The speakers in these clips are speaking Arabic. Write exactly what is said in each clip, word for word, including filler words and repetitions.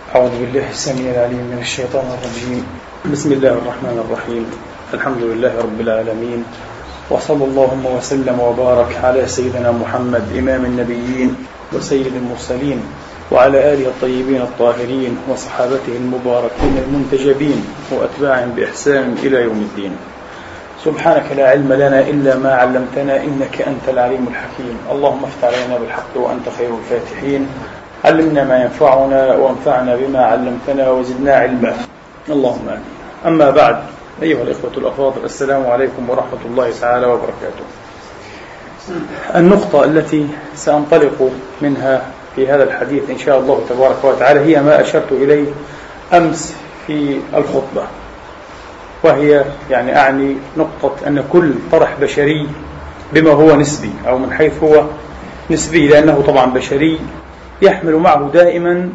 أعوذ بالله السميع العليم من الشيطان الرجيم. بسم الله الرحمن الرحيم. الحمد لله رب العالمين، وصلى اللهم وسلم وبارك على سيدنا محمد إمام النبيين وسيد المرسلين، وعلى آله الطيبين الطاهرين وصحابته المباركين المنتجبين وأتباعهم بإحسان إلى يوم الدين. سبحانك لا علم لنا إلا ما علمتنا إنك أنت العليم الحكيم. اللهم افتح علينا بالحق وأنت خير الفاتحين. علمنا ما ينفعنا وانفعنا بما علمتنا وزدنا علما، اللهم آمين. أما بعد، أيها الإخوة الأفاضل، السلام عليكم ورحمة الله تعالى وبركاته. النقطة التي سأنطلق منها في هذا الحديث إن شاء الله تبارك وتعالى هي ما أشرت إليه أمس في الخطبة، وهي يعني أعني نقطة أن كل طرح بشري بما هو نسبي أو من حيث هو نسبي، لأنه طبعا بشري يحمل معه دائما،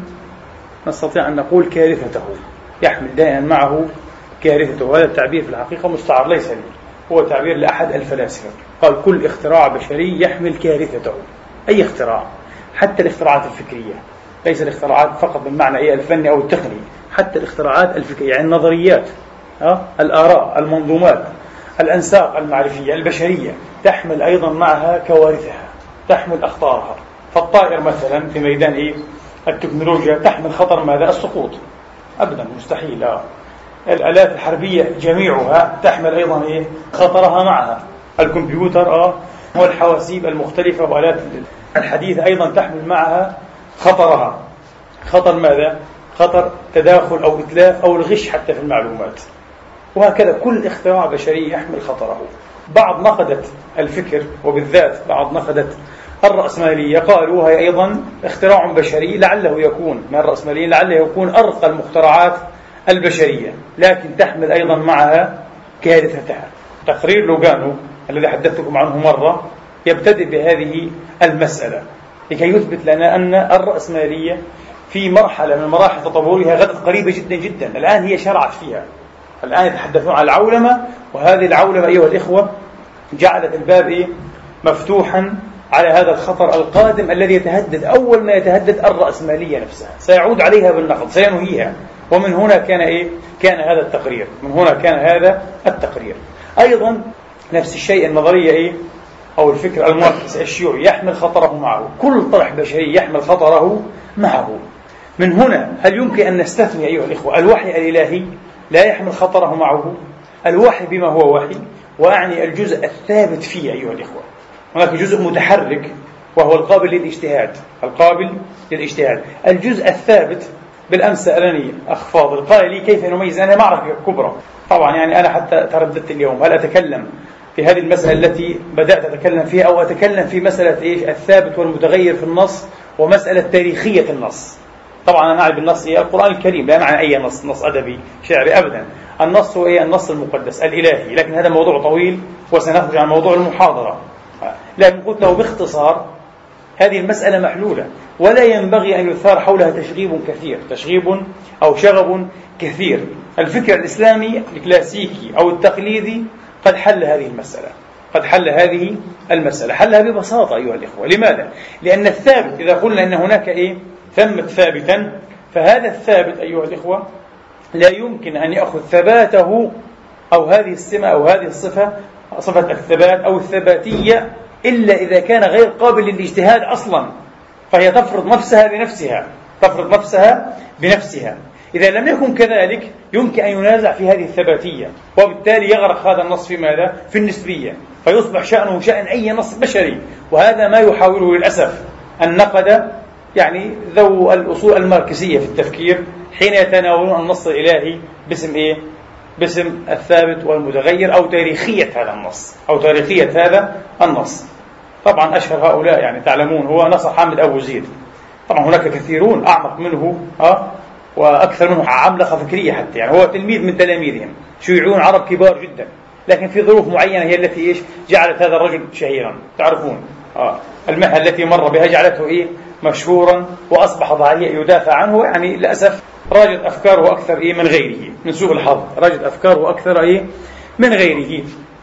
نستطيع أن نقول كارثته، يحمل دائما معه كارثته. هذا التعبير في الحقيقة مستعار ليس لي، هو تعبير لأحد الفلاسفة، قال كل اختراع بشري يحمل كارثته. أي اختراع، حتى الاختراعات الفكرية، ليس الاختراعات فقط بالمعنى إيه الفني أو التقني، حتى الاختراعات الفكرية، يعني النظريات، أه؟ الآراء، المنظومات، الأنساق المعرفية البشرية تحمل أيضا معها كوارثها، تحمل أخطارها. فالطائر مثلا في ميدان إيه؟ التكنولوجيا تحمل خطر ماذا؟ السقوط، أبدا مستحيل. آه. الآلات الحربية جميعها تحمل أيضا إيه؟ خطرها معها. الكمبيوتر آه والحواسيب المختلفة والآلات الحديثة أيضا تحمل معها خطرها. خطر ماذا؟ خطر تداخل أو إتلاف أو الغش حتى في المعلومات. وهكذا كل اختراع بشري يحمل خطره. بعض نقدت الفكر، وبالذات بعض نقدت الرأسمالية، قالوا هي أيضا اختراع بشري لعله يكون من الرأسماليين، لعله يكون أرقى المخترعات البشرية، لكن تحمل أيضا معها كارثتها. تقرير لوغانو الذي حدثتكم عنه مرة يبتدئ بهذه المسألة لكي يثبت لنا أن الرأسمالية في مرحلة من مراحل تطورها غدت قريبة جدا جدا، الآن هي شرعت فيها. الآن يتحدثون عن العولمة، وهذه العولمة أيها الإخوة جعلت الباب إيه؟ مفتوحا على هذا الخطر القادم الذي يتهدد. أول ما يتهدد الرأسمالية نفسها، سيعود عليها بالنقد، سينهيها. ومن هنا كان إيه؟ كان هذا التقرير، من هنا كان هذا التقرير. أيضا نفس الشيء النظرية إيه؟ أو الفكر الماركسي الشيوعي يحمل خطره معه. كل طرح بشري يحمل خطره معه. من هنا هل يمكن أن نستثني أيها الإخوة الوحي الإلهي؟ لا يحمل خطره معه. الوحي بما هو وحي، وأعني الجزء الثابت فيه أيها الإخوة. هناك جزء متحرك وهو القابل للاجتهاد، القابل للاجتهاد. الجزء الثابت، بالأمس سألني أخ فاضل قال لي كيف نميز، أنا معركة كبرى طبعا، يعني أنا حتى ترددت اليوم هل أتكلم في هذه المسألة التي بدأت أتكلم فيها، أو أتكلم في مسألة إيش الثابت والمتغير في النص، ومسألة تاريخية النص. طبعا أنا أعني بالنص إيه؟ القرآن الكريم، لا معنى أي نص، نص أدبي شعري أبدا. النص هو إيه؟ النص المقدس الإلهي، لكن هذا موضوع طويل وسنخرج عن موضوع المحاضرة. لكن قلت له باختصار هذه المسألة محلولة، ولا ينبغي أن يثار حولها تشغيب كثير، تشغيب أو شغب كثير. الفكر الإسلامي الكلاسيكي أو التقليدي قد حل هذه المسألة، قد حل هذه المسألة، حلها ببساطة أيها الإخوة. لماذا؟ لأن الثابت، إذا قلنا أن هناك إيه؟ ثمة ثابتا، فهذا الثابت أيها الإخوة لا يمكن أن يأخذ ثباته أو هذه السمة أو هذه الصفة، صفة الثبات أو الثباتية، إلا إذا كان غير قابل للاجتهاد أصلا. فهي تفرض نفسها بنفسها، تفرض نفسها بنفسها. إذا لم يكن كذلك يمكن أن ينازع في هذه الثباتية، وبالتالي يغرق هذا النص في ماذا؟ في النسبية، فيصبح شأنه شأن أي نص بشري. وهذا ما يحاوله للأسف أن نقد يعني ذو الأصول الماركسية في التفكير حين يتناولون النص الإلهي باسم إيه؟ باسم الثابت والمتغير، أو تاريخية هذا النص، أو تاريخية هذا النص. طبعا أشهر هؤلاء يعني تعلمون هو نصر حامد أبو زيد. طبعا هناك كثيرون أعمق منه أه وأكثر منه عملقة فكرية حتى، يعني هو تلميذ من تلاميذهم، شيوعيون عرب كبار جدا، لكن في ظروف معينة هي التي إيش جعلت هذا الرجل شهيرا. تعرفون آه المهنة التي مر بها جعلته إيه؟ مشهورا، وأصبح ضعيف يدافع عنه. يعني للأسف راجت أفكاره أكثر إيه من غيره، من سوء الحظ راجت أفكاره أكثر إيه من غيره.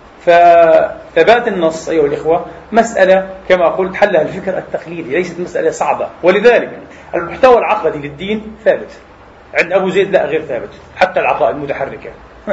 فثبات النص أيها الإخوة مسألة كما قلت حلها الفكر التقليدي، ليست مسألة صعبة. ولذلك المحتوى العقدي للدين ثابت، عند أبو زيد لا، غير ثابت حتى العقائد متحركة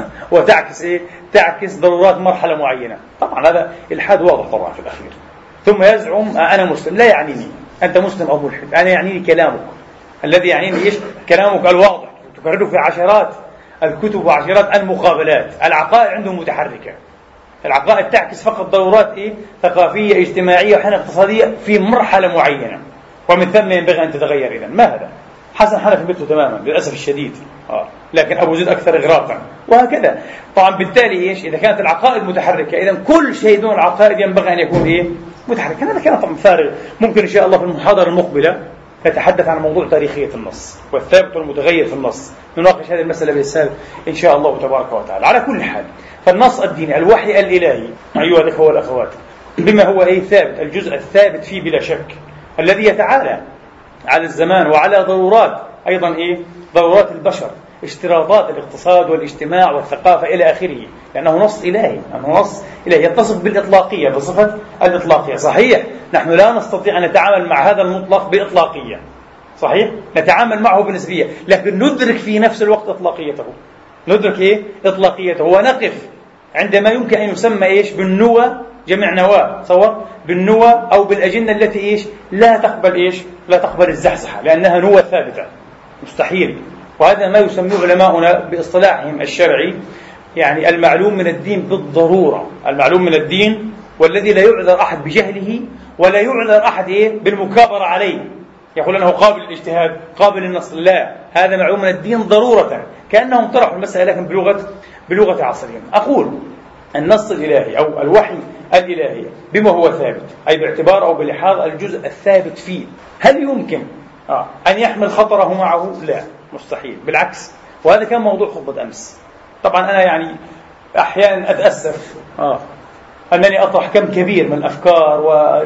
وتعكس إيه؟ تعكس ضرورات مرحلة معينة. طبعا هذا الحاد واضح طبعا في الأخير. ثم يزعم أنا مسلم. لا يعنيني أنت مسلم أو ملحد، أنا يعنيني كلامك الذي يعنيني إيش؟ كلامك الواضح تكرره في عشرات الكتب وعشرات المقابلات. العقائد عندهم متحركة، العقائد تعكس فقط ضرورات إيه؟ ثقافية اجتماعية وحين اقتصادية في مرحلة معينة، ومن ثم ينبغي أن تتغير. إذن ما هذا؟ حسن حنفي مثله تماما للأسف الشديد، آه. لكن أبو زيد أكثر إغراقا، وهكذا. طبعا بالتالي إيش؟ إذا كانت العقائد متحركة إذن كل شيء دون العقائد ينبغي أن يكون إيه؟ متحرك. هذا كان طبعا فارغ. ممكن إن شاء الله في المحاضرة المقبلة نتحدث عن موضوع تاريخية النص والثابت والمتغير في النص، نناقش هذه المسألة بإسهال إن شاء الله تبارك وتعالى. على كل حال، فالنص الديني الوحي الإلهي أيها الأخوة والأخوات بما هو إيه؟ ثابت، الجزء الثابت فيه بلا شك، الذي يتعالى على الزمان وعلى ضرورات أيضا إيه؟ ضرورات البشر، اشتراطات الاقتصاد والاجتماع والثقافة إلى آخره، لأنه نص إلهي، أنه نص إلهي يتصف بالإطلاقية، بصفة الإطلاقية. صحيح نحن لا نستطيع أن نتعامل مع هذا المطلق بإطلاقية، صحيح نتعامل معه بنسبية، لكن ندرك في نفس الوقت إطلاقيته، ندرك إيه؟ إطلاقيته، ونقف عندما يمكن أن يسمى إيش؟ بالنوى، جمع نواة صور، بالنوى أو بالأجنة التي إيش؟ لا تقبل إيش؟ لا تقبل الزحزحة، لأنها نوى ثابتة مستحيل. وهذا ما يسميه علماؤنا باصطلاحهم الشرعي يعني المعلوم من الدين بالضرورة، المعلوم من الدين والذي لا يعذر أحد بجهله ولا يعذر أحد إيه؟ بالمكابرة عليه، يقول أنه قابل للاجتهاد قابل للنص، لا، هذا معلوم من الدين ضرورة، كأنهم طرحوا المسألة لكن بلغة بلغة عصرهم. أقول النص الإلهي أو الوحي الإلهي بما هو ثابت، أي باعتبار أو بلحاظ الجزء الثابت فيه، هل يمكن آه أن يحمل خطره معه؟ لا، مستحيل، بالعكس. وهذا كان موضوع خطبة أمس. طبعا أنا يعني أحيانا أتأسف آه أنني أطرح كم كبير من الأفكار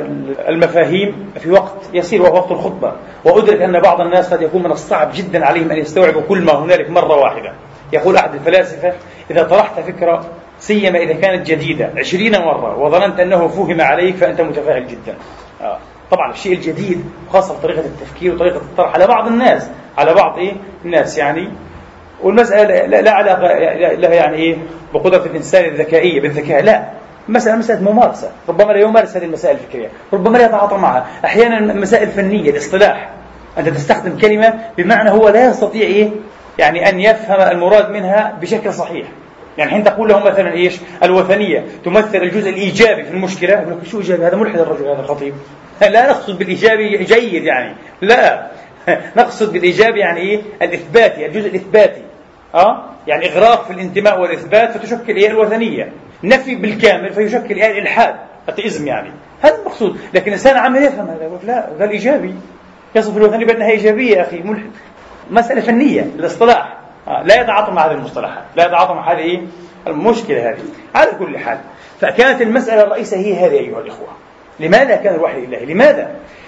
والمفاهيم في وقت يسير وهو وقت الخطبة، وأدرك أن بعض الناس قد يكون من الصعب جدا عليهم أن يستوعبوا كل ما هنالك مرة واحدة. يقول أحد الفلاسفة إذا طرحت فكرة سيما إذا كانت جديدة عشرين مرة وظننت أنه فهم عليك فأنت متفاعل جدا. آه. طبعا الشيء الجديد خاصة طريقة التفكير وطريقة الطرح على بعض الناس على بعض إيه الناس يعني، والمسألة لا, لا علاقة لها يعني إيه بقدرة الإنسان الذكائية بالذكاء، لا، مسألة مسألة ممارسة، ربما لا يمارس هذه المسائل الفكرية، ربما لا يتعاطى معها، أحيانا مسائل فنية الاصطلاح، أنت تستخدم كلمة بمعنى هو لا يستطيع إيه يعني أن يفهم المراد منها بشكل صحيح. يعني حين تقول له مثلا إيش الوثنية تمثل الجزء الإيجابي في المشكلة، يقول لك شو إيجابي؟ هذا ملحد الرجل، هذا خطيب. لا نقصد بالإيجابي جيد يعني، لا نقصد بالإيجابي يعني إيه الإثباتي، الجزء الإثباتي، آه يعني إغراق في الانتماء والإثبات فتشكل إيه الوثنية، نفي بالكامل فيشكل إيه الإلحاد، أتئزم يعني، هذا المقصود. لكن الإنسان عم يفهم هذا، يقول لا هذا إيجابي، يصف الوثنية بأنها إيجابية. يا أخي ملحد، مسألة فنية الاصطلاح، آه لا يتعاطى مع هذه المصطلحات، لا يتعاطى مع هذه إيه المشكلة هذه. على كل حال، فكانت المسألة الرئيسية هي هذه أيها الإخوة. لماذا كان الوحي الإلهي؟ لماذا؟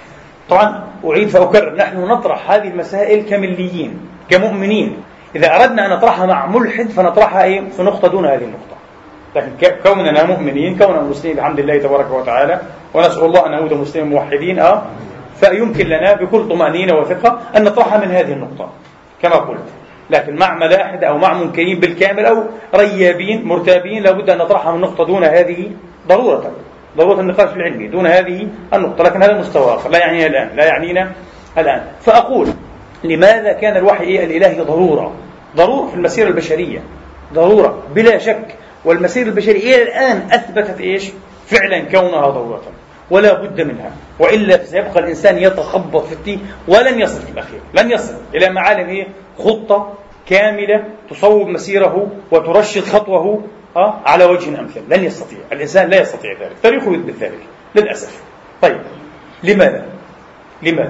طبعا أعيد فأكرر، نحن نطرح هذه المسائل كمليين كمؤمنين. إذا أردنا أن نطرحها مع ملحد فنطرحها إيه في نقطة دون هذه النقطة، لكن كوننا مؤمنين كوننا مسلمين بحمد الله تبارك وتعالى، ونسأل الله أن نعود مسلمين موحدين أه فيمكن لنا بكل طمأنينة وثقة أن نطرحها من هذه النقطة كما قلت. لكن مع ملاحدة أو مع منكرين بالكامل أو ريابين مرتابين لابد أن نطرحها من نقطة دون هذه ضرورة ضرورة النقاش العلمي دون هذه النقطة، لكن هذا مستوى آخر لا يعنينا الآن لا يعنينا الآن. فأقول لماذا كان الوحي الإلهي ضرورة؟ ضرورة في المسيرة البشرية، ضرورة بلا شك، والمسيرة البشرية إلى الآن أثبتت إيش؟ فعلا كونها ضرورة ولا بد منها، وإلا سيبقى الإنسان يتخبط في التيه ولن يصل في الأخير، لن يصل إلى معالم إيه؟ خطة كاملة تصوب مسيره وترشد خطوه أه؟ على وجه أمثل، لن يستطيع الإنسان، لا يستطيع ذلك، تاريخه يثبت ذلك للأسف. طيب لماذا؟ لماذا؟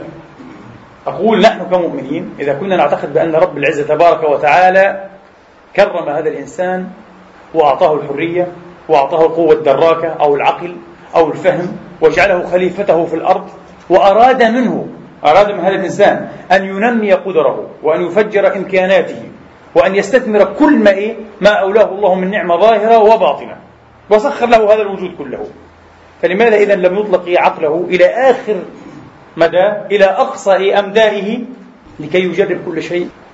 أقول نحن كمؤمنين إذا كنا نعتقد بأن رب العزة تبارك وتعالى كرم هذا الإنسان وأعطاه الحرية وأعطاه القوة الدراكة أو العقل أو الفهم وجعله خليفته في الأرض، وأراد منه أراد من هذا الإنسان أن ينمي قدره وأن يفجر إمكاناته وأن يستثمر كل ما إيه ما أولاه الله من نعمة ظاهرة وباطنة، وسخر له هذا الوجود كله. فلماذا إذن لم يطلق عقله إلى آخر مدى إلى أقصى أمدائه لكي يجرب كل شيء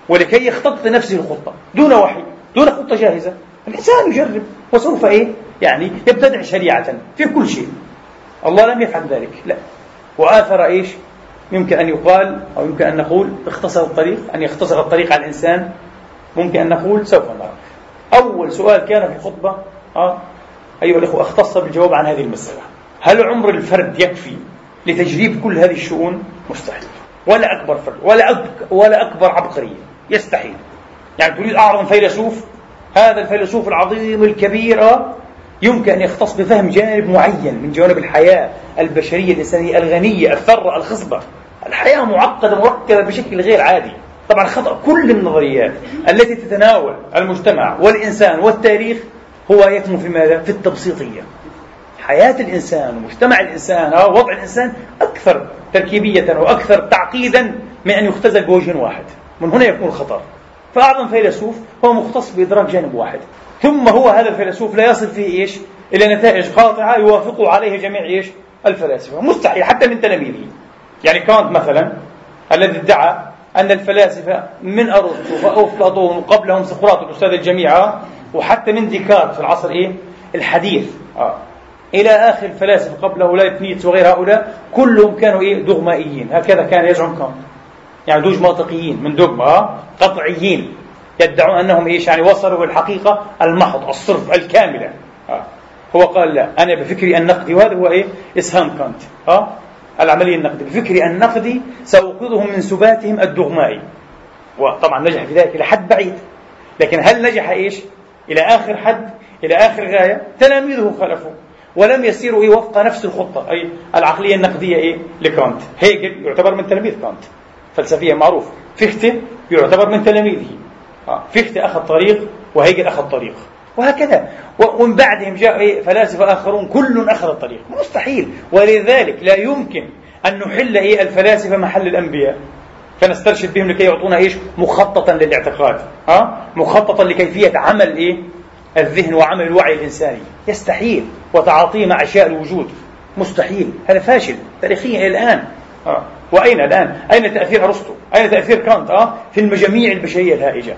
ولكي يختط نفسه الخطة دون وحي، دون خطة جاهزة. الإنسان يجرب وسوف إيه يعني يبتدع شريعة في كل شيء. الله لم يفعل ذلك، لا، وآثر إيش؟ يمكن أن يقال أو يمكن أن نقول اختصر الطريق، أن يختصر الطريق على الإنسان. ممكن أن نقول سوف نرى. أول سؤال كان في الخطبة آه أيها الأخوة اختص بالجواب عن هذه المسألة: هل عمر الفرد يكفي لتجريب كل هذه الشؤون؟ مستحيل. ولا أكبر فرد ولا أكبر, ولا أكبر عبقرية، يستحيل. يعني تريد أعظم فيلسوف، هذا الفيلسوف العظيم الكبير آه يمكن أن يختص بفهم جانب معين من جوانب الحياة البشرية الإنسانية الغنية الثرة الخصبة. الحياة معقدة مركبة بشكل غير عادي. طبعا خطأ كل النظريات التي تتناول المجتمع والإنسان والتاريخ هو يكمن في ماذا؟ في التبسيطية. حياة الإنسان ومجتمع الإنسان أو وضع الإنسان أكثر تركيبية وأكثر تعقيدا من أن يختزل بوجه واحد. من هنا يكون الخطر. فأعظم فيلسوف هو مختص بإدراك جانب واحد، ثم هو هذا الفيلسوف لا يصل فيه إيش؟ إلى نتائج قاطعة يوافق عليها جميع إيش؟ الفلاسفة. مستحيل حتى من تلاميذه. يعني كانت مثلا الذي ادعى أن الفلاسفة من أرسطو وأفلاطون وقبلهم سقراط الأستاذ الجميع وحتى من ديكارت في العصر إيه؟ الحديث آه. إلى آخر الفلاسفة قبله لا نيتشه وغير هؤلاء كلهم كانوا إيه؟ دوغمائيين. هكذا كان يزعم كانت، يعني دوجماطيين من دوغما آه؟ قطعيين، يدعون أنهم إيش؟ يعني وصلوا الحقيقة المحض الصرف الكاملة آه. هو قال لا، أنا بفكري النقدي، وهذا هو إيه؟ إسهام كانت آه؟ العملية النقدية، بفكري النقدي سأوقظهم من سباتهم الدغمائي. وطبعا نجح في ذلك إلى حد بعيد، لكن هل نجح إيش؟ إلى آخر حد، إلى آخر غاية؟ تلاميذه خلفوا ولم يسيروا إيه؟ وفق نفس الخطة، أي العقلية النقدية إيه؟ لكانت. هيجل يعتبر من تلاميذ كانت، فلسفيا معروف. فيخته يعتبر من تلاميذه آه. فيخته أخذ طريق وهيجل أخذ طريق، وهكذا. ومن بعدهم جاء فلاسفة آخرون كل أخذ الطريق. مستحيل. ولذلك لا يمكن أن نحل إيه الفلاسفة محل الأنبياء فنسترشد بهم لكي يعطونا إيش؟ مخططا للاعتقاد أه؟ مخططا لكيفية عمل إيه؟ الذهن وعمل الوعي الإنساني. يستحيل. وتعاطيه مع أشياء الوجود مستحيل. هذا فاشل تاريخيا إلى الآن أه؟ وأين الآن؟ أين تأثير أرسطو؟ أين تأثير كانت أه؟ في المجاميع البشرية الهائجة؟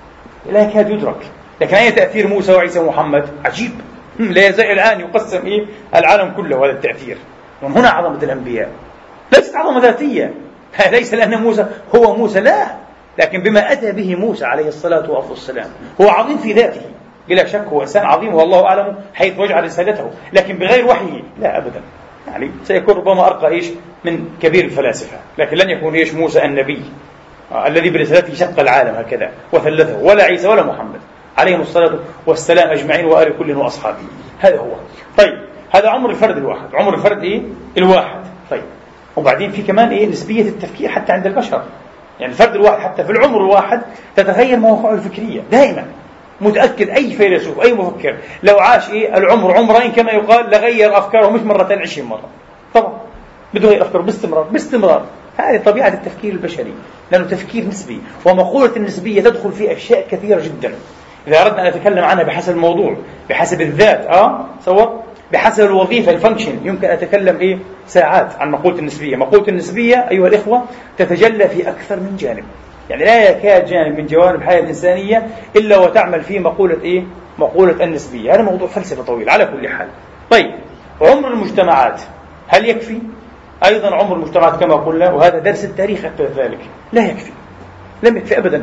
لا يكاد يدرك. لكن أين تأثير موسى وعيسى ومحمد؟ عجيب. لا يزال الآن يقسم إيه؟ العالم كله هذا التأثير. ومن هنا عظمة الأنبياء ليست عظمة ذاتية، ليس لأن موسى هو موسى، لا، لكن بما أتى به موسى عليه الصلاة والسلام هو عظيم في ذاته بلا شك، هو إنسان عظيم والله أعلم حيث وجع رسالته، لكن بغير وحيه لا أبدا. يعني سيكون ربما أرقى إيش من كبير الفلاسفة، لكن لن يكون إيش موسى النبي آه الذي برسالته شق العالم هكذا وثلثه، ولا عيسى ولا محمد عليهم الصلاة والسلام أجمعين وآل كل وأصحابه. هذا هو. طيب هذا عمر الفرد الواحد، عمر الفرد إيه؟ الواحد. طيب وبعدين في كمان إيه؟ نسبية التفكير حتى عند البشر. يعني الفرد الواحد حتى في العمر الواحد تتغير مواقعه الفكرية دائما. متأكد أي فيلسوف أي مفكر لو عاش إيه؟ العمر عمرين كما يقال لغير أفكاره مش مرتين عشرين مرة. طبعا بده يغير أفكاره باستمرار باستمرار. هذه طبيعة التفكير البشري، لأنه تفكير نسبي، ومقولة النسبية تدخل في أشياء كثيرة جدا. إذا أردنا أن نتكلم عنها بحسب الموضوع، بحسب الذات آه سواء بحسب الوظيفة الفانكشن، يمكن أن أتكلم إيه ساعات عن مقولة النسبية. مقولة النسبية أيها الإخوة تتجلى في أكثر من جانب، يعني لا يكاد جانب من جوانب الحياة الإنسانية إلا وتعمل فيه مقولة إيه؟ مقولة النسبية. هذا موضوع فلسفة طويل على كل حال. طيب عمر المجتمعات هل يكفي؟ أيضا عمر المجتمعات كما قلنا، وهذا درس التاريخ أكثر ذلك، لا يكفي، لم يكفي أبدا.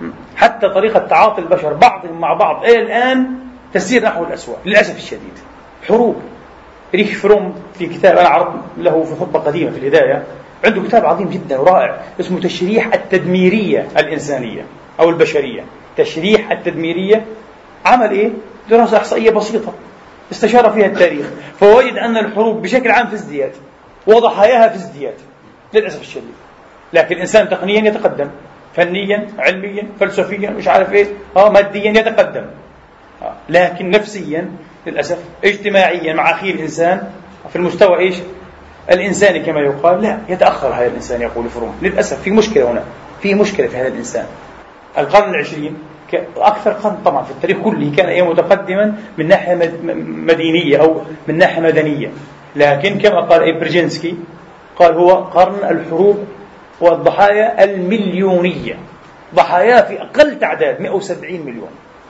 حتى طريقة تعاطي البشر بعضهم مع بعض إلى الآن تسير نحو الأسوأ للأسف الشديد. حروب. ريخ فروم في كتاب أنا عرضت له في خطبة قديمة في الهداية، عنده كتاب عظيم جدا ورائع اسمه تشريح التدميرية الإنسانية أو البشرية. تشريح التدميرية. عمل إيه؟ دراسة إحصائية بسيطة استشار فيها التاريخ، فوجد أن الحروب بشكل عام في ازدياد وضحاياها في ازدياد للأسف الشديد. لكن الإنسان تقنيا يتقدم، فنيا علميا فلسفيا مش عارف إيه آه ماديا يتقدم، آه. لكن نفسيا للأسف اجتماعيا مع أخيه الإنسان في المستوى إيش الإنساني كما يقال لا يتأخر هذا الإنسان. يقول فروم للأسف في مشكلة هنا، في مشكلة في هذا الإنسان. القرن العشرين أكثر قرن طبعا في التاريخ كله كان أيه متقدما من ناحية مدينية أو من ناحية مدنية، لكن كما قال برجينسكي قال هو قرن الحروب والضحايا المليونية. ضحاياه في أقل تعداد مئة وسبعين مليون،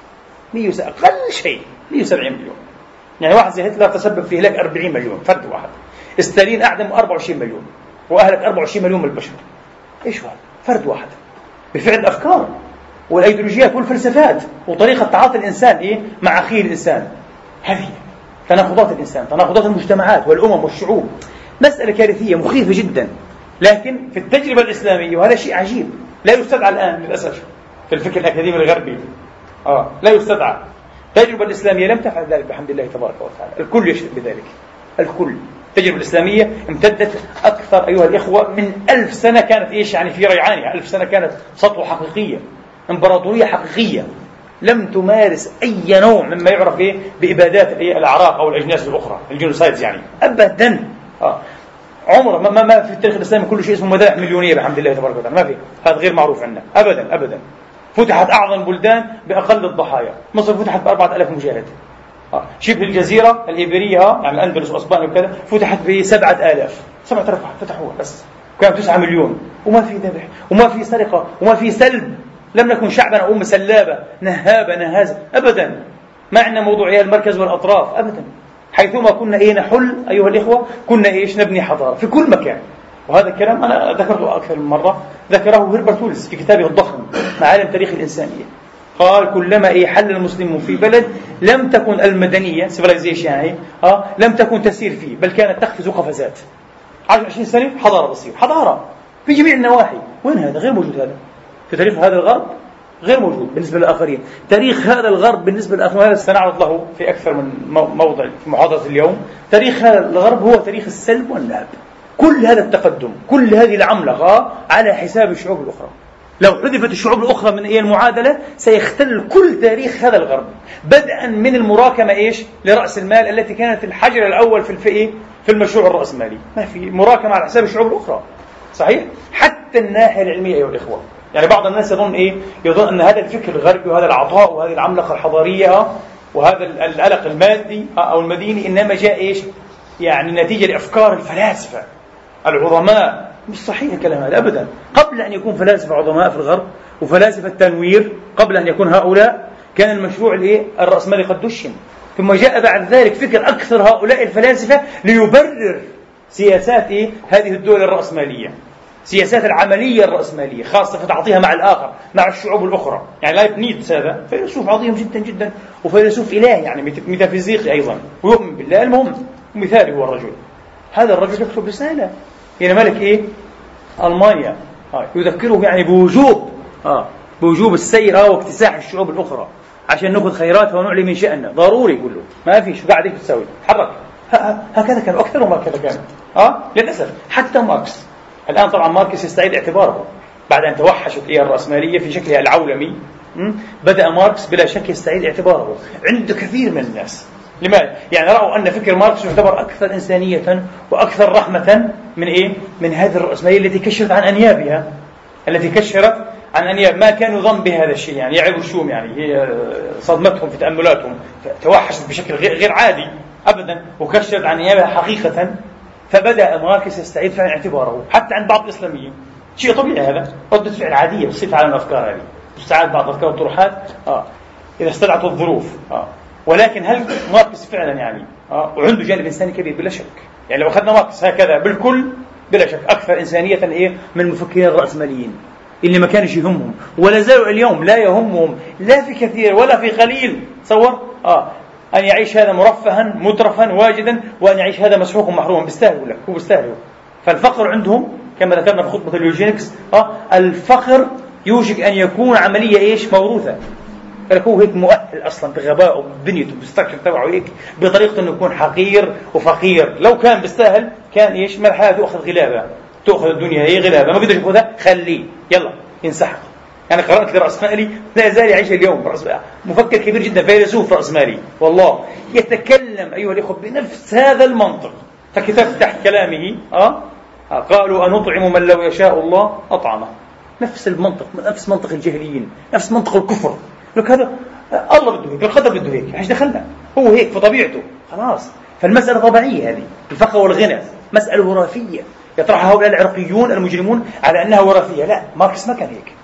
مئة وسبعين أقل شيء مئة وسبعين مليون. يعني واحد زي هتلر تسبب في إهلاك أربعين مليون فرد واحد، ستالين أعدم أربعة وعشرين مليون وأهلك أربعة وعشرين مليون من البشر. إيش هذا؟ فرد واحد بفعل الأفكار والأيديولوجيات والفلسفات وطريقة تعاطي الإنسان إيه مع أخيه الإنسان. هذه تناقضات الإنسان، تناقضات المجتمعات والأمم والشعوب. مسألة كارثية مخيفة جدا، لكن في التجربة الإسلامية، وهذا شيء عجيب لا يستدعى الآن للأسف في الفكر الأكاديمي الغربي، آه لا يستدعى. التجربة الإسلامية لم تفعل ذلك بحمد الله تبارك وتعالى، الكل يشهد بذلك، الكل. التجربة الإسلامية امتدت أكثر أيها الإخوة من ألف سنة، كانت إيش يعني في ريعانها، ألف سنة كانت سطوة حقيقية، إمبراطورية حقيقية لم تمارس أي نوع مما يعرف إيه بإبادات إيه الأعراق أو الأجناس الأخرى، الجنوسايدز يعني أبدا. آه. عمره ما, ما في التاريخ الإسلامي كل شيء اسمه مذابح مليونية بحمد الله تبارك وتعالى، ما في، هذا غير معروف عنا أبدا أبدا. فتحت أعظم بلدان بأقل الضحايا، مصر فتحت بأربعة آلاف مجاهد، آه. شبه الجزيرة الإيبيرية يعني الأندلس وأسبانيا وكذا فتحت بسبعة آلاف، سبعة آلاف فتحوها بس، كان تسعة مليون، وما في ذبح وما في سرقة وما في سلب. لم نكن شعبا أو أمة سلابة نهابة نهازة أبدا، ما عندنا موضوعية المركز والأطراف أبدا. حيثما كنا إيه نحل أيها الإخوة كنا إيش نبني حضارة في كل مكان. وهذا الكلام أنا ذكرته أكثر من مرة، ذكره هيربرت ويلز في كتابه الضخم معالم تاريخ الإنسانية. قال كلما إيه حل المسلم في بلد لم تكن المدنية civilization يعني آه لم تكن تسير فيه، بل كانت تقفز قفزات. عشر عشرين سنة حضارة بتصير، حضارة في جميع النواحي. وين هذا؟ غير موجود هذا في تاريخ هذا الغرب، غير موجود بالنسبة للآخرين. تاريخ هذا الغرب بالنسبة للآخرين، وهذا سنعرض له في أكثر من موضع في محاضرة اليوم. تاريخ هذا الغرب هو تاريخ السلب والنهب. كل هذا التقدم، كل هذه العملقة على حساب الشعوب الأخرى. لو حذفت الشعوب الأخرى من أي المعادلة سيختل كل تاريخ هذا الغرب، بدءا من المراكمة إيش لرأس المال التي كانت الحجر الأول في الفئة في المشروع الرأسمالي. ما في مراكمة على حساب الشعوب الأخرى، صحيح؟ حتى الناحية العلمية أيها الإخوة. يعني بعض الناس يظن إيه يظن أن هذا الفكر الغربي وهذا العطاء وهذه العملقة الحضارية وهذا القلق المادي أو المديني إنما جاء إيش يعني نتيجة لأفكار الفلاسفة العظماء. مش صحيح الكلام هذا أبدا. قبل أن يكون فلاسفة عظماء في الغرب وفلاسفة التنوير، قبل أن يكون هؤلاء كان المشروع الإيه الرأسمالي قد دشن. ثم جاء بعد ذلك فكر أكثر هؤلاء الفلاسفة ليبرر سياسات إيه هذه الدول الرأسمالية، سياسات العملية الرأسمالية، خاصة في تعاطيها مع الآخر مع الشعوب الأخرى. يعني لايب نيتس هذا فيلسوف عظيم جدا جدا وفيلسوف إله يعني ميتافيزيقي أيضا ويؤمن بالله. المهم مثالي هو الرجل، هذا الرجل يكتب رسالة يعني ملك إيه ألمانيا آه. يذكره يعني بوجوب آه. بوجوب السير آه. واكتساح الشعوب الأخرى عشان نأخذ خيراتها ونعلي من شأننا. ضروري يقول له ما في شو قاعد تسوي تحرك. هكذا كان أكثر وما هكذا كان آه. للأسف حتى ماركس الآن طبعا ماركس يستعيد اعتباره بعد أن توحشت إيه الرأسمالية في شكلها العولمي. بدأ ماركس بلا شك يستعيد اعتباره عند كثير من الناس. لماذا؟ يعني رأوا أن فكر ماركس يعتبر أكثر إنسانية وأكثر رحمة من إيه؟ من هذه الرأسمالية التي كشرت عن أنيابها، التي كشرت عن أنياب ما كانوا ظن بهذا الشيء. يعني يعيبوا الشوم يعني هي صدمتهم في تأملاتهم، توحشت بشكل غير عادي أبدا وكشرت عن أنيابها حقيقة. فبدأ ماركس يستعيد فعلا اعتباره حتى عند بعض الإسلاميين. شيء طبيعي هذا، ردة فعل عادية بتصير على الأفكار هذه، تستعاد بعض الأفكار والطروحات آه. إذا استدعت الظروف آه. ولكن هل ماركس فعلا يعني آه. وعنده جانب إنساني كبير بلا شك. يعني لو أخذنا ماركس هكذا بالكل بلا شك أكثر إنسانية إيه من المفكرين الرأسماليين اللي ما كانش يهمهم ولا زالوا اليوم لا يهمهم لا في كثير ولا في قليل تصور آه. أن يعيش هذا مرفها مترفا واجدا وأن يعيش هذا مسحوقا محروما. بيستاهلوا لك، هو بيستاهلوا. فالفقر عندهم كما ذكرنا في خطبة اليوجينكس آه الفقر يوشك أن يكون عملية إيش موروثة. هو هيك مؤهل أصلا بغبائه ببنيته بالستركشر تبعه هيك بطريقته أنه يكون حقير وفقير. لو كان بيستاهل كان إيش مرحلة تأخذ غلابة، تأخذ الدنيا هي غلابة ما قدرش يأخذها خليه يلا ينسحق. يعني قرأت لرأسمالي لا يزال يعيش اليوم مفكر كبير جدا فيلسوف رأسمالي والله يتكلم أيها الإخوة بنفس هذا المنطق. فكتاب تحت كلامه آه قالوا أنطعم من لو يشاء الله أطعمه. نفس المنطق، نفس منطق الجاهليين، نفس منطق الكفر. لك هذا الله بده هيك، القدر بده هيك، ايش دخلنا؟ هو هيك في طبيعته خلاص. فالمسألة طبيعية هذه، الفقر والغنى مسألة وراثية يطرحها هؤلاء العرقيون المجرمون على أنها وراثية. لا، ماركس ما كان هيك.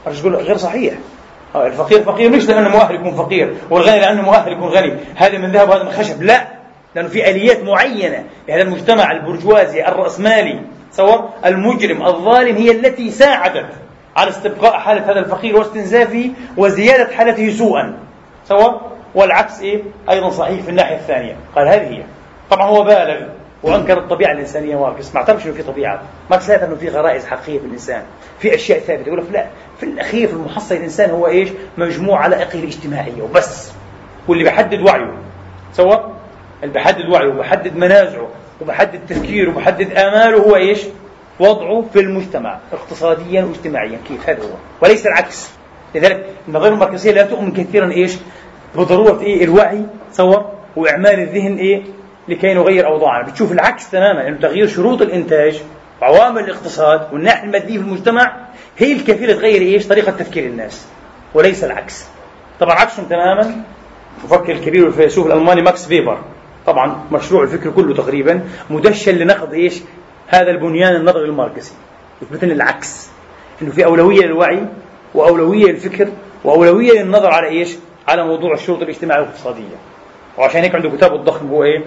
مش تقول غير صحيح. الفقير فقير مش لأنه مؤهل يكون فقير، والغني لأنه مؤهل يكون غني، هذا من ذهب وهذا من خشب، لا، لأنه في آليات معينة لهذا المجتمع البرجوازي الرأسمالي سواء المجرم الظالم هي التي ساعدت على استبقاء حالة هذا الفقير واستنزافه وزيادة حالته سوءا سواء، والعكس إيه؟ أيضا صحيح في الناحية الثانية. قال هذه هي. طبعا هو بالغ وأنكر الطبيعة الإنسانية ماركس، ما اعترفش إنه في طبيعة، ماركس لا إنه في غرائز حقيقية في الإنسان، في أشياء ثابتة، يقول لك لا، في الأخير في المحصل الإنسان هو إيش؟ مجموعة علائقه الاجتماعية وبس، واللي بيحدد وعيه سواء اللي بيحدد وعيه وبيحدد منازعه وبيحدد تفكيره وبيحدد آماله هو إيش؟ وضعه في المجتمع اقتصاديا واجتماعيا، كيف هذا هو، وليس العكس. لذلك النظرية الماركسية لا تؤمن كثيرا إيش؟ بضرورة إيه؟ الوعي سواء وإعمال الذهن إيه؟ لكي نغير أوضاعنا. بتشوف العكس تماما، إنه تغيير شروط الإنتاج وعوامل الاقتصاد والناحية المادية في المجتمع هي الكفيلة تغير إيش؟ طريقة تفكير الناس، وليس العكس. طبعا عكسهم تماما المفكر الكبير والفيلسوف الألماني ماكس فيبر، طبعا مشروع الفكر كله تقريبا مدشن لنقض إيش؟ هذا البنيان النظري الماركسي، يثبت لنا العكس، إنه في أولوية للوعي وأولوية للفكر وأولوية للنظر على إيش؟ على موضوع الشروط الاجتماعية والاقتصادية. وعشان هيك عنده كتاب الضخم هو إيه؟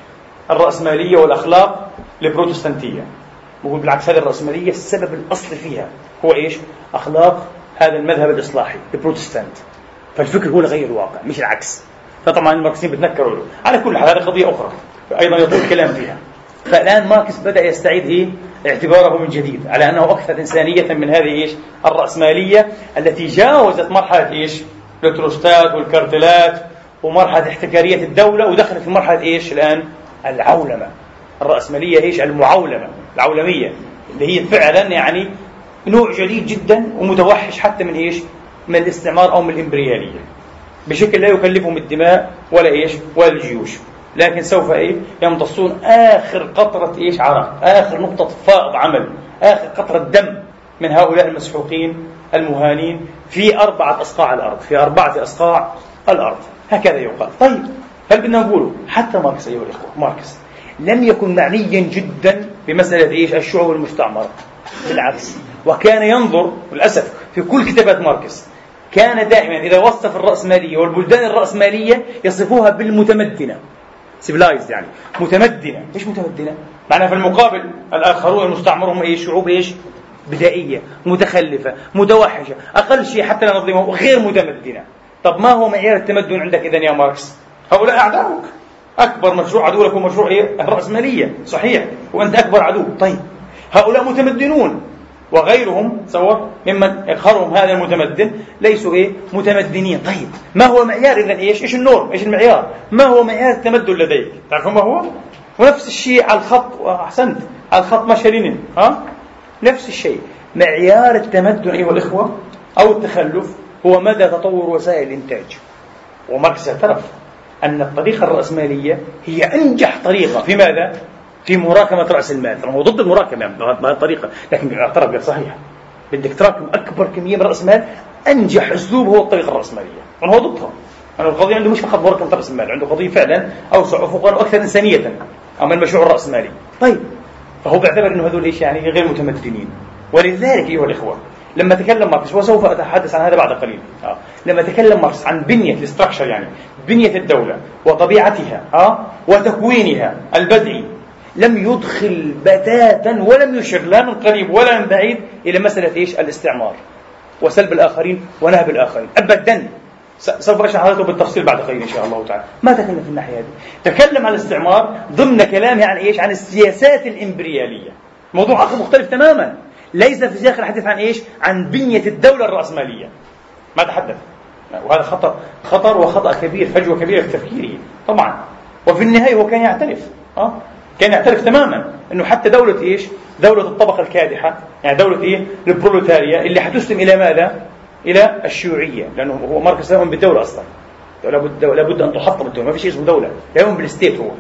الرأسمالية والأخلاق البروتستانتية. بقول بالعكس هذه الرأسمالية السبب الأصلي فيها هو إيش؟ أخلاق هذا المذهب الإصلاحي البروتستانت. فالفكر هو اللي غير الواقع مش العكس. فطبعا الماركسيين بتنكروا له. على كل حال هذه قضية أخرى أيضا يطول الكلام فيها. فالآن ماركس بدأ يستعيد إيه؟ اعتباره من جديد على أنه أكثر إنسانية من هذه إيش؟ الرأسمالية التي جاوزت مرحلة إيش؟ التروستات والكارتلات ومرحلة احتكارية الدولة ودخلت في مرحلة إيش الآن؟ العولمة. الرأسمالية إيش؟ المعولمة، العولمية اللي هي فعلا يعني نوع جديد جدا ومتوحش حتى من إيش؟ من الاستعمار أو من الإمبريالية، بشكل لا يكلفهم الدماء ولا إيش؟ ولا الجيوش، لكن سوف إيه؟ يمتصون آخر قطرة إيش؟ عرق، آخر نقطة فائض عمل، آخر قطرة دم من هؤلاء المسحوقين المهانين في أربعة أصقاع الأرض، في أربعة أصقاع الأرض، هكذا يقال. طيب هل بدنا نقوله حتى ماركس أيها الإخوة، ماركس لم يكن معنيا جدا بمسألة إيش؟ الشعوب المستعمرة، بالعكس، وكان ينظر للأسف في كل كتابات ماركس كان دائما إذا وصف الرأسمالية والبلدان الرأسمالية يصفوها بالمتمدنة، civilized يعني متمدنة. إيش متمدنة؟ معناها في المقابل الآخرون المستعمرون إيش؟ شعوب إيش؟ بدائية، متخلفة، متوحشة، أقل شيء حتى لا نظلمهم، غير متمدنة. طب ما هو معيار التمدن عندك إذن يا ماركس؟ هؤلاء أعداؤك، أكبر مشروع عدو لكم مشروع إيه؟ الرأسمالية، صحيح، وأنت أكبر عدو. طيب هؤلاء متمدنون وغيرهم سواء ممن يقهرهم هذا المتمدن ليسوا إيه؟ متمدنين. طيب ما هو معيار إذن إيش؟ إيش النورم؟ إيش المعيار؟ ما هو معيار التمدن لديك؟ تعرفون ما هو؟ ونفس الشيء على الخط، وأحسنت، على الخط مشهلين، ها؟ نفس الشيء، معيار التمدن أيها الإخوة أو التخلف هو مدى تطور وسائل الإنتاج. وماركس اعترف أن الطريقة الرأسمالية هي أنجح طريقة في ماذا؟ في مراكمة رأس المال. طبعا هو ضد المراكمة بهذه الطريقة، لكن اعترف قال صحيح، بدك تراكم أكبر كمية من رأس المال، أنجح أسلوب هو الطريقة الرأسمالية. هو ضدها. أنا القضية عنده مش فقط مراكمة رأس المال، عنده قضية فعلا أوسع أفقا وأكثر إنسانية أما المشروع الرأسمالي. طيب فهو بيعتبر أنه هذول إيش يعني؟ غير متمدنين. ولذلك أيها الإخوة لما تكلم ماركس، وسوف أتحدث عن هذا بعد قليل، آه. لما تكلم ماركس عن بنية الاستراكشر يعني بنية الدولة وطبيعتها آه. وتكوينها البدئي، لم يدخل بتاتا ولم يشر لا من قريب ولا من بعيد إلى مسألة إيش؟ الاستعمار وسلب الآخرين ونهب الآخرين أبدا. سوف أشرح هذا بالتفصيل بعد قليل إن شاء الله تعالى. ما تكلم في الناحية هذه، تكلم عن الاستعمار ضمن كلامه عن إيش؟ عن السياسات الإمبريالية، موضوع آخر مختلف تماما، ليس في سياق الحديث عن إيش؟ عن بنية الدولة الرأسمالية، ما تحدث. وهذا خطر خطر وخطأ كبير، فجوة كبيرة في تفكيره طبعا. وفي النهاية هو كان يعترف أه؟ كان يعترف تماما أنه حتى دولة إيش؟ دولة الطبقة الكادحة، يعني دولة إيه؟ البروليتاريا اللي حتسلم إلى ماذا؟ إلى الشيوعية، لأنه هو ماركس لا يؤمن بالدولة أصلا، لابد لابد أن تحطم الدولة، ما في شيء اسمه دولة، لا يؤمن بالستيت هو.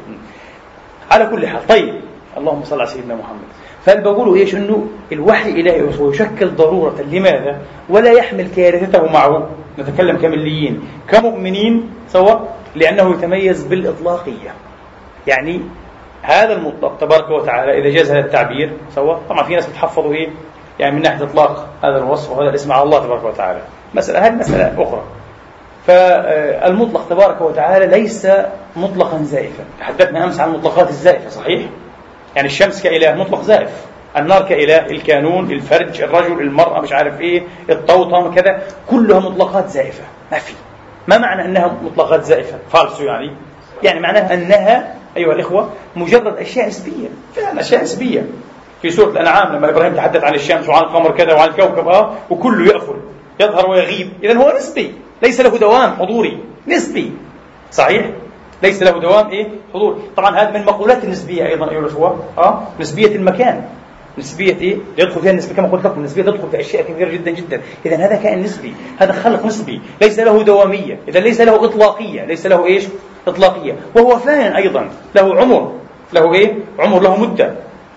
على كل حال طيب، اللهم صل على سيدنا محمد. فالبقولوا إيش؟ أنه الوحي إلهي ويشكل ضرورة لماذا؟ ولا يحمل كارثته معه. نتكلم كمليين كمؤمنين سواء، لأنه يتميز بالإطلاقية، يعني هذا المطلق تبارك وتعالى إذا جاز هذا التعبير سواء. طبعا في ناس بتحفظوا إيه؟ يعني من ناحية إطلاق هذا الوصف وهذا الاسم على الله تبارك وتعالى. مسألة هذه مسألة أخرى. فالمطلق تبارك وتعالى ليس مطلقا زائفا. تحدثنا أمس عن المطلقات الزائفة، صحيح؟ يعني الشمس كإله مطلق زائف، النار كإله، الكانون، الفرج، الرجل، المرأة، مش عارف إيه، الطوطم، كذا، كلها مطلقات زائفة. ما في. ما معنى أنها مطلقات زائفة؟ فالسو يعني يعني معناها أنها أيها الإخوة مجرد أشياء نسبية، فعلا أشياء نسبية. في سورة الأنعام لما إبراهيم تحدث عن الشمس وعن القمر كذا وعن الكوكب آه وكله يأفل يظهر ويغيب، إذن هو نسبي، ليس له دوام حضوري، نسبي، صحيح؟ ليس له دوام إيه؟ حضور. طبعا هذا من المقولات النسبية أيضا أيها الأخوة، آه نسبية المكان، نسبية إيه؟ يدخل فيها النسبة كما قلت لكم، النسبية تدخل في أشياء كثيرة جدا جدا. إذن هذا كائن نسبي، هذا خلق نسبي، ليس له دوامية، إذن ليس له إطلاقية، ليس له إيش؟ إطلاقية، وهو فان أيضا، له عمر، له إيه؟ عمر، له مدة.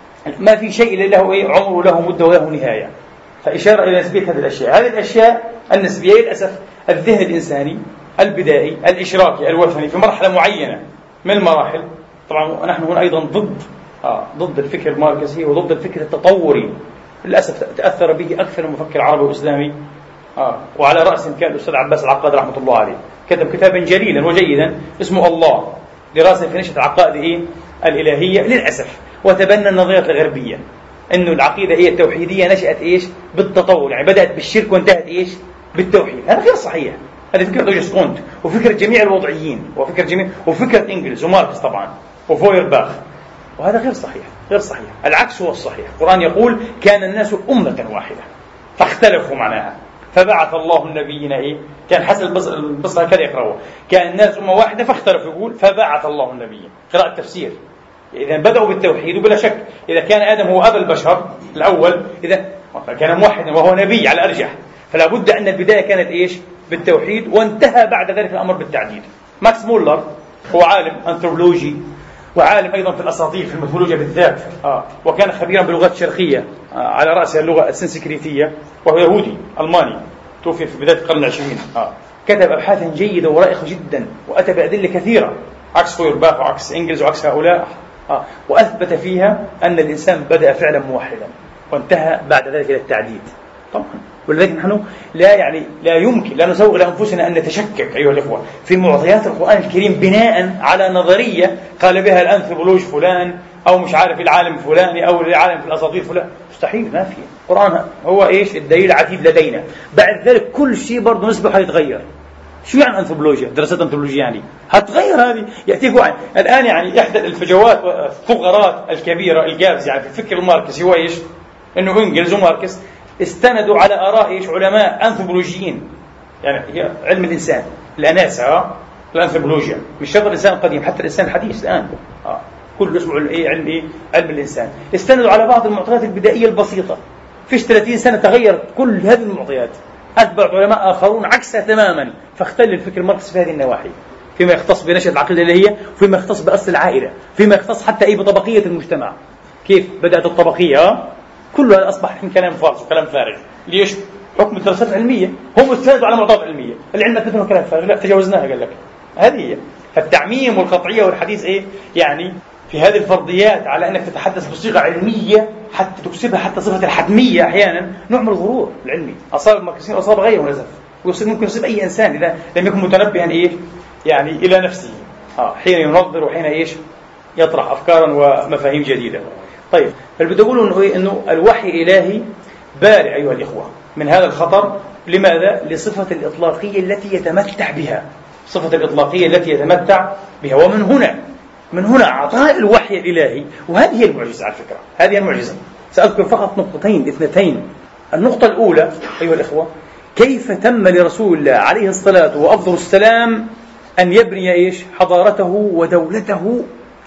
ما في شيء إلا له إيه؟ عمر وله مدة وله نهاية. فإشارة إلى نسبية هذه الأشياء. هذه الأشياء النسبية للأسف الذهن الإنساني البدائي الإشراكي الوثني في مرحلة معينة من المراحل. طبعا نحن هنا أيضا ضد آه ضد الفكر الماركسي وضد الفكر التطوري، للأسف تأثر به أكثر من مفكر عربي وإسلامي، آه وعلى رأسهم كان الأستاذ عباس العقاد رحمة الله عليه، كتب كتابا جليلا وجيدا اسمه الله، دراسة في نشأة العقائد إيه؟ الإلهية، للأسف، وتبنى النظرية الغربية إنه العقيدة إيه؟ التوحيدية نشأت إيش؟ بالتطور، يعني بدأت بالشرك وانتهت إيش؟ بالتوحيد. هذا غير صحيح. هذه فكرة أوجست كونت وفكرة جميع الوضعيين وفكرة جميع وفكرة إنجلز وماركس طبعا وفويرباخ، وهذا غير صحيح، غير صحيح. العكس هو الصحيح. القرآن يقول كان الناس أمة واحدة فاختلفوا معناها فبعث الله النبيين إيه؟ كان حسب البصرة هكذا يقرأوه، كان الناس أمة واحدة فاختلفوا، يقول فبعث الله النبيين، قراءة تفسير. إذا بدأوا بالتوحيد، وبلا شك إذا كان آدم هو أبا البشر الأول، إذا كان موحدا وهو نبي على الأرجح، فلا بد أن البداية كانت إيش؟ بالتوحيد، وانتهى بعد ذلك الأمر بالتعديد. ماكس مولر هو عالم أنثروبولوجي وعالم أيضا في الأساطير في الميثولوجيا بالذات، آه. وكان خبيرا باللغات الشرقية، آه. على رأسها اللغة السنسكريتية، وهو يهودي ألماني توفي في بداية القرن العشرين، آه. كتب أبحاثا جيدة ورائقة جدا وأتى بأدلة كثيرة عكس فويرباخ وعكس إنجلز وعكس هؤلاء، آه. وأثبت فيها أن الإنسان بدأ فعلا موحدا وانتهى بعد ذلك إلى التعديد طبعا. ولذلك نحن لا يعني لا يمكن لا نسوغ لأنفسنا أن نتشكك أيها الإخوة في معطيات القرآن الكريم بناء على نظرية قال بها الأنثروبولوج فلان أو مش عارف العالم الفلاني أو العالم في الأساطير فلان. مستحيل، ما في. القرآن هو إيش؟ الدليل العتيد لدينا. بعد ذلك كل شيء برضه نسبه حيتغير. شو يعني أنثروبولوجيا؟ دراسات أنثروبولوجية يعني هتغير هذه. يأتيكوا عن الآن يعني إحدى الفجوات والثغرات الكبيرة الجابز يعني في الفكر الماركسي هو إيش؟ إنه إنجلز وماركس استندوا على آراء إيش؟ علماء أنثروبولوجيين، يعني هي علم الإنسان، الأناسة، الأنثروبولوجيا، مش شرط الإنسان القديم، حتى الإنسان الحديث الآن آه. كل اسمه إيه؟ علم إيه؟ علم الإنسان. استندوا على بعض المعطيات البدائية البسيطة، فيش ثلاثين سنة تغيرت كل هذه المعطيات. أتبع علماء آخرون عكسها تماما، فاختل الفكر الماركسي في هذه النواحي، فيما يختص بنشأة العقيدة الإلهية، وفيما يختص بأصل العائلة، فيما يختص حتى أي بطبقية المجتمع. كيف بدأت الطبقية؟ آه؟ كل هذا أصبح كلام فارغ وكلام فارغ. ليش؟ حكم الدراسات العلمية، هم استندوا على معطيات علمية، العلم أثبت كلام فارغ، لا تجاوزناها قال لك. هذه هي. فالتعميم والقطعية والحديث إيه؟ يعني في هذه الفرضيات على أنك تتحدث بصيغة علمية حتى تكسبها حتى صفة الحتمية أحيانا نوع من الغرور العلمي. أصاب الماركسيين وأصاب غيرهم للأسف، ويصير ممكن يصيب أي إنسان إذا لم يكن متنبها إيه؟ يعني إلى نفسه آه. حين ينظر وحين إيش؟ يطرح أفكارا ومفاهيم جديدة. طيب، فالبدأ يقولوا إنه, إنه الوحي الإلهي بارع أيها الإخوة من هذا الخطر. لماذا؟ لصفة الإطلاقية التي يتمتع بها، صفة الإطلاقية التي يتمتع بها. ومن هنا من هنا عطاء الوحي الإلهي، وهذه هي المعجزة على فكرة، هذه المعجزة. سأذكر فقط نقطتين اثنتين. النقطة الأولى أيها الإخوة، كيف تم لرسول الله عليه الصلاة وأفضل السلام أن يبني إيش؟ حضارته ودولته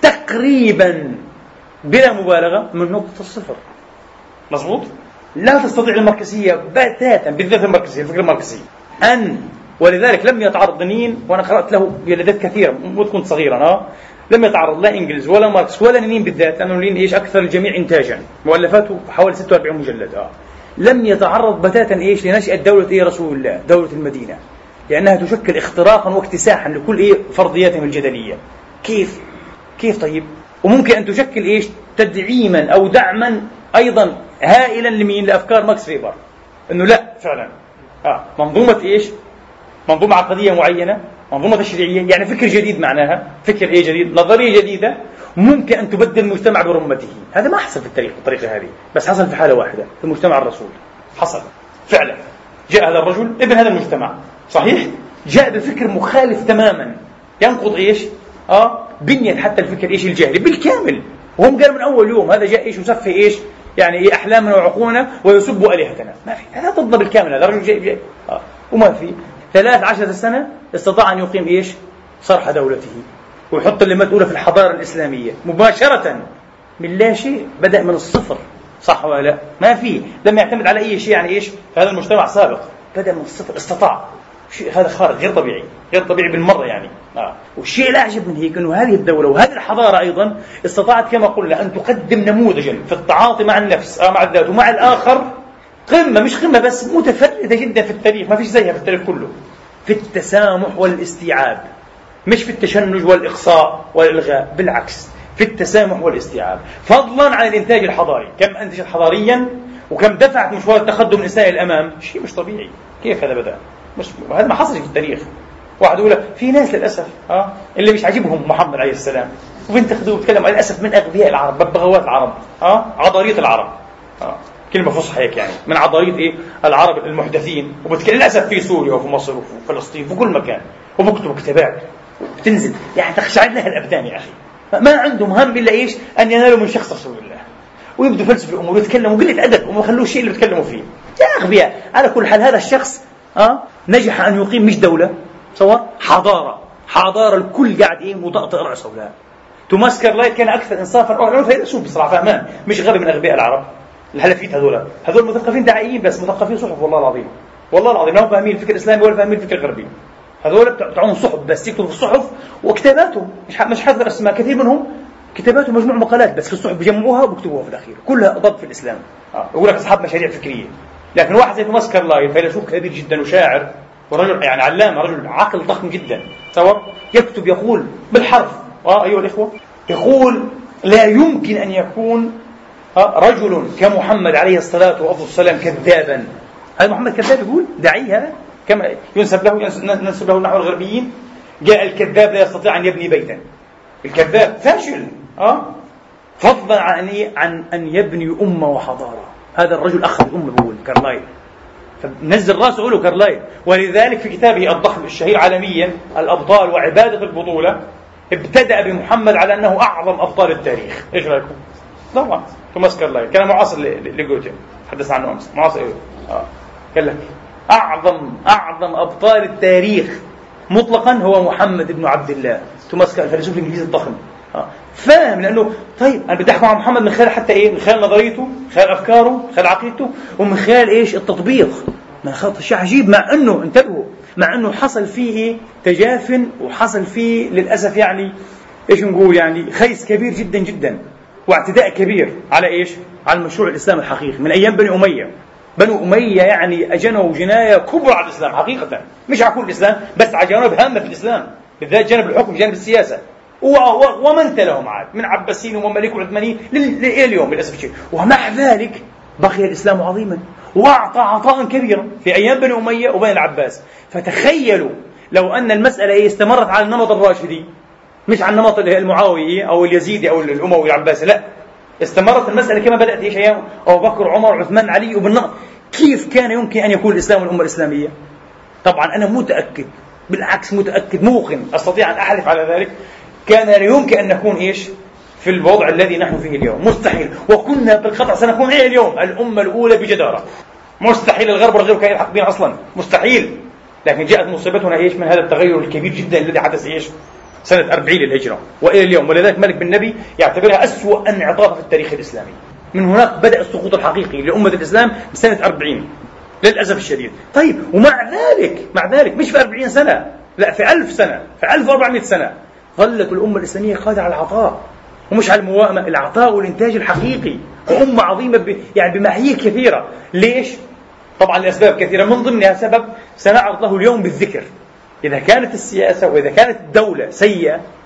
تقريبا بلا مبالغة من نقطة الصفر. مظبوط؟ لا تستطيع الماركسية بتاتا، بالذات الماركسية، الفكرة الماركسية أن، ولذلك لم يتعرض نين، وأنا قرأت له بجلدات كثيرة مو كنت صغيرا، ها لم يتعرض لا إنجلز ولا ماركس ولا نين بالذات، لأنه نين إيش أكثر الجميع إنتاجا، مؤلفاته حوالي ستة وأربعين مجلد، ها لم يتعرض بتاتا إيش لنشأة دولة إيه رسول الله، دولة المدينة، لأنها تشكل اختراقا واكتساحا لكل إيه فرضياتهم الجدلية. كيف؟ كيف طيب؟ وممكن أن تشكل إيش تدعيما أو دعما أيضا هائلا لمين؟ لأفكار ماكس فيبر، أنه لا فعلا آه. منظومة إيش؟ منظومة عقدية معينة، منظومة تشريعية، يعني فكر جديد معناها، فكر إيه جديد، نظرية جديدة ممكن أن تبدل المجتمع برمته. هذا ما حصل في التاريخ بالطريقة هذه، بس حصل في حالة واحدة في المجتمع الرسول. حصل فعلا، جاء هذا الرجل ابن هذا المجتمع صحيح، جاء بفكر مخالف تماما ينقض إيش؟ آه بنية حتى الفكر إيش الجاهلي بالكامل. وهم قالوا من أول يوم هذا جاء إيش يسفه إيش يعني إيه أحلامنا وعقولنا ويسب آلهتنا. ما في، هذا ضد بالكامل. هذا الرجل جاء, جاء. آه. وما في ثلاث عشرة سنة استطاع أن يقيم إيش صرح دولته ويحط اللمات الأولى في الحضارة الإسلامية مباشرة من لا شيء، بدأ من الصفر. صح ولا لا؟ ما في، لم يعتمد على أي شيء. يعني إيش هذا المجتمع سابق، بدأ من الصفر، استطاع شيء. هذا خارق غير طبيعي، غير طبيعي بالمرة يعني. آه. والشيء الأعجب من هيك أنه هذه الدولة وهذه الحضارة أيضا استطاعت كما قلنا أن تقدم نموذجا في التعاطي مع النفس آه مع الذات ومع الآخر، قمة مش قمة بس، متفردة جدا في التاريخ، ما فيش زيها في التاريخ كله، في التسامح والاستيعاب، مش في التشنج والإقصاء والإلغاء، بالعكس في التسامح والاستيعاب. فضلا عن الإنتاج الحضاري، كم أنتجت حضاريا وكم دفعت مشوار التقدم الإنساني الأمام، شيء مش طبيعي. كيف هذا بدأ؟ مش هذا ما حصل في التاريخ. واحد يقول في ناس للأسف آه اللي مش عاجبهم محمد عليه السلام وبينتقدوا وبيتكلموا للأسف من أغبياء العرب، ببغاوات العرب، آه عضارية العرب، آه كلمة فصحى هيك يعني، من عضارية إيه العرب المحدثين، وبتكلم للأسف في سوريا وفي مصر وفي فلسطين في كل مكان، وبكتبوا كتابات بتنزل يعني تخشع لها الأبدان يا أخي. ما عندهم هم إلا إيش أن ينالوا من شخص رسول الله، ويبدوا فلسفة الأمور ويتكلموا قلة أدب وما خلوه الشيء اللي بيتكلموا فيه. يا أغبياء. على كل حال هذا الشخص آه نجح أن يقيم مش دولة، صور حضارة، حضارة الكل قاعد إيه مطأطئ رأسه لها. توماس كارلايل كان أكثر إنصافا، أو فيلسوف بصراحة فهمان، مش غبي من أغبياء العرب. الهلفيت هذول هذول مثقفين دعائيين بس، مثقفين صحف والله العظيم، والله العظيم لا هم فاهمين الفكر الإسلامي ولا فاهمين الفكر الغربي. هذول بتاعون صحف بس، يكتبوا في الصحف وكتاباتهم مش مش حذر اسماء، كثير منهم كتاباتهم مجموع مقالات بس في الصحف بيجمعوها وبكتبوها في الأخير، كلها ضد في الإسلام. آه. يقول لك أصحاب مشاريع فكرية. لكن واحد زي توماس كارلايل فيلسوف كبير جدا وشاعر ورجل يعني علامة، رجل عقل ضخم جدا، تصور يكتب يقول بالحرف آه أيها الإخوة، يقول لا يمكن أن يكون آه رجل كمحمد عليه الصلاة والسلام كذابا. هذا محمد كذاب يقول دعي، هذا كما ينسب له ننسب له نحو الغربيين، جاء الكذاب لا يستطيع أن يبني بيتا، الكذاب فاشل آه فضلا عن عن أن يبني أمة وحضارة. هذا الرجل أخذ أمة بقول كارلايل، فنزل راسه له كارلايل. ولذلك في كتابه الضخم الشهير عالميا الأبطال وعبادة البطولة ابتدأ بمحمد على أنه أعظم أبطال التاريخ. إيش رأيكم؟ طبعا توماس كارلايل كان معاصر لجوتيه، حدث عنه أمس، معاصر آه. قال لك أعظم أعظم أبطال التاريخ مطلقا هو محمد بن عبد الله. توماس كارلايل الفيلسوف الإنجليزي الضخم آه. فاهم، لأنه طيب أنا بدي أحكي مع محمد من خلال حتى إيه، من خلال نظريته، من خلال أفكاره، من خلال عقيدته، ومن خلال إيش التطبيق. من خلال شيء عجيب، مع أنه انتبهوا، مع أنه حصل فيه إيه تجاف، وحصل فيه للأسف يعني إيش نقول يعني خيس كبير جدا جدا واعتداء كبير على إيش، على المشروع الإسلامي الحقيقي من أيام بني أمية. بنو أمية يعني أجنوا جناية كبرى على الإسلام حقيقة، مش على كل الإسلام بس، على جانب هامة في الإسلام بالذات، جانب الحكم، جانب السياسة، ومن تلهم عاد من عباسيين ومماليك وعثمانيين لليوم للأسف الشيء. ومع ذلك بقي الإسلام عظيما وأعطى عطاء كبيرا في أيام بني أمية وبني العباس. فتخيلوا لو أن المسألة استمرت على النمط الراشدي، مش على النمط المعاوي أو اليزيدي أو الأموي العباسي، لا، استمرت المسألة كما بدأت إيش أيام أبو بكر عمر عثمان علي وبالنقط، كيف كان يمكن أن يكون الإسلام والأمة الإسلامية؟ طبعا أنا متأكد، بالعكس متأكد موقن، أستطيع أن أحلف على ذلك، كان لا يمكن أن نكون إيش في الوضع الذي نحن فيه اليوم، مستحيل. وكنا بالقطع سنكون إيه اليوم الأمة الأولى بجدارة، مستحيل. الغرب والغرب كانوا يحققون أصلا، مستحيل. لكن جاءت مصيبتنا إيش من هذا التغير الكبير جدا الذي حدث إيش سنة أربعين للهجرة وإلى اليوم. ولذلك ملك بن نبي يعتبرها أسوأ انعطاف في التاريخ الإسلامي. من هناك بدأ السقوط الحقيقي لأمة الإسلام بسنة أربعين للأسف الشديد. طيب ومع ذلك مع ذلك مش في أربعين سنة، لا، في ألف سنة، في ألف وأربعمائة سنة ظلت الأمة الإسلامية قادرة على العطاء، ومش على الموائمة، العطاء والإنتاج الحقيقي، وأمة عظيمة ب... يعني بمعايير كثيرة. ليش؟ طبعا لأسباب كثيرة، من ضمنها سبب سنعرض له اليوم بالذكر. إذا كانت السياسة وإذا كانت الدولة سيئة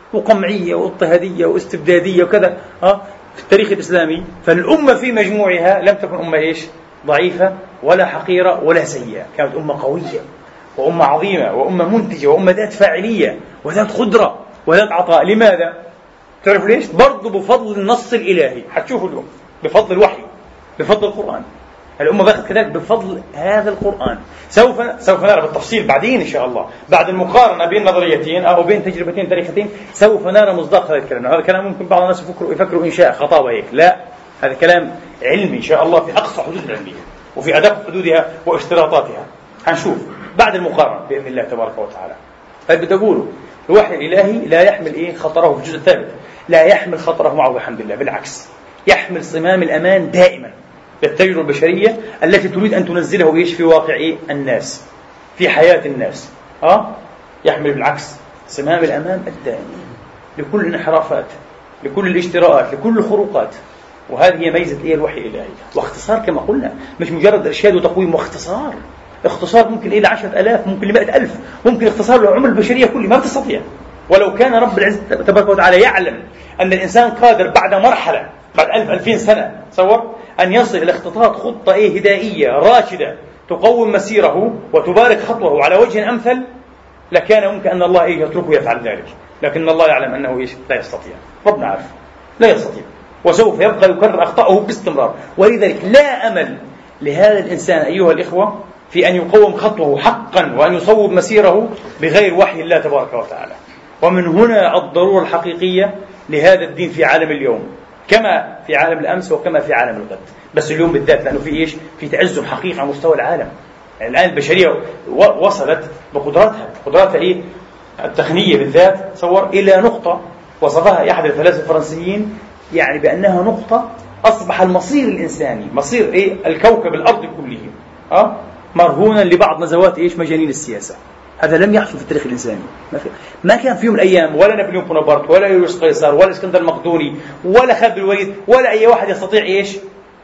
وقمعية واضطهادية واستبدادية وكذا ها في التاريخ الإسلامي. فالأمة في مجموعها لم تكن أمة إيش؟ ضعيفة ولا حقيرة ولا سيئة، كانت أمة قوية وأمة عظيمة وأمة منتجة وأمة ذات فاعلية وذات قدرة وذات عطاء. لماذا؟ تعرف ليش؟ برضو بفضل النص الإلهي. حتشوفوا اليوم بفضل الوحي، بفضل القرآن. الأمة بأخذ كذلك بفضل هذا القرآن. سوف سوف نرى بالتفصيل بعدين إن شاء الله، بعد المقارنة بين نظريتين أو بين تجربتين تاريخيتين سوف نرى مصداق هذا الكلام. هذا الكلام ممكن بعض الناس يفكروا يفكروا إنشاء خطابة هيك، لا، هذا كلام علمي إن شاء الله في أقصى حدود العلمية وفي أدق حدودها واشتراطاتها. هنشوف بعد المقارنة بإذن الله تبارك وتعالى. فبدي أقوله الوحي الإلهي لا يحمل إيه خطره في الجزء الثالث، لا يحمل خطره معه بحمد الله، بالعكس يحمل صمام الأمان دائما للتجربة البشرية التي تريد أن تنزله إيش في واقع إيه؟ الناس، في حياة الناس. أه؟ يحمل بالعكس صمام الأمان الدائم لكل الانحرافات، لكل الاشتراءات، لكل الخروقات. وهذه هي ميزة إيه الوحي الإلهي. واختصار كما قلنا، مش مجرد إرشاد وتقويم، واختصار اختصار ممكن إلى عشرة ألاف، ممكن لمائة ألف، ممكن اختصار لعمر البشرية كلها ما بتستطيع. ولو كان رب العزة تبارك وتعالى يعلم أن الإنسان قادر بعد مرحلة، بعد ألف ألفين سنة تصور، أن يصل إلى اختطاط خطة إيه هدائية راشدة تقوم مسيره وتبارك خطوه على وجه أمثل، لكان ممكن أن الله إيه يتركه يفعل ذلك. لكن الله يعلم أنه إيش لا يستطيع، ربنا عارف لا يستطيع، وسوف يبقى يكرر أخطاءه باستمرار. ولذلك لا أمل لهذا الإنسان أيها الإخوة في أن يقوم خطوه حقا وأن يصوب مسيره بغير وحي الله تبارك وتعالى. ومن هنا الضرورة الحقيقية لهذا الدين في عالم اليوم كما في عالم الأمس وكما في عالم الغد، بس اليوم بالذات لأنه في إيش؟ في تعزم حقيقي على مستوى العالم. يعني الآن البشرية وصلت بقدراتها قدراتها إيه؟ التقنية بالذات تصور إلى نقطة وصفها أحد الفلاسفة الفرنسيين يعني بأنها نقطة أصبح المصير الإنساني، مصير إيه؟ الكوكب الأرض كله أه؟ مرهونا لبعض نزوات إيش؟ مجانين السياسة. هذا لم يحصل في التاريخ الإنساني، ما, في... ما كان في يوم من الأيام ولا نابليون بونابرت ولا يوليوس قيصر ولا اسكندر المقدوني ولا خالد الوليد ولا أي واحد يستطيع إيش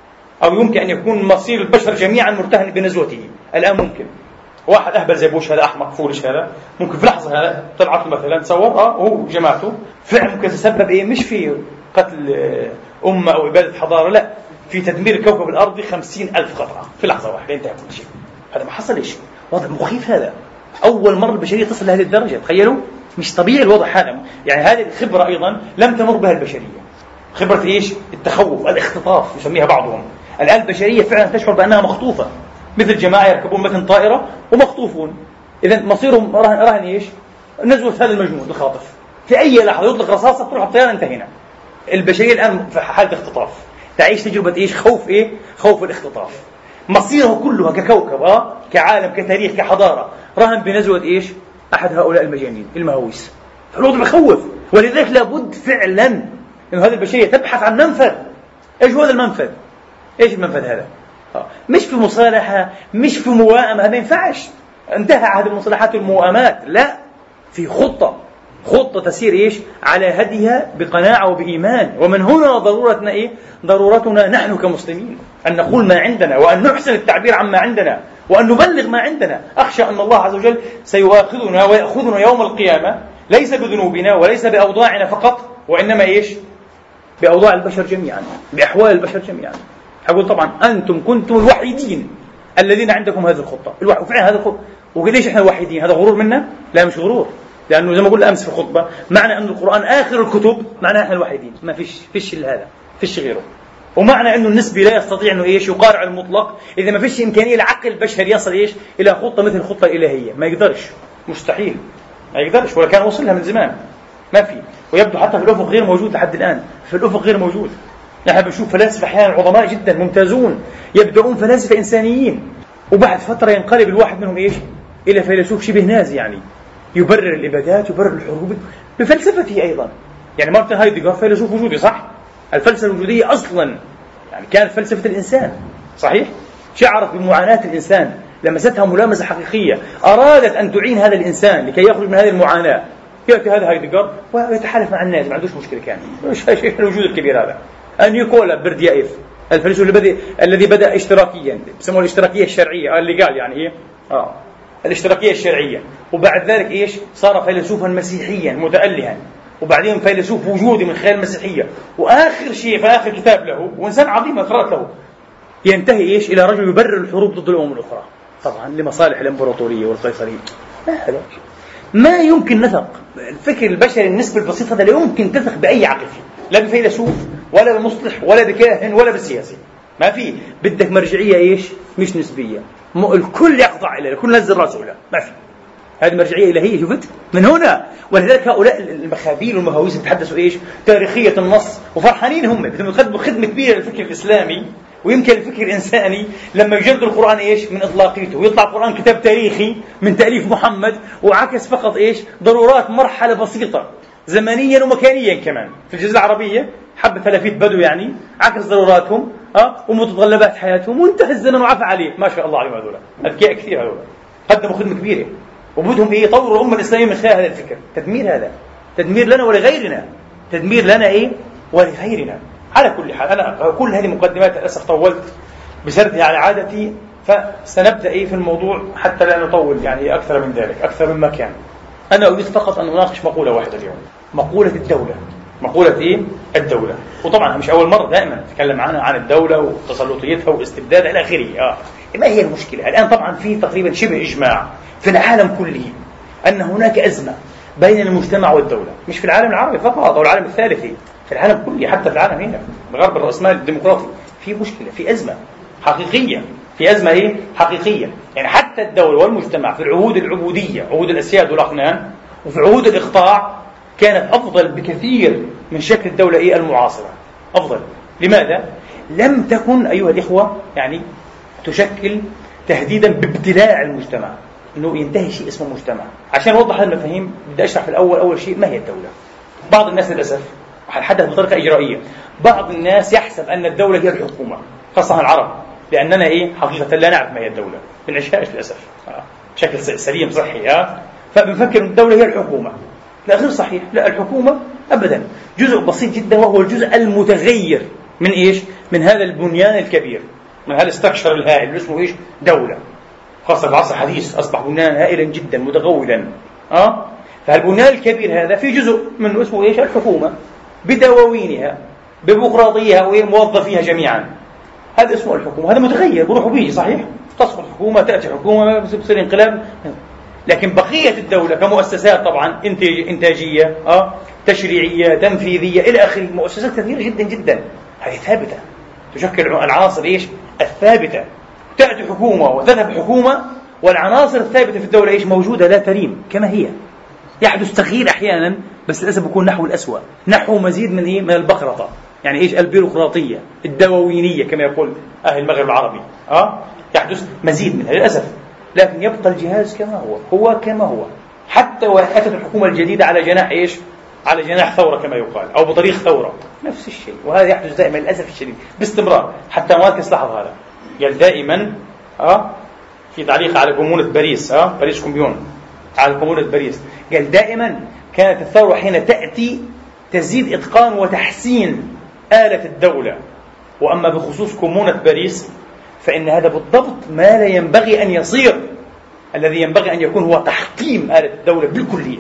أو يمكن أن يكون مصير البشر جميعا مرتهن بنزوته. الآن ممكن واحد أهبل زي بوش، هذا أحمق فولش، هذا ممكن في لحظة هذا طلعت مثلا تصور أه هو جماعته فعلا ممكن تسبب إيه؟ مش في قتل أمة أو إبادة حضارة، لا، في تدمير الكوكب الأرضي خمسين ألف قطعة في لحظة واحدة ينتهي كل شيء. هذا ما حصل إيش؟ وضع مخيف هذا، أول مرة البشرية تصل لهذه الدرجة. تخيلوا، مش طبيعي الوضع هذا. يعني هذه الخبرة أيضا لم تمر بها البشرية، خبرة إيش؟ التخوف، الاختطاف يسميها بعضهم. الآن البشرية فعلا تشعر بأنها مخطوفة، مثل جماعة يركبون مثل طائرة ومخطوفون. إذن مصيرهم راهن راهن إيش؟ نزوة هذا المجنون الخاطف، في أي لحظة يطلق رصاصة تروح الطيارة، انتهينا. البشرية الآن في حالة اختطاف، تعيش تجربة إيش؟ خوف إيه؟ خوف الاختطاف. مصيره كلها ككوكب آه كعالم كتاريخ كحضارة راهن بنزوة إيش؟ أحد هؤلاء المجانين المهويس. فالوضع بخوف. ولذلك لابد فعلا إنه هذه البشرية تبحث عن منفذ. إيش هو هذا المنفذ؟ إيش المنفذ هذا؟ آه. مش في مصالحة، مش في موائمة، ما ينفعش، انتهى عهد المصالحات والموائمات. لا، في خطة، خطة تسير إيش؟ على هديها بقناعة وبإيمان. ومن هنا ضرورتنا إيه؟ ضرورتنا نحن كمسلمين أن نقول ما عندنا وأن نحسن التعبير عما عندنا وأن نبلغ ما عندنا. أخشى أن الله عز وجل سيؤاخذنا ويأخذنا يوم القيامة ليس بذنوبنا وليس بأوضاعنا فقط، وإنما إيش؟ بأوضاع البشر جميعا، بأحوال البشر جميعا. أقول طبعا أنتم كنتم الوحيدين الذين عندكم هذه الخطة، وفعلا هذا الخطة. وليش إحنا الوحيدين؟ هذا غرور منا؟ لا، مش غرور، لأنه زي ما قلنا أمس في الخطبة، معنى أن القرآن آخر الكتب معناه إحنا الوحيدين، ما فيش فيش إلا هذا، فيش غيره. ومعنى أنه النسبي لا يستطيع أنه إيش يقارع المطلق إذا ما فيش إمكانية لعقل البشر يصل إيش إلى خطة مثل الخطة الإلهية. ما يقدرش، مستحيل، ما يقدرش، ولا كان وصلها من زمان، ما في. ويبدو حتى في الأفق غير موجود لحد الآن، في الأفق غير موجود. نحن بنشوف فلاسفة أحيانا عظماء جدا ممتازون يبدأون فلاسفة إنسانيين، وبعد فترة ينقلب الواحد منهم إيش إلى فيلسوف شبه نازي، يعني يبرر الإبادات، يبرر الحروب بفلسفته أيضا. يعني مارتن هايدغر فيلسوف وجودي، صح؟ الفلسفة الوجودية أصلا يعني كانت فلسفة الإنسان، صحيح؟ شعرت بمعاناة الإنسان، لمستها ملامسة حقيقية، أرادت أن تعين هذا الإنسان لكي يخرج من هذه المعاناة. يأتي هذا هايدغر ويتحالف مع الناس، ما عندوش مشكلة. كان شيء الوجود الكبير هذا. نيكولا برديايف الفيلسوف الذي الذي بدأ اشتراكيا، بسموه الاشتراكية الشرعية، اللي قال يعني إيه؟ آه الاشتراكية الشرعية. وبعد ذلك إيش؟ صار فيلسوفا مسيحيا متألها، وبعدين فيلسوف وجودي من خلال المسيحية، وآخر شيء في آخر كتاب له وإنسان عظيم قرأت له ينتهي إيش إلى رجل يبرر الحروب ضد الأمم الأخرى، طبعا لمصالح الإمبراطورية والقيصرية. ما هذا ما يمكن نثق. الفكر البشري النسبة البسيطة هذا لا يمكن تثق بأي عقل فيه، لا بفيلسوف ولا بمصلح ولا بكاهن ولا بالسياسي. ما في، بدك مرجعية إيش مش نسبية، الكل يخضع إليه، الكل نزل رأسه له، ما في. هذه مرجعية إلهية. شفت من هنا. ولذلك هؤلاء المخابيل والمهاويس يتحدثوا إيش تاريخية النص وفرحانين، هم بدهم يقدموا خدمة كبيرة للفكر الإسلامي ويمكن الفكر الإنساني لما يجدوا القرآن إيش من إطلاقيته، ويطلع القرآن كتاب تاريخي من تأليف محمد وعكس فقط إيش ضرورات مرحلة بسيطة زمنيا ومكانيا كمان في الجزيرة العربية، حبة ثلاثين بدو يعني عكس ضروراتهم أه ومتطلبات حياتهم وانتهى الزمن وعفى عليه. ما شاء الله عليهم هذول أذكياء كثير، هذول قدموا خدمة كبيرة وبدهم إيه يطوروا الأمة الإسلامية من خلال هذا الفكر. تدمير، هذا تدمير لنا ولغيرنا، تدمير لنا إيه ولغيرنا. على كل حال أنا كل هذه مقدمات للأسف طولت بسردها على عادتي، فسنبدأ إيه في الموضوع حتى لا نطول يعني أكثر من ذلك أكثر مما كان. أنا أريد فقط أن أناقش مقولة واحدة اليوم، مقولة الدولة. مقولة إيه؟ الدولة. وطبعا مش أول مرة، دائما نتكلم معنا عن الدولة وتسلطيتها واستبدادها إلى آخره. آه. ما هي المشكلة الآن؟ طبعا في تقريبا شبه إجماع في العالم كله أن هناك أزمة بين المجتمع والدولة، مش في العالم العربي فقط أو العالم الثالثي، في العالم كله، حتى في العالم هنا الغرب الرأسمالي الديمقراطي في مشكلة، في أزمة حقيقية، في أزمة إيه؟ حقيقية. يعني حتى الدولة والمجتمع في العهود العبودية، عهود الأسياد والأقنان، وفي عهود الإقطاع كانت أفضل بكثير من شكل الدولة إيه المعاصرة. أفضل. لماذا؟ لم تكن أيها الإخوة يعني تشكل تهديدا بابتلاع المجتمع، إنه ينتهي شيء اسمه مجتمع. عشان أوضح هذا المفاهيم بدي أشرح في الأول أول شيء ما هي الدولة. بعض الناس للأسف وحنحدث بطريقة إجرائية، بعض الناس يحسب أن الدولة هي الحكومة، خاصة العرب، لأننا إيه حقيقة لا نعرف ما هي الدولة، بنعيشهاش للأسف آه. بشكل سليم صحي آه. فبنفكر الدولة هي الحكومة. لا، غير صحيح. لا، الحكومة أبدا جزء بسيط جدا، وهو الجزء المتغير من إيش؟ من هذا البنيان الكبير، من هذا الاستكشر الهائل اللي اسمه إيش؟ دولة. خاصة في العصر الحديث أصبح بنيان هائلا جدا متغولا آه. فالبنيان الكبير هذا في جزء منه اسمه إيش؟ الحكومة، بدواوينها ببيروقراطيها وموظفيها جميعا. هذا اسمه الحكومة. هذا متغير بروح وبيجي صحيح، تسقط حكومة تأتي حكومة بصير انقلاب. لكن بقية الدولة كمؤسسات طبعا إنتاج إنتاجية آه تشريعية تنفيذية إلى آخره، مؤسسات كثيرة جدا جدا هذه ثابتة، تشكل العناصر إيش؟ الثابتة. تأتي حكومة وتذهب حكومة، والعناصر الثابتة في الدولة إيش؟ موجودة لا تريم كما هي. يحدث تغيير أحيانا بس للأسف يكون نحو الأسوأ، نحو مزيد من إيه؟ من البقرطة. يعني إيش؟ البيروقراطية الدواوينية كما يقول أهل المغرب العربي آه؟ يحدث مزيد منها للأسف، لكن يبقى الجهاز كما هو، هو كما هو، حتى وأتت الحكومة الجديدة على جناح إيش؟ على جناح ثورة كما يقال، أو بطريق ثورة، نفس الشيء. وهذا يحدث دائما للأسف الشديد باستمرار. حتى ماركس لاحظ هذا، قال دائما آه في تعليق على كومونة باريس آه باريس كوميون، على كومونة باريس، قال دائما كانت الثورة حين تأتي تزيد إتقان وتحسين آلة الدولة، وأما بخصوص كومونة باريس فإن هذا بالضبط ما لا ينبغي أن يصير. الذي ينبغي أن يكون هو تحطيم آلة الدولة بالكلية.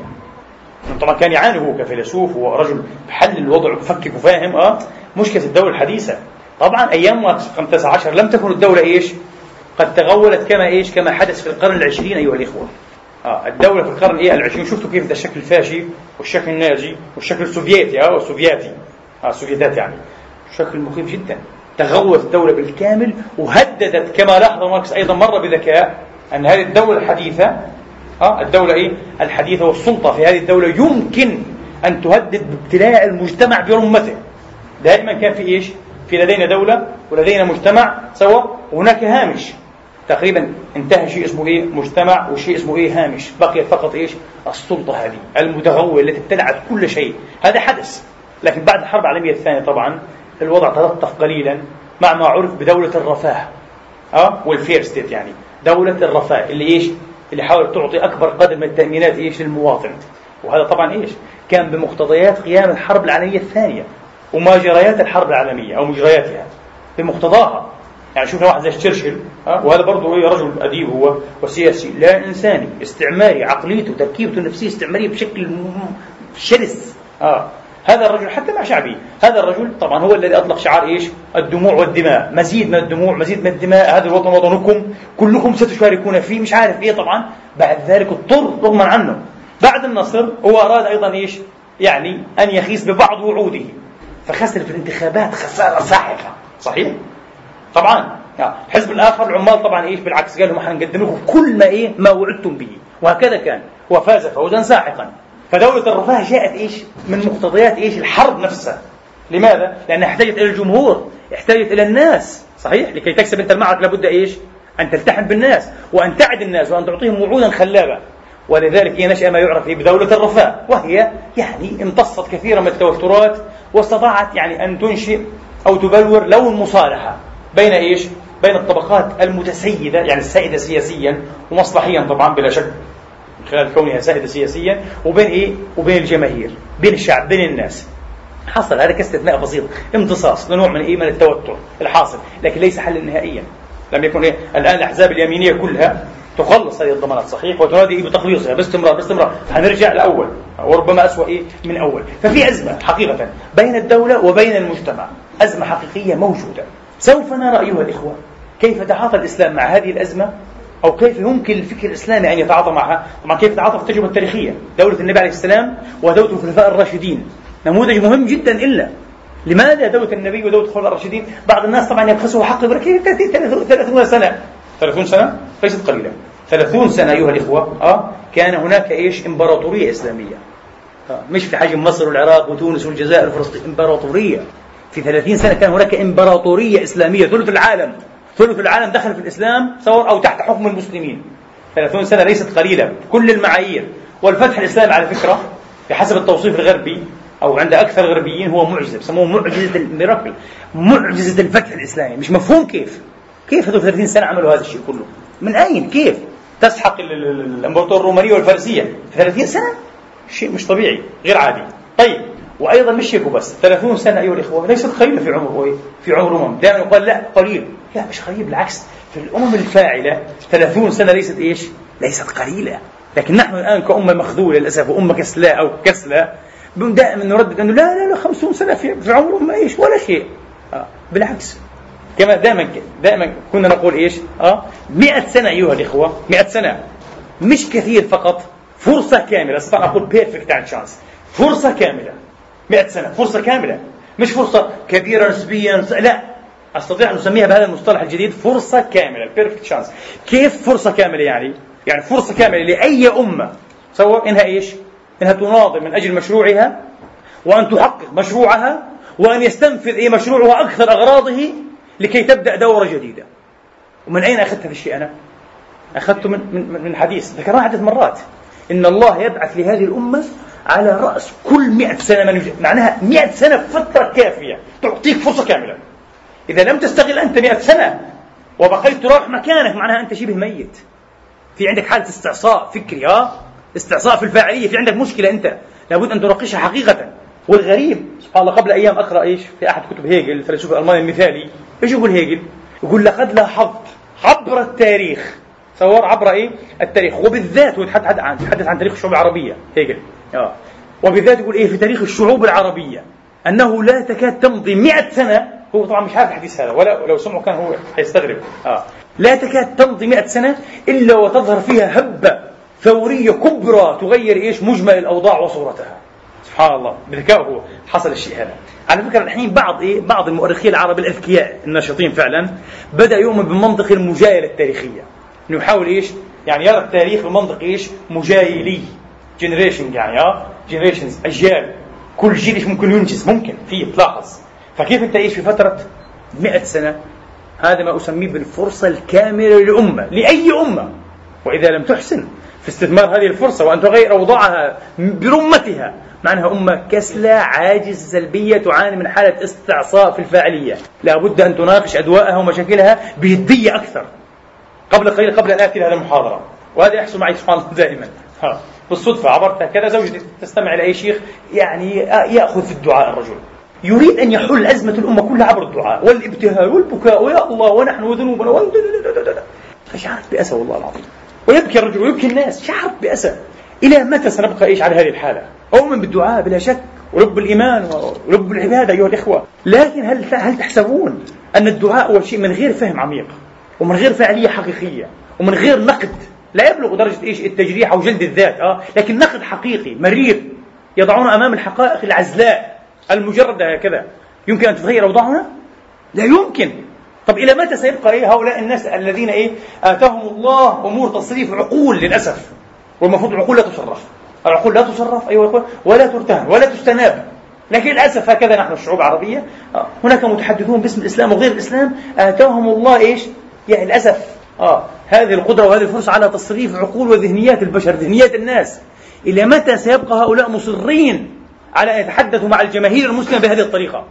طبعا كان يعاني هو كفيلسوف ورجل بحل الوضع وبفكك وفاهم آه مشكلة الدولة الحديثة. طبعا أيام ماركس الخامس عشر لم تكن الدولة إيش؟ قد تغولت كما إيش؟ كما حدث في القرن العشرين أيها الإخوة. آه الدولة في القرن إيه العشرين شفتوا كيف ده الشكل الفاشي والشكل النازي والشكل السوفيتي آه والسوفياتي آه السوفيتات يعني شكل مخيف جدا. تغوت الدولة بالكامل، وهددت كما لاحظ ماركس أيضا مرة بذكاء أن هذه الدولة الحديثة آه الدولة إيه الحديثة والسلطة في هذه الدولة يمكن أن تهدد بابتلاع المجتمع برمته. دائما كان في إيش؟ في لدينا دولة ولدينا مجتمع سوا، وهناك هامش. تقريبا انتهى شيء اسمه إيه مجتمع وشيء اسمه إيه هامش، بقيت فقط إيش السلطة هذه المتغولة التي ابتلعت كل شيء. هذا حدث. لكن بعد الحرب العالمية الثانية طبعا الوضع تلطف قليلا مع ما عرف بدولة الرفاه أه؟ والفير ستيت، يعني دولة الرفاه اللي إيش اللي حاولت تعطي أكبر قدر من التأمينات إيش للمواطن. وهذا طبعا إيش كان بمقتضيات قيام الحرب العالمية الثانية ومجريات الحرب العالمية أو مجرياتها بمقتضاها. يعني شوفنا واحد زي تشرشل أه؟ وهذا برضه إيه رجل أديب هو وسياسي لا إنساني استعماري، عقليته تركيبته النفسية استعمارية بشكل شرس آه هذا الرجل حتى مع شعبه، هذا الرجل طبعا هو الذي أطلق شعار إيش؟ الدموع والدماء، مزيد من الدموع مزيد من الدماء، هذا الوطن وطنكم كلكم ستشاركون فيه، مش عارف إيه. طبعا بعد ذلك اضطر رغما عنه بعد النصر هو أراد أيضا إيش؟ يعني أن يخيس ببعض وعوده، فخسر في الانتخابات خسارة ساحقة. صحيح؟ طبعا الحزب الآخر العمال طبعا إيش بالعكس قال لهم احنا نقدم لكم كل ما إيه ما وعدتم به، وهكذا كان وفاز فوزا ساحقا. فدولة الرفاه جاءت إيش من مقتضيات إيش الحرب نفسها. لماذا؟ لأنها احتاجت إلى الجمهور، احتاجت إلى الناس. صحيح؟ لكي تكسب أنت المعركة لابد إيش؟ أن تلتحم بالناس وأن تعد الناس وأن تعطيهم وعودا خلابة. ولذلك هي نشأ ما يعرف بدولة الرفاه، وهي يعني امتصت كثيرا من التوترات واستطاعت يعني أن تنشئ أو تبلور لون مصالحة بين إيش؟ بين الطبقات المتسيدة يعني السائدة سياسيا ومصلحيا طبعا بلا شك من خلال كونها سائدة سياسيا، وبين إيه؟ وبين الجماهير، بين الشعب، بين الناس. حصل هذا كاستثناء بسيط، امتصاص لنوع من إيه؟ من التوتر الحاصل، لكن ليس حلا نهائيا. لم يكن إيه؟ الآن الأحزاب اليمينية كلها تخلص هذه الضمانات صحيح وتنادي بتخليصها باستمرار باستمرار، هنرجع لأول وربما أسوأ إيه من أول. ففي أزمة حقيقة بين الدولة وبين المجتمع، أزمة حقيقية موجودة. سوف نرى أيها الإخوة كيف تعاطى الإسلام مع هذه الأزمة، أو كيف يمكن الفكر الإسلامي أن يتعاطى معها. طبعا كيف تعاطى في التجربة التاريخية، دولة النبي عليه السلام ودولة الخلفاء الراشدين نموذج مهم جدا. إلا لماذا دولة النبي ودولة الخلفاء الراشدين بعض الناس طبعا يبخسوا حق كيف ثلاثون سنة ثلاثون سنة ليست قليلة. ثلاثون سنة أيها الإخوة آه كان هناك إيش؟ إمبراطورية إسلامية، آه مش في حجم مصر والعراق وتونس والجزائر وفلسطين، إمبراطورية. في ثلاثين سنة كان هناك إمبراطورية إسلامية، ثلث العالم ثلث العالم دخل في الإسلام صور أو تحت حكم المسلمين. ثلاثون سنة ليست قليلة بكل المعايير. والفتح الإسلامي على فكرة بحسب التوصيف الغربي أو عند أكثر الغربيين هو معجزة، بيسموه معجزة الميراكل، معجزة الفتح الإسلامي. مش مفهوم كيف كيف هذول ثلاثين سنة عملوا هذا الشيء كله؟ من أين؟ كيف تسحق الإمبراطورية الرومانية والفارسية في ثلاثين سنة؟ شيء مش طبيعي غير عادي. طيب وأيضا مش هيك بس، ثلاثون سنة أيها الإخوة ليست قليلة في عمر في عمر أمم. دائما يقال لا قليل، لا مش قليل، بالعكس في الأمم الفاعلة ثلاثون سنة ليست إيش؟ ليست قليلة. لكن نحن الآن كأمة مخذولة للأسف وأمة كسلاء أو كسلة دائما نردد أنه لا لا لا خمسون سنة في, في عمر أمة إيش ولا شيء. آه بالعكس كما دائما دائما كنا نقول إيش؟ آه مئة سنة أيها الإخوة، مئة سنة مش كثير فقط، فرصة كاملة. أستطيع أقول perfect chance، فرصة كاملة. مئة سنة فرصة كاملة، مش فرصة كبيرة نسبيا، لا، أستطيع أن أسميها بهذا المصطلح الجديد فرصة كاملة، perfect chance. كيف فرصة كاملة يعني؟ يعني فرصة كاملة لأي أمة تصور إنها إيش؟ إنها تناضل من أجل مشروعها وأن تحقق مشروعها وأن يستنفذ إيه مشروعها أكثر أغراضه لكي تبدأ دورة جديدة. ومن أين أخذت هذا الشيء أنا؟ أخذته من من من حديث ذكرناه عدة مرات، إن الله يبعث لهذه الأمة على رأس كل مئة سنة من يوجد. معناها مئة سنة فترة كافية تعطيك فرصة كاملة. إذا لم تستغل أنت مئة سنة وبقيت تروح مكانك معناها أنت شبه ميت. في عندك حالة استعصاء فكري، ها استعصاء في الفاعلية، في عندك مشكلة أنت لابد أن تناقشها حقيقة. والغريب سبحان الله قبل أيام أقرأ إيش في أحد كتب هيجل الفيلسوف الألماني المثالي، إيش يقول هيجل؟ يقول لقد لاحظت عبر التاريخ، تصور عبر إيه التاريخ، وبالذات ويتحدث عن يتحدث عن تاريخ الشعوب العربية هيجل، آه وبالذات يقول إيه في تاريخ الشعوب العربية أنه لا تكاد تمضي مئة سنة. هو طبعا مش عارف الحديث هذا ولا لو سمعه كان هو حيستغرب. آه لا تكاد تمضي مئة سنة إلا وتظهر فيها هبة ثورية كبرى تغير إيش مجمل الأوضاع وصورتها. سبحان الله بذكاء هو حصل الشيء هذا. على فكرة الحين بعض إيه بعض المؤرخين العرب الأذكياء الناشطين فعلا بدأ يؤمن بمنطق المجايلة التاريخية، إنه يحاول إيش يعني يرى التاريخ بمنطق إيش مجايلي، جنريشن يعني آه جنريشنز أجيال، كل جيل إيش ممكن ينجز ممكن فيه تلاحظ. فكيف أنت إيش في فترة مئة سنة؟ هذا ما أسميه بالفرصة الكاملة للأمة، لأي أمة. وإذا لم تحسن في استثمار هذه الفرصة وأن تغير أوضاعها برمتها معناها أمة كسلة عاجز سلبية تعاني من حالة استعصاء في الفاعلية. لابد أن تناقش أدواءها ومشاكلها بجدية أكثر. قبل قليل قبل أن آتي لهذه المحاضرة، وهذا يحصل معي سبحان الله دائما ها بالصدفة عبرت كذا زوجتي تستمع إلى أي شيخ يعني يأخذ في الدعاء، الرجل يريد أن يحل أزمة الأمة كلها عبر الدعاء والابتهال والبكاء ويا الله ونحن وذنوبنا، فشعرت بأسى والله العظيم. ويبكي الرجل ويبكي الناس، شعرت بأسى. إلى متى سنبقى إيش على هذه الحالة؟ أؤمن بالدعاء بلا شك، ولب الإيمان ولب العبادة أيها الإخوة. لكن هل هل تحسبون أن الدعاء أول شيء من غير فهم عميق ومن غير فعالية حقيقية ومن غير نقد، لا يبلغ درجة إيش التجريح أو جلد الذات، آه لكن نقد حقيقي مرير يضعون أمام الحقائق العزلاء المجردة هكذا، يمكن أن تتغير أوضاعنا؟ لا يمكن. طب إلى متى سيبقى إيه هؤلاء الناس الذين إيه آتاهم الله أمور تصريف عقول للأسف، والمفروض العقول لا تصرف، العقول لا تصرف أيها الأخوة ولا ترتهن ولا تستناب. لكن للأسف هكذا نحن الشعوب العربية، آه هناك متحدثون باسم الإسلام وغير الإسلام آتاهم الله إيش يعني للأسف آه هذه القدرة وهذه الفرصة على تصريف عقول وذهنيات البشر، ذهنيات الناس. إلى متى سيبقى هؤلاء مصرين على أن يتحدثوا مع الجماهير المسلمة بهذه الطريقة؟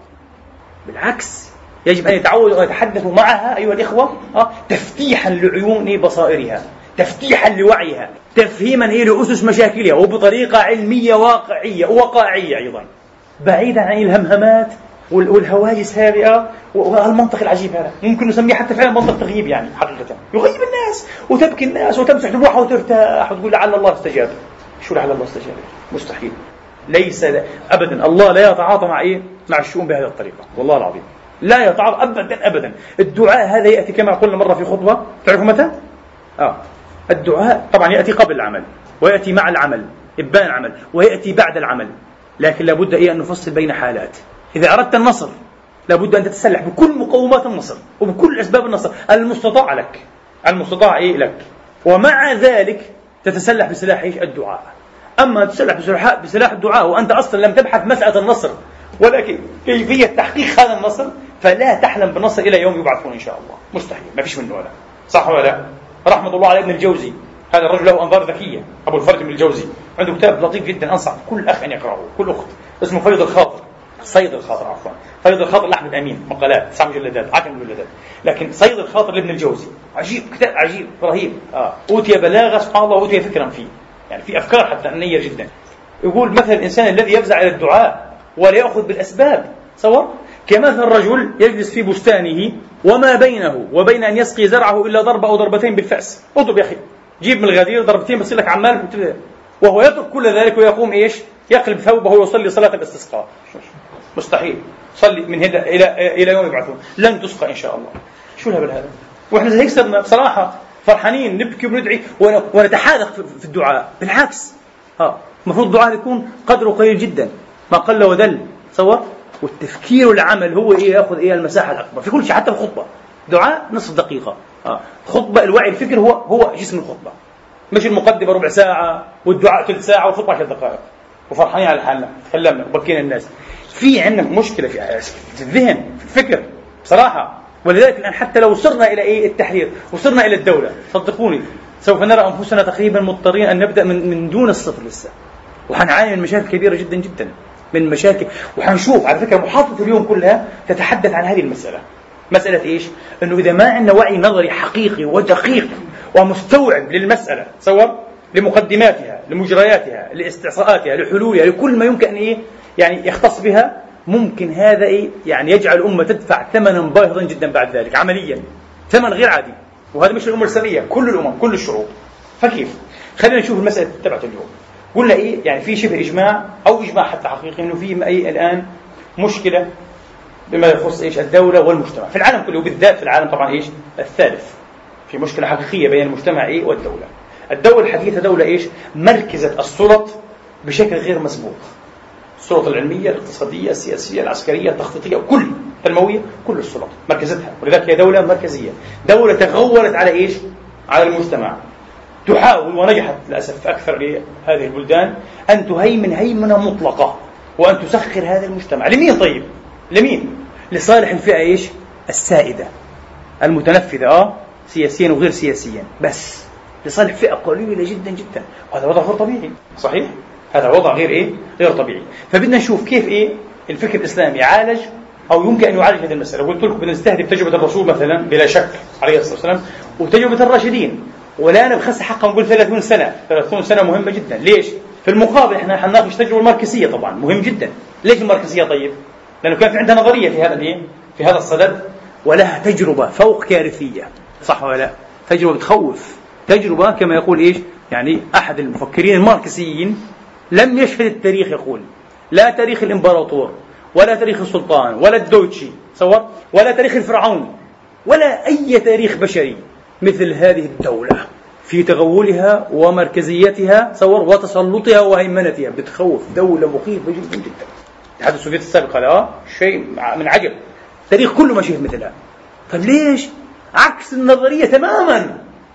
بالعكس، يجب أن يتعودوا أن يتحدثوا معها أيها الإخوة آه تفتيحا لعيون بصائرها، تفتيحا لوعيها، تفهيما لأسس مشاكلها، وبطريقة علمية واقعية وواقعية أيضا، بعيدا عن الهمهمات والهواجس هذه والمنطق العجيب هذا. ممكن نسميه حتى فعلا منطق تغييب، يعني حقيقة يغيب الناس وتبكي الناس وتمسح دموعها وترتاح وتقول لعل الله استجاب. شو لعل الله استجاب؟ مستحيل، ليس أبدا. الله لا يتعاطى مع إيه؟ مع الشؤون بهذه الطريقة، والله العظيم لا يتعاطى أبدا أبدا. الدعاء هذا يأتي كما قلنا مرة في خطبة، تعرفوا متى؟ آه الدعاء طبعا يأتي قبل العمل ويأتي مع العمل إبان العمل ويأتي بعد العمل، لكن لابد إيه أن نفصل بين حالات. إذا أردت النصر لابد أن تتسلح بكل مقومات النصر وبكل أسباب النصر المستطاع لك، المستطاع إيه لك، ومع ذلك تتسلح بسلاح إيش؟ الدعاء. أما تتسلح بسلاح, بسلاح الدعاء وأنت أصلا لم تبحث مسألة النصر ولكن كيفية تحقيق هذا النصر، فلا تحلم بالنصر إلى يوم يبعثون إن شاء الله، مستحيل، ما فيش منه ولا. صح ولا لا؟ رحمة الله على ابن الجوزي، هذا الرجل له أنظار ذكية، أبو الفرج من الجوزي، عنده كتاب لطيف جدا أنصح كل أخ أن يقرأه، كل أخت، اسمه فيض الخاطر، صيد الخاطر عفوا، فيض الخاطر لأحمد أمين، مقالات تسع مجلدات، عشر مجلدات، لكن صيد الخاطر لابن الجوزي عجيب، كتاب عجيب رهيب، آه. أوتي بلاغة سبحان الله وأوتي فكرا فيه، يعني في أفكار حتى نير جدا. يقول مثل الإنسان الذي يفزع إلى الدعاء ولا يأخذ بالأسباب، صور كمثل الرجل يجلس في بستانه وما بينه وبين أن يسقي زرعه إلا ضربة أو ضربتين بالفأس. اضرب يا أخي، جيب من الغدير ضربتين بصير لك عمال، وهو يترك كل ذلك ويقوم إيش؟ يقلب ثوبه ويصلي صلاة الاستسقاء. مستحيل، صلي من هنا إلى إلى يوم يبعثون لن تسقى إن شاء الله. شو الهبل هذا؟ وإحنا زي هيك صرنا بصراحة فرحانين نبكي وندعي ونتحادث في الدعاء. بالعكس، ها المفروض الدعاء يكون قدره قليل جدا، ما قل ودل، صور. والتفكير والعمل هو إيه؟ يأخذ إيه المساحة الأكبر في كل شيء، حتى الخطبة. دعاء نصف دقيقة، آه. خطبة الوعي الفكر هو هو جسم الخطبة، مش المقدمة ربع ساعة والدعاء ثلث ساعة والخطبة عشر دقائق وفرحانين على حالنا تكلمنا وبكينا الناس. في عندنا مشكلة في الذهن، في الفكر بصراحة. ولذلك الآن حتى لو وصلنا إلى إيه التحرير وصلنا إلى الدولة، صدقوني سوف نرى أنفسنا تقريبا مضطرين أن نبدأ من من دون الصفر لسه، وحنعاني من مشاكل كبيرة جدا جدا، من مشاكل. وحنشوف على فكرة محاضرة اليوم كلها تتحدث عن هذه المسألة، مسألة إيش؟ أنه إذا ما عندنا وعي نظري حقيقي ودقيق ومستوعب للمسألة، صور لمقدماتها، لمجرياتها، لاستعصاءاتها، لحلولها، لكل ما يمكن إيه يعني يختص بها، ممكن هذا إيه يعني يجعل الأمة تدفع ثمنا باهظا جدا بعد ذلك عمليا، ثمن غير عادي. وهذا مش الأمة الإسلامية، كل الأمم، كل الشعوب. فكيف؟ خلينا نشوف المسألة تبعت اليوم. قلنا إيه يعني في شبه إجماع أو إجماع حتى حقيقي إنه في أي الآن مشكلة بما يخص إيش الدولة والمجتمع في العالم كله، بالذات في العالم طبعا إيش الثالث، في مشكلة حقيقية بين المجتمع إيه والدولة. الدولة الحديثة دولة إيش مركزة السلط بشكل غير مسبوق، السلط العلمية، الاقتصادية، السياسية، العسكرية، التخطيطية، كل التنموية، كل السلط مركزتها، ولذلك هي دولة مركزية، دولة تغولت على إيش على المجتمع، تحاول ونجحت للأسف في أكثر هذه البلدان أن تهيمن هيمنة مطلقة وأن تسخر هذا المجتمع. لمين طيب؟ لمين؟ لصالح الفئة إيش السائدة المتنفذة، آه سياسيا وغير سياسيا، بس لصالح فئة قليلة جدا جدا. وهذا وضع غير طبيعي، صحيح؟ هذا وضع غير إيه؟ غير طبيعي. فبدنا نشوف كيف إيه الفكر الإسلامي يعالج أو يمكن أن يعالج هذه المسألة. قلت لكم بدنا نستهدف تجربة الرسول مثلا بلا شك عليه الصلاة والسلام وتجربة الراشدين، ولا نبخس حقا نقول ثلاثين سنة، ثلاثين سنة مهمة جدا. ليش؟ في المقابل إحنا حنناقش تجربة الماركسية طبعا مهم جدا. ليش الماركسية طيب؟ لأنه كان في عندها نظرية في هذا الإيه؟ في هذا الصدد، ولها تجربة فوق كارثية، صح ولا لا؟ تجربة تخوف، تجربة كما يقول إيش يعني أحد المفكرين الماركسيين، لم يشهد التاريخ يقول لا تاريخ الإمبراطور ولا تاريخ السلطان ولا الدوتشي صور ولا تاريخ الفرعون ولا أي تاريخ بشري مثل هذه الدولة في تغولها ومركزيتها صور وتسلطها وهيمنتها. بتخوف، دولة مخيفة جدا جدا. الاتحاد السوفيتي السابق هذا شيء من عجب، التاريخ كله ما شايف مثلها. طيب ليش؟ عكس النظرية تماما.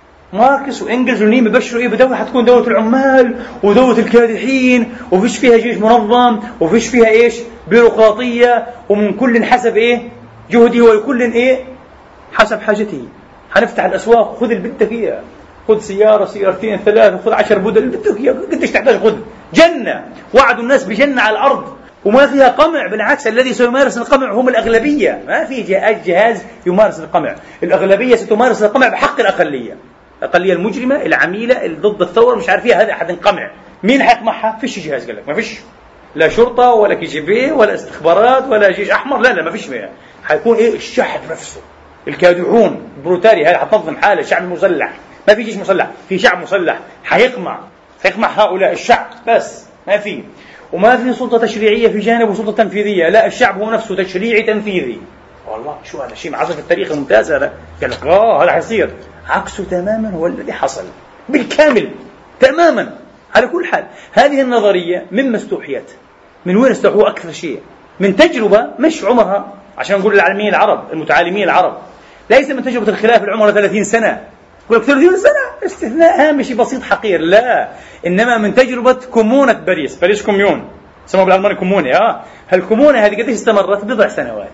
ماركس وإنجلز ونيم بشروا إيه بدولة حتكون دولة العمال ودولة الكادحين وفيش فيها جيش منظم وفيش فيها إيش بيروقراطية ومن كل حسب إيه جهده وكل إيه حسب حاجته. حنفتح الأسواق، خذ اللي بدك إياه، خذ سيارة سيارتين ثلاثة، خذ عشر بدل اللي بدك إياه، قديش تحتاج خذ. جنة، وعدوا الناس بجنة على الأرض وما فيها قمع، بالعكس الذي سيمارس القمع هم الأغلبية. ما في جهاز يمارس القمع، الأغلبية ستمارس القمع بحق الأقلية. الأقلية المجرمة العميلة اللي ضد الثورة مش عارفيها، هذا أحد انقمع. مين حيقمعها؟ فيش جهاز، قال لك ما فيش لا شرطة ولا كي جي بي ولا استخبارات ولا جيش أحمر، لا لا ما فيش فيها. حيكون إيه الشعب نفسه، الكادحون البروتاري، هذا حتنظم حالة الشعب المسلح. ما في جيش مسلح، في شعب مسلح حيقمع، سيقمع هؤلاء الشعب بس، ما في. وما في سلطة تشريعية في جانب وسلطة تنفيذية، لا الشعب هو نفسه تشريعي تنفيذي. والله شو هذا الشيء معصف التاريخ الممتاز هذا. قال لك آه هذا حيصير. عكسه تماما هو الذي حصل بالكامل تماما. على كل حال هذه النظرية مما استوحيت، من وين استوحوا أكثر شيء؟ من تجربة مش عمرها، عشان نقول للعالمين العرب المتعالمين العرب، ليس من تجربة الخلافة العمر ثلاثين سنة. يقول لك ثلاثين سنة استثناء هامشي بسيط حقير، لا، إنما من تجربة كومونة باريس، باريس كوميون سموه بالألماني كومونة. آه هالكومونة هذه قديش استمرت؟ بضع سنوات.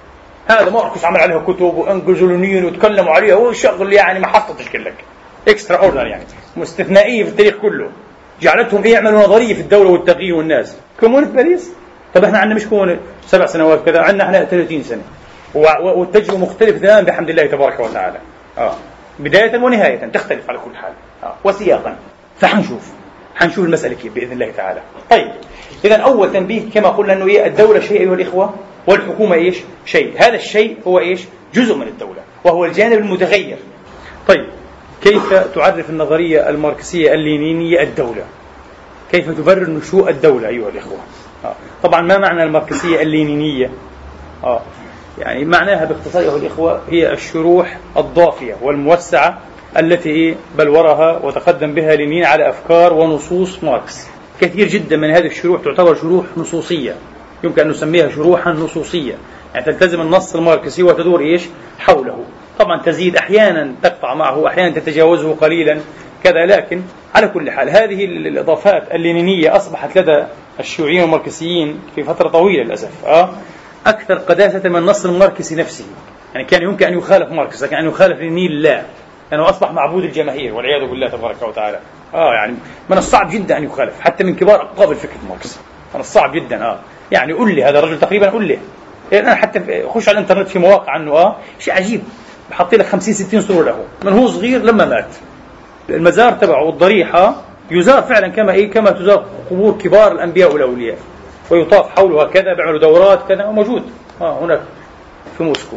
هذا ماركس عمل عليها كتب وانجلزولونيين وتكلموا عليها وشغل يعني ما حطتش كلك اكسترا اوردر، يعني مستثنائية في التاريخ كله، جعلتهم إيه يعملوا نظرية في الدولة والتغيير والناس. كومونة باريس. طب احنا عندنا مش كومونة سبع سنوات كذا، عندنا احنا ثلاثين سنة والتجربة مختلفة تماما بحمد الله تبارك وتعالى. آه. بداية ونهاية تختلف على كل حال آه. وسياقا. فحنشوف حنشوف المسألة كيف بإذن الله تعالى. طيب إذن أول تنبيه كما قلنا أنه إيه الدولة شيء أيها الإخوة والحكومة إيش شيء. هذا الشيء هو إيش جزء من الدولة وهو الجانب المتغير. طيب كيف تعرف النظرية الماركسية اللينينية الدولة؟ كيف تبرر نشوء الدولة أيها الإخوة؟ آه. طبعا ما معنى الماركسية اللينينية؟ آه. يعني معناها باختصار أيها الإخوة هي الشروح الضافية والموسعة التي بلورها وتقدم بها لينين على أفكار ونصوص ماركس. كثير جدا من هذه الشروح تعتبر شروح نصوصية، يمكن أن نسميها شروحا نصوصية، يعني تلتزم النص الماركسي وتدور إيش حوله. طبعا تزيد أحيانا، تقطع معه أحيانا، تتجاوزه قليلا كذا، لكن على كل حال هذه الإضافات اللينينية أصبحت لدى الشيوعيين والماركسيين في فترة طويلة للأسف آه أكثر قداسة من النص الماركسي نفسه. يعني كان يمكن أن يخالف ماركس، لكن أن يخالف لينين لا، لأنه يعني أصبح معبود الجماهير والعياذ بالله تبارك وتعالى. آه يعني من الصعب جدا أن يخالف حتى من كبار أقطاب الفكر ماركس، من الصعب جدا. آه يعني قل لي هذا الرجل تقريبا، قل لي يعني أنا حتى خش على الإنترنت في مواقع عنه آه شيء عجيب، بحط لك خمسين ستين صورة له من هو صغير لما مات. المزار تبعه والضريحة يزار فعلا كما إيه كما تزار قبور كبار الأنبياء والأولياء، ويطاف حولها كذا، بيعملوا دورات كذا، وموجود آه هناك في موسكو،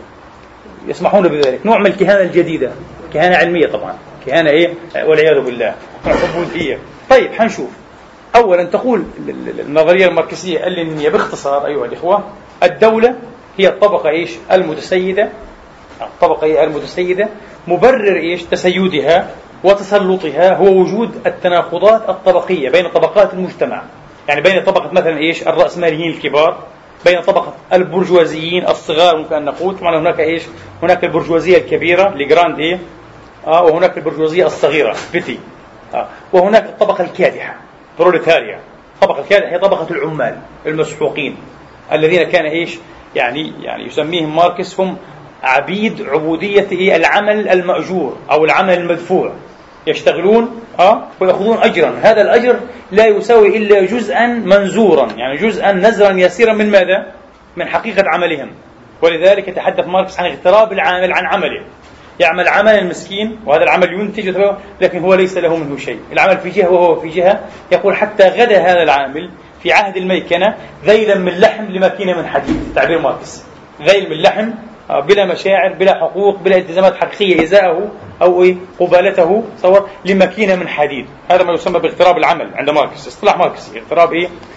يسمحون بذلك. نوع من الكهانة الجديدة، كهانة علمية طبعا، كهانة إيه والعياذ بالله عبودية. طيب حنشوف. أولا تقول النظرية الماركسية اللينينية باختصار أيها الإخوة الدولة هي الطبقة إيش المتسيدة، الطبقة هي المتسيدة، مبرر إيش تسيدها وتسلطها هو وجود التناقضات الطبقية بين طبقات المجتمع، يعني بين طبقة مثلا إيش الرأسماليين الكبار، بين طبقة البرجوازيين الصغار ممكن أن نقول، طبعا هناك إيش هناك البرجوازية الكبيرة لجراند إيه آه وهناك البرجوازية الصغيرة بيتي آه وهناك الطبقة الكادحة بروليتاريا. الطبقة الكادحة هي طبقة العمال المسحوقين الذين كان إيش يعني يعني يسميهم ماركس هم عبيد عبودية إيه العمل المأجور أو العمل المدفوع، يشتغلون آه ويأخذون أجرا، هذا الأجر لا يساوي إلا جزءا منزورا، يعني جزءا نزرا يسيرا من ماذا؟ من حقيقة عملهم. ولذلك يتحدث ماركس عن اغتراب العامل عن عمله، يعمل عمل المسكين وهذا العمل ينتج لكن هو ليس له منه شيء، العمل في جهة وهو في جهة. يقول حتى غدا هذا العامل في عهد الميكنة ذيلا من لحم لماكينة من حديد، تعبير ماركس، ذيل من لحم بلا مشاعر بلا حقوق بلا التزامات حقيقية إزاءه أو إيه قبالته صور لماكينة من حديد. هذا ما يسمى باغتراب العمل عند ماركس، اصطلاح ماركسي، اغتراب إيه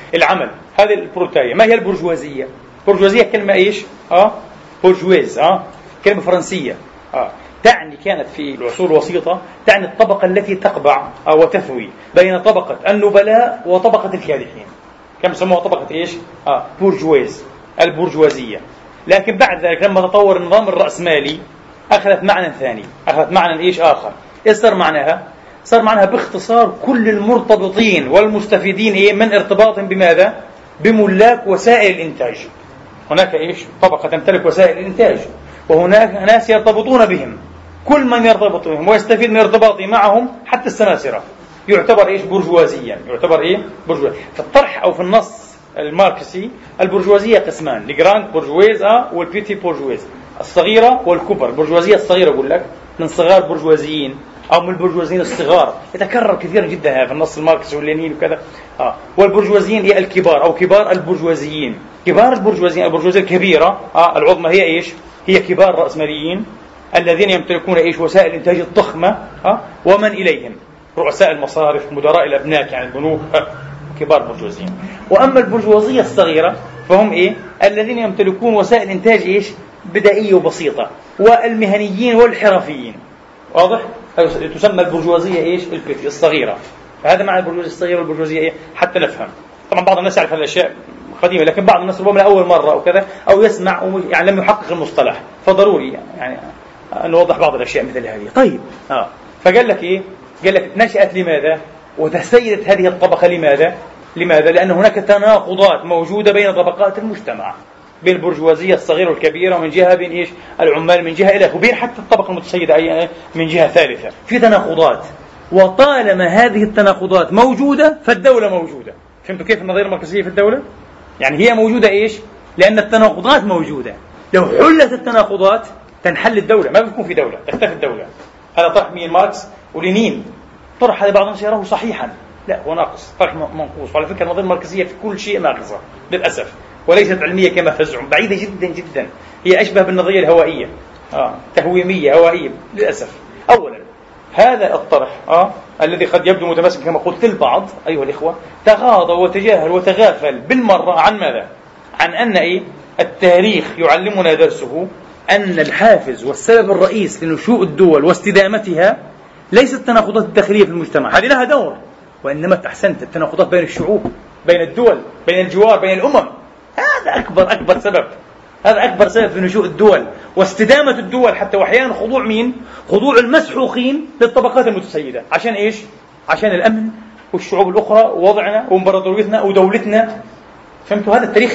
العمل. هذه البرولتاريا. ما هي البرجوازية؟ برجوازية كلمة إيش؟ آه برجويز، آه كلمة فرنسية، آه تعني كانت في العصور الوسيطة تعني الطبقة التي تقبع أو تثوي بين طبقة النبلاء وطبقة الكادحين. كم سموها طبقة إيش؟ آه برجويز، البرجوازية. لكن بعد ذلك لما تطور النظام الرأسمالي أخذت معنى ثاني، أخذت معنى إيش آخر. إيش صار معناها؟ صار معناها باختصار كل المرتبطين والمستفيدين إيه من ارتباطهم بماذا؟ بملاك وسائل الإنتاج. هناك إيش؟ طبقة تمتلك وسائل الإنتاج، وهناك ناس يرتبطون بهم. كل من يرتبط بهم ويستفيد من ارتباطه معهم حتى السماسرة يعتبر إيش؟ برجوازيا، يعتبر إيه؟ برجوازيا. في الطرح أو في النص الماركسي البرجوازية قسمان: الجراند بورجويز والبيتي بورجويز، الصغيرة والكبر. البرجوازية الصغيرة أقول لك من صغار برجوازيين أو من البرجوازيين الصغار، يتكرر كثيرا جدا هذا في النص الماركسي واللينين وكذا. آه. والبرجوازيين هي الكبار أو كبار البرجوازيين. كبار البرجوازيين، البرجوازية الكبيرة آه العظمى هي إيش؟ هي كبار الرأسماليين الذين يمتلكون إيش؟ وسائل الإنتاج الضخمة آه ومن إليهم رؤساء المصارف، مدراء الأبناك يعني البنوك، آه. كبار برجوازيين. وأما البرجوازية الصغيرة فهم إيه؟ الذين يمتلكون وسائل إنتاج إيش؟ بدائية وبسيطة، والمهنيين والحرفيين. واضح؟ تسمى البرجوازية إيش؟ البيتي الصغيرة. فهذا معنى البرجوازية الصغيرة والبرجوازية إيه؟ حتى نفهم. طبعا بعض الناس يعرف هذه الأشياء قديمة، لكن بعض الناس ربما لأول مرة أو كذا أو يسمع يعني لم يحقق المصطلح، فضروري يعني أن نوضح بعض الأشياء مثل هذه. طيب آه. فقال لك إيه؟ قال لك نشأت لماذا؟ وتسيدت هذه الطبقة لماذا؟ لماذا؟ لأن هناك تناقضات موجودة بين طبقات المجتمع، بين البرجوازية الصغيرة والكبيرة من جهة، بين إيش؟ العمال من جهة، إلى وبين حتى الطبقة المتسيدة أي من جهة ثالثة. في تناقضات، وطالما هذه التناقضات موجودة فالدولة موجودة. فهمتوا كيف النظرية الماركسية في الدولة؟ يعني هي موجودة إيش؟ لأن التناقضات موجودة. لو حلت التناقضات تنحل الدولة، ما بيكون في دولة، تختفي الدولة. هذا طرح مين؟ ماركس ولينين. طرح هذا بعض الناس يراه صحيحا، لا هو ناقص، طرح منقوص. وعلى فكرة النظرية الماركسية في كل شيء ناقصة للأسف، وليست علمية كما تزعم، بعيدة جدا جدا. هي أشبه بالنظرية الهوائية، آه. تهويمية هوائية للأسف. أولا هذا الطرح آه. الذي قد يبدو متماسك كما قلت للبعض أيها الإخوة، تغاضى وتجاهل وتغافل بالمرة عن ماذا؟ عن أن إيه؟ التاريخ يعلمنا درسه أن الحافز والسبب الرئيس لنشوء الدول واستدامتها ليست التناقضات الداخلية في المجتمع، هذه لها دور، وإنما أحسنت التناقضات بين الشعوب، بين الدول، بين الجوار، بين الأمم. هذا أكبر أكبر سبب، هذا أكبر سبب في نشوء الدول واستدامة الدول، حتى وأحيانا خضوع مين؟ خضوع المسحوقين للطبقات المتسيدة. عشان إيش؟ عشان الأمن والشعوب الأخرى ووضعنا وإمبراطوريتنا ودولتنا. فهمتوا؟ هذا التاريخ،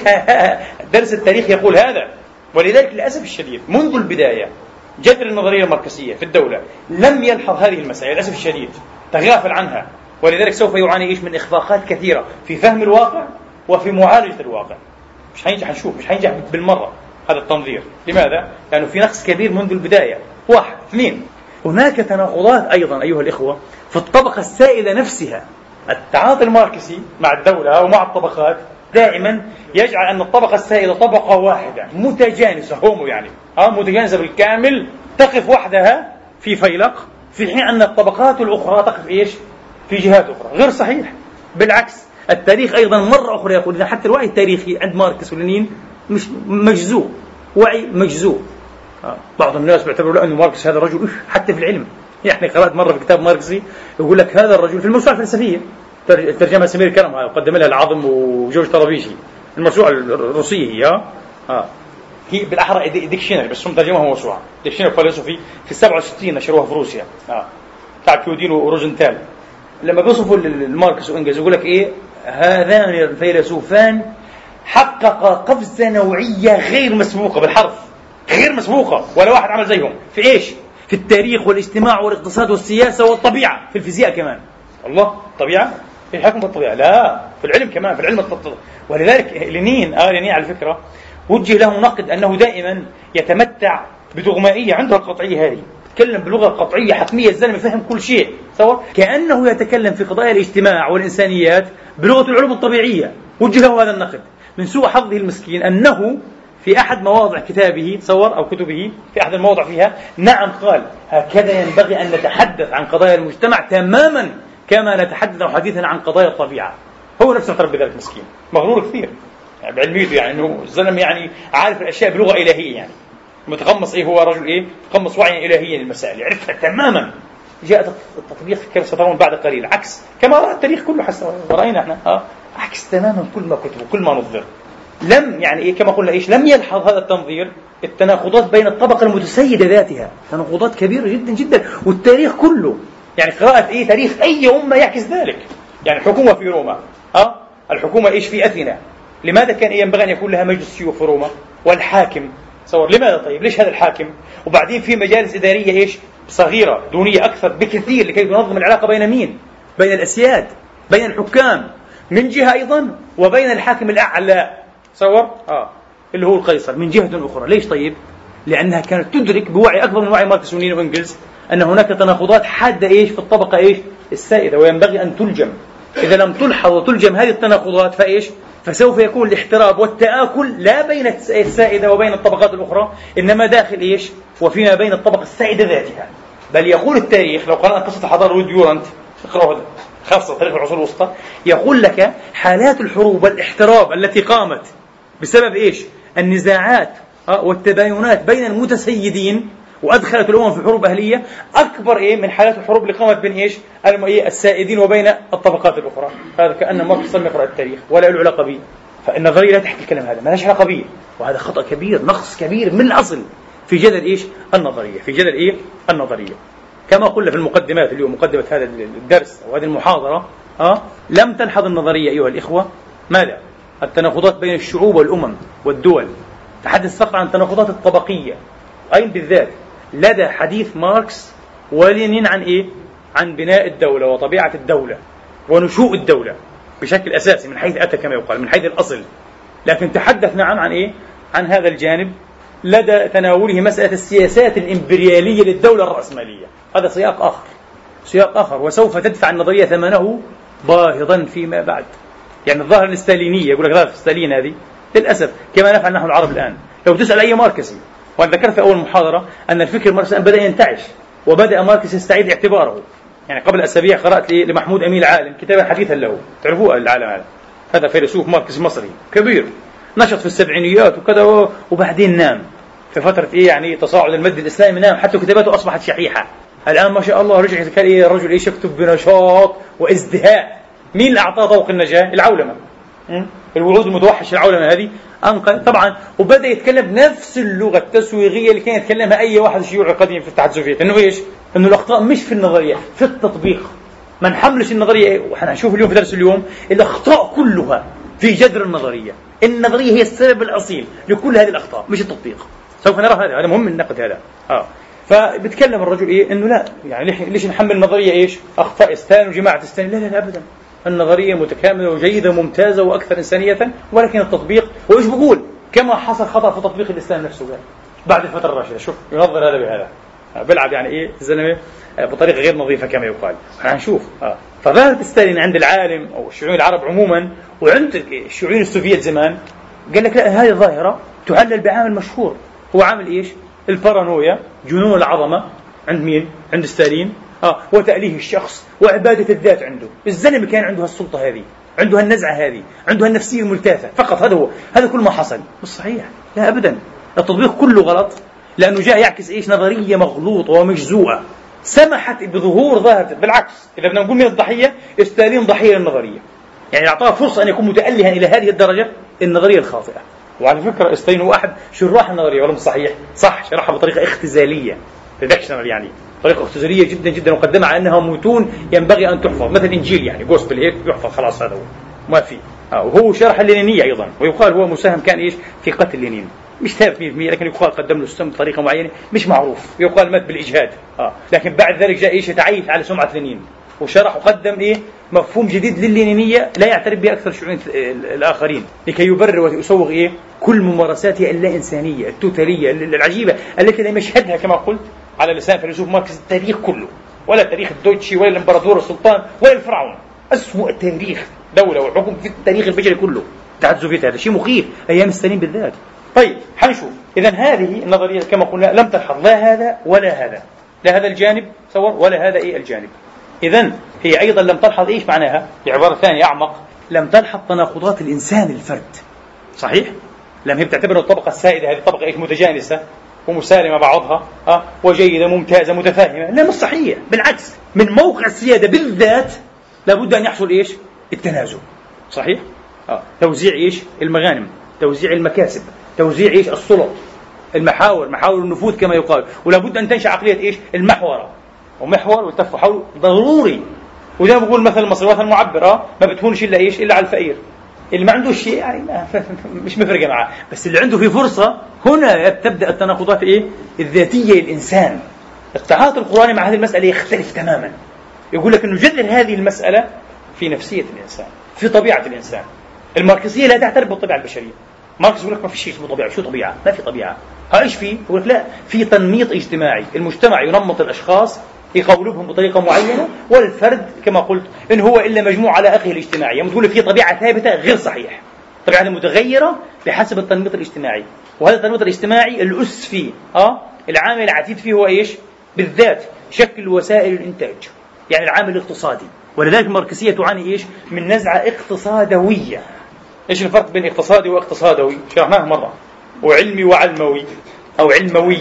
درس التاريخ يقول هذا. ولذلك للأسف الشديد منذ البداية جذر النظرية الماركسية في الدولة لم يلحظ هذه المسائل، للأسف الشديد تغافل عنها، ولذلك سوف يعاني إيش؟ من إخفاقات كثيرة في فهم الواقع وفي معالجة الواقع. مش هينجح، نشوف مش هينجح بالمرة هذا التنظير. لماذا؟ لأنه في نقص كبير منذ البداية. واحد. اثنين، هناك تناقضات أيضا أيها الإخوة في الطبقة السائدة نفسها. التعاطي الماركسي مع الدولة ومع الطبقات دائما يجعل أن الطبقة السائدة طبقة واحدة متجانسة، هومو يعني آه متجانسة بالكامل، تقف وحدها في فيلق، في حين أن الطبقات الأخرى تقف إيش؟ في جهات أخرى. غير صحيح، بالعكس. التاريخ أيضا مرة أخرى يقول إذا حتى الوعي التاريخي عند ماركس ولينين مش مجزوء، وعي مجزوء. آه. بعض الناس بيعتبروا أن ماركس هذا الرجل حتى في العلم. يعني قرأت مرة في كتاب ماركسي يقول لك هذا الرجل في الموسوعة الفلسفية، ترجمة سمير كرم وقدم لها العظم وجورج طرابيشي، الموسوعة الروسية هي آه. هي بالأحرى ديكشنري، بس هم ترجموها موسوعة ديكشنري فلسفي في السبعة وستين نشروها في روسيا آه. تاع كيودين وروزنتال. لما بيصفوا الماركس وإنجلز يقول لك إيه؟ هذان الفيلسوفان حقق قفزة نوعية غير مسبوقة، بالحرف غير مسبوقة، ولا واحد عمل زيهم. في إيش؟ في التاريخ والاجتماع والاقتصاد والسياسة والطبيعة، في الفيزياء كمان. الله، طبيعة؟ في الحكم بالطبيعة؟ لا، في العلم كمان، في العلم التطبيقي. ولذلك لينين آه لينين على فكرة وجه له نقد أنه دائما يتمتع بدغمائية عنده القطعية هذه، يتكلم بلغة قطعية حتمية، الزلمة فهم كل شيء سوا، كأنه يتكلم في قضايا الاجتماع والإنسانيات بلغة العلوم الطبيعية. وجه له هذا النقد من سوء حظه المسكين أنه في أحد مواضع كتابه صور أو كتبه في أحد المواضع فيها نعم قال هكذا ينبغي أن نتحدث عن قضايا المجتمع تماما كما نتحدث حديثا عن قضايا الطبيعة. هو نفسه اعترف بذلك، مسكين مغرور كثير يعني بعلميته، يعني انه الزلمه يعني عارف الاشياء بلغه الهيه، يعني متقمص ايه، هو رجل ايه متقمص وعيا الهيا للمسائل، يعرفها تماما. جاء التطبيق كما سترون بعد قليل عكس كما رأى التاريخ كله حسب ورأينا احنا اه عكس تماما كل ما كتبه كل ما نظر. لم يعني إيه كما قلنا إيش لم يلحظ هذا التنظير التناقضات بين الطبقة المتسيدة ذاتها، تناقضات كبيرة جدا جدا، والتاريخ كله يعني قراءة إيه تاريخ أي أمة يعكس ذلك. يعني الحكومة في روما اه الحكومة إيش في أثينا، لماذا كان ينبغي أن يكون لها مجلس شيوخ في روما؟ والحاكم صور لماذا طيب ليش هذا الحاكم؟ وبعدين في مجالس إدارية إيش صغيرة دونية أكثر بكثير لكي تنظم العلاقة بين مين؟ بين الأسياد، بين الحكام من جهة أيضا، وبين الحاكم الأعلى صور آه اللي هو القيصر من جهة أخرى. ليش طيب؟ لأنها كانت تدرك بوعي أكبر من وعي ماركس ونين وإنجلز أن هناك تناقضات حادة إيش في الطبقة إيش السائدة، وينبغي أن تلجم. إذا لم تلحظ وتلجم هذه التناقضات فإيش؟ فسوف يكون الاحتراب والتآكل لا بين السائدة وبين الطبقات الأخرى، إنما داخل إيش؟ وفيما بين الطبقة السائدة ذاتها. بل يقول التاريخ لو قرأنا قصة الحضارة وديورانت اقرأوا خاصة تاريخ العصور الوسطى، يقول لك حالات الحروب والاحتراب التي قامت بسبب إيش؟ النزاعات والتباينات بين المتسيدين وأدخلت الأمم في حروب أهلية أكبر إيه من حالات الحروب اللي قامت بين إيش؟ السائدين وبين الطبقات الأخرى. هذا كأن ماركس لم يقرأ التاريخ ولا له علاقة به، فالنظرية لا تحكي الكلام هذا، ما لهاش علاقة به، وهذا خطأ كبير، نقص كبير من الأصل في جدل إيش؟ النظرية، في جدل إيه؟ النظرية. كما قلنا في المقدمات اليوم، مقدمة هذا الدرس وهذه المحاضرة أه؟ لم تلحظ النظرية أيها الإخوة ماذا؟ التناقضات بين الشعوب والأمم والدول. تحدث فقط عن التناقضات الطبقية، أين بالذات لدى حديث ماركس ولينين عن إيه؟ عن بناء الدولة وطبيعة الدولة ونشوء الدولة بشكل أساسي من حيث أتى كما يقال من حيث الأصل. لكن تحدث نعم عن إيه؟ عن هذا الجانب لدى تناوله مسألة السياسات الإمبريالية للدولة الرأسمالية. هذا سياق آخر، سياق آخر، وسوف تدفع النظرية ثمنه باهظا فيما بعد. يعني الظاهرة الستالينية يقول لك ظاهرة ستالين هذه للأسف كما نفعل نحن العرب الآن. لو تسأل أي ماركسي، وأنا ذكرت في أول محاضرة أن الفكر الماركسي بدأ ينتعش وبدأ ماركس يستعيد اعتباره. يعني قبل أسابيع قرأت لمحمود أمين العالم كتابا حديثا له، تعرفوه العالم هذا، هذا فيلسوف ماركسي مصري كبير نشط في السبعينيات وكذا، وبعدين نام في فترة إيه يعني تصاعد المد الإسلامي، نام حتى كتاباته أصبحت شحيحة. الآن ما شاء الله رجع كان إيه الرجل إيش يكتب بنشاط وازدهاء. مين اللي أعطاه طوق النجاة؟ العولمة، الوعود المتوحشة العولمة هذه أنقذ طبعا، وبدأ يتكلم بنفس اللغة التسويغية اللي كان يتكلمها أي واحد شيوعي قديم في الاتحاد السوفيتي. إنه إيش؟ إنه الأخطاء مش في النظرية، في التطبيق. ما نحملش النظرية، وإحنا هنشوف اليوم في درس اليوم الأخطاء كلها في جذر النظرية. النظرية هي السبب الأصيل لكل هذه الأخطاء مش التطبيق. سوف نرى هذا، هذا مهم النقد هذا. آه. فبتكلم الرجل إيه إنه لا يعني ليش نحمل النظرية إيش؟ أخطاء ستالين وجماعة ستالين؟ لا لا لا أبدا، النظرية متكاملة وجيدة وممتازة وأكثر إنسانية، ولكن التطبيق وإيش بقول؟ كما حصل خطأ في تطبيق الإسلام نفسه بعد الفترة الراشدة. شوف ينظر هذا بهذا، بلعب يعني إيه الزلمة بطريقة غير نظيفة كما يقال. هنشوف آه. فظاهرة ستالين عند العالم أو الشيوعيين العرب عموما وعند الشيوعيين السوفيت زمان، قال لك لا هذه الظاهرة تعلل بعامل مشهور، هو عامل إيش؟ البارانويا، جنون العظمة عند مين؟ عند ستالين. آه. وتأليه الشخص وعبادة الذات عنده. الزلمة كان عنده السلطة هذه، عنده النزعة هذه، عنده النفسية الملتافة فقط. هذا هو، هذا كل ما حصل. مش صحيح، لا أبدا، التطبيق كله غلط، لأنه جاء يعكس إيش؟ نظرية مغلوطة ومجزوءة سمحت بظهور ظاهرة. بالعكس إذا بدنا نقول من الضحية، ستالين ضحية للنظرية، يعني أعطاه فرصة أن يكون متألها إلى هذه الدرجة النظرية الخاطئة. وعلى فكرة ستالين هو أحد شراح النظرية، ولا مش صحيح؟ صح، شرحها بطريقة اختزالية، ريدكشنال يعني طريقة اختزالية جدا جدا، وقدمها على أنها متون ينبغي أن تحفظ، مثل الإنجيل يعني جوسبل هيك يحفظ خلاص، هذا هو ما في. آه. وهو شرح اللينينية أيضا، ويقال هو مساهم كان إيش في قتل لينين، مش ثابت مية بالمية، لكن يقال قدم له السم بطريقة معينة مش معروف، يقال مات بالإجهاد. آه. لكن بعد ذلك جاء إيش يتعيف على سمعة لينين وشرح وقدم إيه مفهوم جديد لللينينية لا يعترف به أكثر الشيوعيين الآخرين، لكي يبرر ويسوغ إيه كل ممارساته اللا إنسانية التوتالية العجيبة التي لم يشهدها كما قلت على لسان فيلسوف ماركس التاريخ كله، ولا تاريخ الدوتشي ولا الإمبراطور السلطان ولا الفرعون. أسوأ تاريخ دولة وحكم في التاريخ البشري كله الاتحاد السوفيتي. هذا شيء مخيف أيام ستالين بالذات. طيب حنشوف إذا هذه النظرية كما قلنا لم تلحظ لا هذا ولا هذا، لا هذا الجانب صور ولا هذا إيه الجانب. إذن هي أيضا لم تلحظ إيش معناها بعبارة ثانية أعمق لم تلحظ تناقضات الإنسان الفرد. صحيح؟ لم هي بتعتبر الطبقة السائدة هذه طبقة إيش متجانسة ومسالمة بعضها أه؟ وجيدة ممتازة متفاهمة. لا، مش صحيح، بالعكس، من موقع السيادة بالذات لابد أن يحصل إيش؟ التنازل. صحيح؟ أه. توزيع إيش؟ المغانم، توزيع المكاسب، توزيع إيش؟ السلط، المحاور، محاور النفوذ كما يقال. ولابد أن تنشأ عقلية إيش؟ المحورة، ومحور والتف حول ضروري. وزي ما بقول مثل المصري مثل معبر أه؟ ما بتهونش إلا إيش؟ إلا على الفقير. اللي ما عنده شيء يعني ما مش مفرقة معه، بس اللي عنده في فرصة هنا تبدأ التناقضات إيه؟ الذاتية للإنسان. التعاطي القرآني مع هذه المسألة يختلف تماما. يقول لك إنه جذر هذه المسألة في نفسية الإنسان، في طبيعة الإنسان. الماركسية لا تعترف بالطبيعة البشرية. ماركس يقول لك ما في شيء اسمه طبيعة. شو طبيعة؟ ما في طبيعة. ها إيش في؟ يقول لك لا، في تنميط اجتماعي. المجتمع ينمط الأشخاص، يقولبهم بطريقة معينة، والفرد كما قلت إن هو إلا مجموع علاقه الاجتماعية. تقول في طبيعة ثابتة، غير صحيح. طبيعة متغيرة بحسب التنميط الاجتماعي، وهذا التنميط الاجتماعي الأس فيه آه العامل العتيد فيه هو إيش؟ بالذات شكل وسائل الإنتاج، يعني العامل الاقتصادي. ولذلك الماركسية تعاني إيش؟ من نزعة اقتصادوية. إيش الفرق بين اقتصادي واقتصادوي؟ شرحناه مرة. وعلمي وعلموي أو علموي.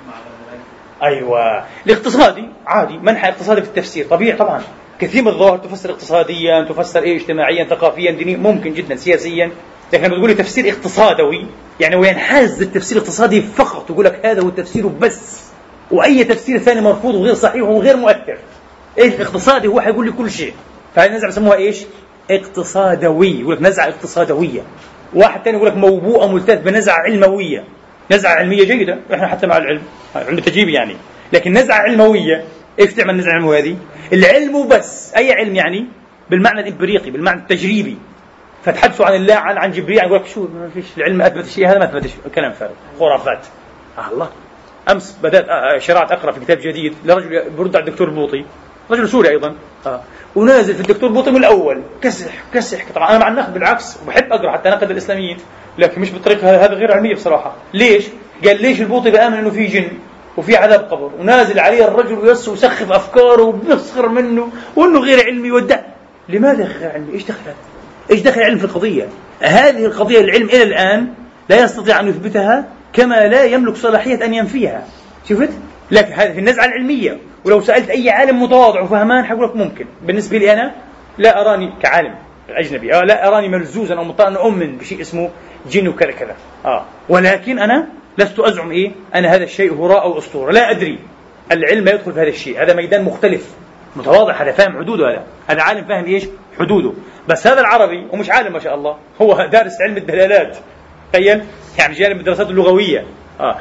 أيوة، الاقتصادي عادي، منحى اقتصادي في التفسير طبيعي طبعا. كثير من الظواهر تفسر اقتصاديا، تفسر إيه اجتماعيا، ثقافيا، دينيا، ممكن جدا سياسيا. لكن لما تقولي تفسير اقتصادوي يعني وينحاز التفسير الاقتصادي فقط، تقول لك هذا هو التفسير بس، وأي تفسير ثاني مرفوض وغير صحيح وغير مؤثر. إيش الاقتصادي هو حيقول لي كل شيء. فهذه النزعة يسموها إيش؟ اقتصادوي. يقول لك نزعة اقتصادوية. واحد ثاني يقول لك موبوءة ملتف بنزعة علموية. نزعة علمية جيدة، إحنا حتى مع العلم علم التجريبي يعني. لكن نزعة علموية إيش تعمل نزعة علموية هذه؟ العلم بس. أي علم يعني؟ بالمعنى الإمبريقي، بالمعنى التجريبي. فتحدثوا عن الله، عن عن جبريل، يقول لك شو ما فيش العلم أثبت الشيء هذا، ما أثبت شيء، كلام فارغ، خرافات. آه الله. أمس بدأت شرعت أقرأ في كتاب جديد لرجل برد على الدكتور بوطي، رجل سوري أيضا، آه. ونازل في الدكتور بوطي من الأول كسح كسح. طبعا أنا مع النقد بالعكس، وبحب أقرأ حتى نقد الإسلاميين، لكن مش بالطريقة هذا، غير علمية بصراحة. ليش؟ قال ليش البوطي بآمن إنه في جن وفي عذاب قبر، ونازل عليه الرجل ويس ويسخف أفكاره وبيسخر منه وإنه غير علمي ودع. لماذا غير علمي؟ إيش دخل؟ إيش دخل العلم في القضية؟ هذه القضية العلم إلى الآن لا يستطيع أن يثبتها، كما لا يملك صلاحية أن ينفيها. شفت؟ لكن هذه في النزعة العلمية. ولو سألت أي عالم متواضع وفهمان حيقول لك ممكن. بالنسبة لي أنا لا أراني كعالم أجنبي، آه لا أراني ملزوزا أو مضطرا أن أؤمن بشيء اسمه جن وكذا كذا، آه ولكن أنا لست أزعم إيه أن هذا الشيء هراء أو أسطورة، لا أدري. العلم يدخل في هذا الشيء، هذا ميدان مختلف متواضع، هذا فاهم حدوده، هذا هذا عالم فاهم إيش حدوده. بس هذا العربي ومش عالم ما شاء الله، هو دارس علم الدلالات، تخيل، يعني جانب الدراسات اللغوية، آه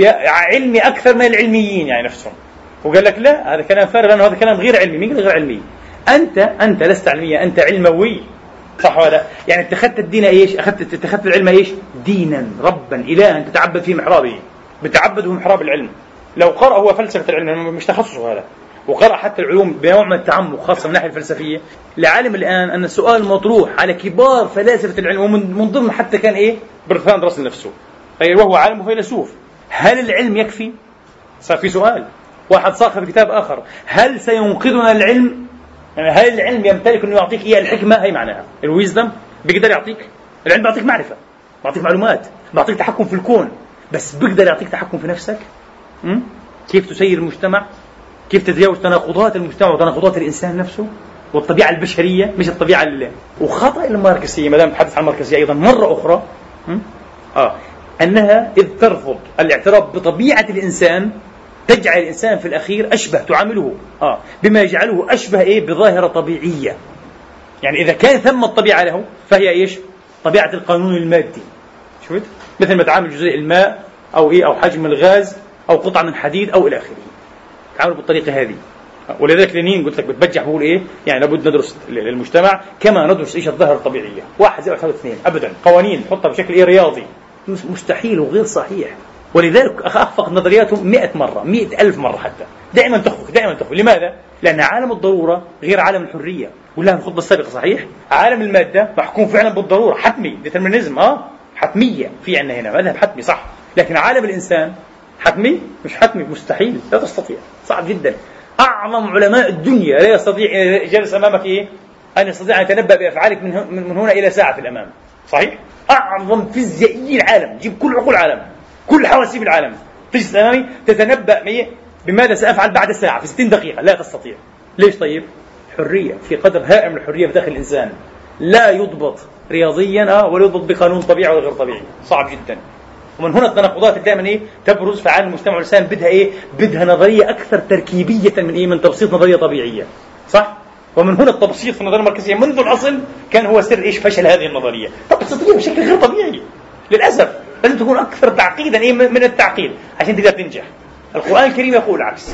علمي أكثر من العلميين يعني نفسهم. وقال لك لا، هذا كلام فارغ، لأنه هذا كلام غير علمي. مين غير علمي؟ أنت أنت لست علميا، أنت علموي، صح ولا؟ يعني اتخذت الدين إيش؟ أخذت اتخذت العلم إيش؟ دينا، ربا، إلها تتعبد في محرابه، بتعبده محراب العلم. لو قرأ هو فلسفة العلم، مش تخصصه هذا، وقرأ حتى العلوم بنوع من التعمق خاصة من الناحية الفلسفية، لعالم الآن أن السؤال مطروح على كبار فلاسفة العلم، ومن ضمن حتى كان إيه؟ برتراند راسل نفسه، وهو عالم وفيلسوف. هل العلم يكفي؟ صار في سؤال. واحد صاغ في كتاب آخر، هل سينقذنا العلم؟ يعني هل العلم يمتلك أنه يعطيك إيه الحكمة؟ هي معناها الويزدم، بيقدر يعطيك. العلم بيعطيك معرفة، بيعطيك معلومات، بيعطيك تحكم في الكون، بس بيقدر يعطيك تحكم في نفسك؟ م? كيف تسير المجتمع؟ كيف تتجاوز تناقضات المجتمع وتناقضات الإنسان نفسه والطبيعة البشرية، مش الطبيعة اللي. وخطأ الماركسية، ما دام نتحدث عن الماركسية أيضا مرة أخرى، م? آه أنها إذ ترفض الاعتراف بطبيعة الإنسان تجعل الإنسان في الأخير أشبه، تعامله آه بما يجعله أشبه إيه بظاهرة طبيعية. يعني إذا كان ثم الطبيعة له فهي إيش؟ طبيعة القانون المادي. شفت؟ مثل ما تعامل جزيء الماء أو إيه أو حجم الغاز أو قطعة من حديد أو إلى آخره، تعامل بالطريقة هذه. ولذلك لينين قلت لك بتبجح بقول إيه؟ يعني لابد ندرس المجتمع كما ندرس إيش الظاهرة الطبيعية، واحد زائد واحد اثنين، أبدا قوانين حطها بشكل إيه رياضي، مستحيل وغير صحيح. ولذلك أخفق نظرياته مئة مرة، مئة ألف مرة حتى، دائما تخفق دائما تخفق. لماذا؟ لأن عالم الضرورة غير عالم الحرية. قلنا في الخطبة السابقة صحيح؟ عالم المادة محكوم فعلا بالضرورة، حتمي، ديترمينيزم، آه حتمية في عندنا هنا، مذهب حتمي صح. لكن عالم الإنسان حتمي؟ مش حتمي، مستحيل، لا تستطيع، صعب جدا. أعظم علماء الدنيا لا يستطيع جلس أمامك إيه؟ أن يستطيع أن يتنبأ بأفعالك من من هنا إلى ساعة في الأمام. صحيح؟ أعظم فيزيائي العالم، جيب كل عقول العالم، كل حواسيب العالم، تجلس أمامي تتنبأ بماذا سأفعل بعد ساعة في ستين دقيقة. لا تستطيع. ليش طيب؟ حرية، في قدر هائل من الحرية في داخل الإنسان، لا يضبط رياضيا آه ولا يضبط بقانون طبيعي ولا غير طبيعي، صعب جدا. ومن هنا التناقضات دائما إيه تبرز في عالم المجتمع والإنسان، بدها إيه؟ بدها نظرية أكثر تركيبية من إيه؟ من تبسيط نظرية طبيعية، صح؟ ومن هنا التبسيط في النظرية الماركسية منذ الأصل كان هو سر إيش؟ فشل هذه النظرية، تبسيطية بشكل غير طبيعي للأسف. لازم تكون أكثر تعقيدا إيه من التعقيد عشان تقدر تنجح. القرآن الكريم يقول العكس: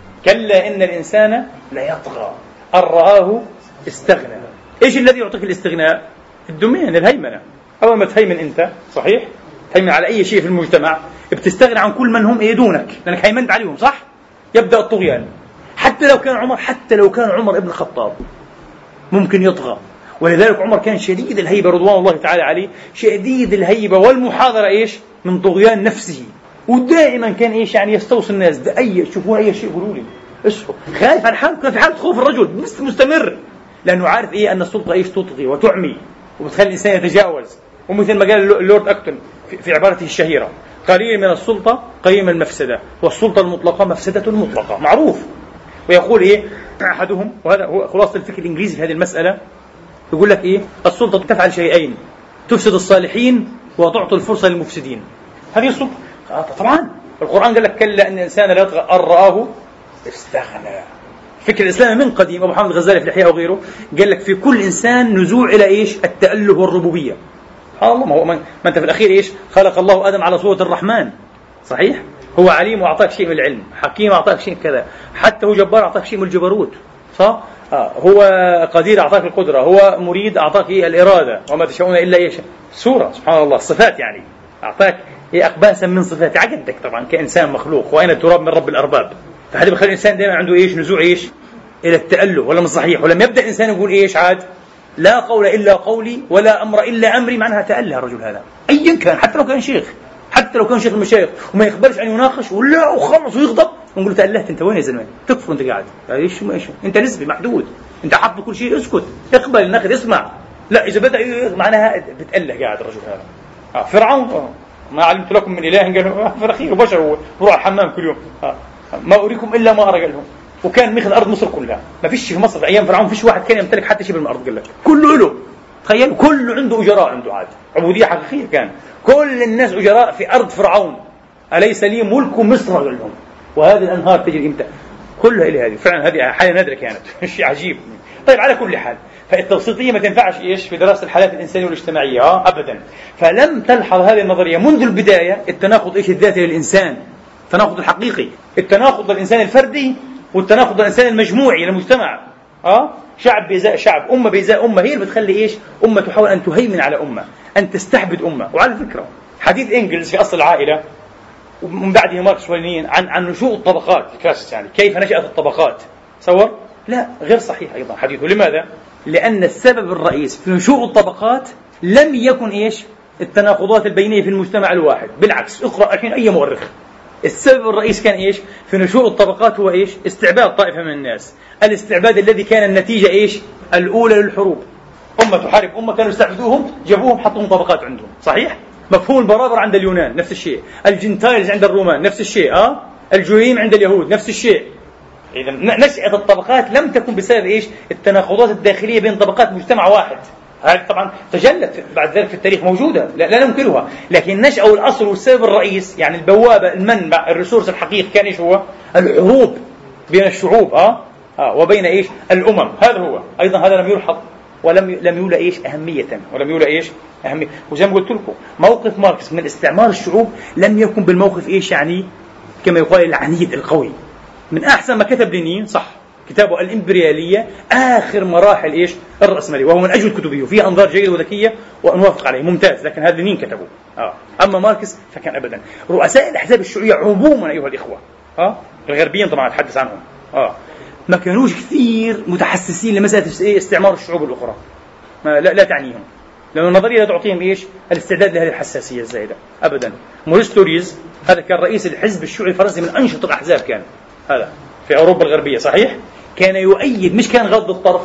كلا إن الإنسان لا يطغى أن رآه استغنى. إيش الذي يعطيك الاستغناء؟ الدومين، الهيمنة. أول ما تهيمن أنت، صحيح؟ تهيمن على أي شيء في المجتمع، بتستغنى عن كل من هم يدونك لأنك هيمنت عليهم، صح؟ يبدأ الطغيان. حتى لو كان عمر حتى لو كان عمر ابن الخطاب ممكن يطغى، ولذلك عمر كان شديد الهيبة رضوان الله تعالى عليه، شديد الهيبة والمحاضرة إيش؟ من طغيان نفسه. ودائما كان إيش يعني يستوصي الناس بأي يشوفون أي شيء يقولوا لي اسحوا، خايف على حاله، كان في حالة خوف الرجل مستمر، لأنه عارف إيه أن السلطة إيش تطغي وتعمي وبتخلي الإنسان يتجاوز. ومثل ما قال اللورد أكتون في عبارته الشهيرة: قليل من السلطة قليل من المفسدة، والسلطة المطلقة مفسدة مطلقة. معروف. ويقول إيه أحدهم، وهذا هو خلاصة الفكر الإنجليزي في هذه المسألة، يقول لك إيه؟ السلطة تفعل شيئين: تفسد الصالحين وتعطي الفرصة للمفسدين. هذه السلطة. آه طبعا القرآن قال لك: كلا أن الإنسان لا يطغى أن رآه استغنى. الفكر الإسلامي من قديم، أبو حامد الغزالي في الإحياء وغيره قال لك في كل إنسان نزوع إلى إيش؟ التأله والربوبية. الله، ما هو ما أنت في الأخير إيش؟ خلق الله آدم على صورة الرحمن، صحيح؟ هو عليم وأعطاك شيء من العلم، حكيم أعطاك شيء كذا، حتى هو جبار أعطاك شيء من الجبروت، صح؟ آه. هو قدير أعطاك القدرة، هو مريد أعطاك إيه؟ الإرادة، وما تشاءون إلا إيش؟ سورة، سبحان الله، صفات يعني أعطاك إيه؟ أقباسا من صفات عقدك طبعا كإنسان مخلوق، وأين التراب من رب الأرباب. فهذا بيخلي الإنسان دائما عنده إيش؟ نزوع إيش؟ إلى التأله، ولا مش صحيح؟ ولما يبدأ الإنسان يقول إيش عاد؟ لا قول إلا قولي ولا أمر إلا أمري، معناها تأله الرجل هذا أيا كان، حتى لو كان شيخ، حتى لو كان شيخ المشايخ وما يقبلش أن يناقش ولا وخلص ويغضب، ونقول له تألهت أنت، وين يا زلمة؟ تكفر أنت قاعد إيش ما إيش أنت نسبي محدود، أنت حط كل شيء، اسكت، اقبل الناقد، اسمع. لا، إذا بدأ معناها بتأله قاعد الرجل هذا. آه. فرعون آه. ما علمت لكم من إله، قالوا آه فرخير وبشر وروح الحمام كل يوم. آه. ما أريكم إلا ما أرى لهم. وكان ماخذ أرض مصر كلها، ما فيش في مصر في أيام فرعون فيش واحد كان يمتلك حتى شبر من الأرض، قال لك كله له. تخيلوا، كله عنده أجراء، عنده عاد عبودية حقيقية، كان كل الناس أجراء في أرض فرعون. أليس لي ملك مصر؟ قال لهم، وهذه الأنهار تجري إمتى؟ كلها إلى هذه. فعلا هذه حالة نادرة كانت، شيء عجيب. طيب على كل حال، فالتبسيطية ما تنفعش إيش في دراسة الحالات الإنسانية والاجتماعية آه أبدا. فلم تلحظ هذه النظرية منذ البداية التناقض إيش الذاتي للإنسان، التناقض الحقيقي، التناقض للإنسان الفردي والتناقض للإنسان المجموعي للمجتمع. آه شعب بيزاء شعب، أمة بيزاء أمة، هي اللي بتخلي إيش؟ أمة تحاول أن تهيمن على أمة، أن تستحبد أمة. وعلى فكرة حديث إنجلز في أصل العائلة ومن بعده ماركس ولينين عن عن نشوء الطبقات الكلاسيس، يعني كيف نشأت الطبقات، تصور؟ لا، غير صحيح أيضا حديثه. لماذا؟ لأن السبب الرئيس في نشوء الطبقات لم يكن إيش؟ التناقضات البينية في المجتمع الواحد، بالعكس، اقرأ الحين أي مؤرخ. السبب الرئيس كان إيش؟ في نشوء الطبقات هو إيش؟ استعباد طائفة من الناس، الاستعباد الذي كان النتيجة إيش؟ الأولى للحروب. أمة تحارب أمة، كانوا يستعبدوهم، جابوهم حطوهم طبقات عندهم، صحيح؟ مفهوم البرابر عند اليونان نفس الشيء، الجنتايلز عند الرومان نفس الشيء، آه؟ الجويم عند اليهود نفس الشيء. إذا نشأة الطبقات لم تكن بسبب إيش؟ التناقضات الداخلية بين طبقات مجتمع واحد. هذه طبعا تجلت بعد ذلك في التاريخ، موجودة، لا, لا ننكرها، لكن نشأة والأصل والسبب الرئيس، يعني البوابة، المنبع، الريسورس الحقيقي كان إيش هو؟ الحروب بين الشعوب آه؟ آه وبين إيش؟ الأمم. هذا هو. أيضا هذا لم يلحظ ولم لم يولى إيش؟ أهمية، ولم يولى إيش؟ أهمية. وزي ما قلت لكم، موقف ماركس من استعمار الشعوب لم يكن بالموقف إيش يعني كما يقال العنيد القوي. من أحسن ما كتب لينين، صح، كتابه الإمبريالية، آخر مراحل إيش؟ الرأسمالية، وهو من أجود كتبه، فيه أنظار جيدة وذكية ونوافق عليه، ممتاز، لكن هذا لينين كتبه. آه. أما ماركس فكان أبدا. رؤساء الأحزاب الشيوعية عموما أيها الإخوة، آه؟ الغربيين طبعا أتحدث عنهم، آه. ما كانوش كثير متحسسين لمسألة استعمار الشعوب الأخرى، ما لا, لا تعنيهم، لأن النظرية لا تعطيهم إيش؟ الاستعداد لهذه الحساسية الزائدة أبدا. موريس توريز هذا كان رئيس الحزب الشيوعي الفرنسي، من أنشط الأحزاب كان هذا في أوروبا الغربية، صحيح؟ كان يؤيد، مش كان غض الطرف،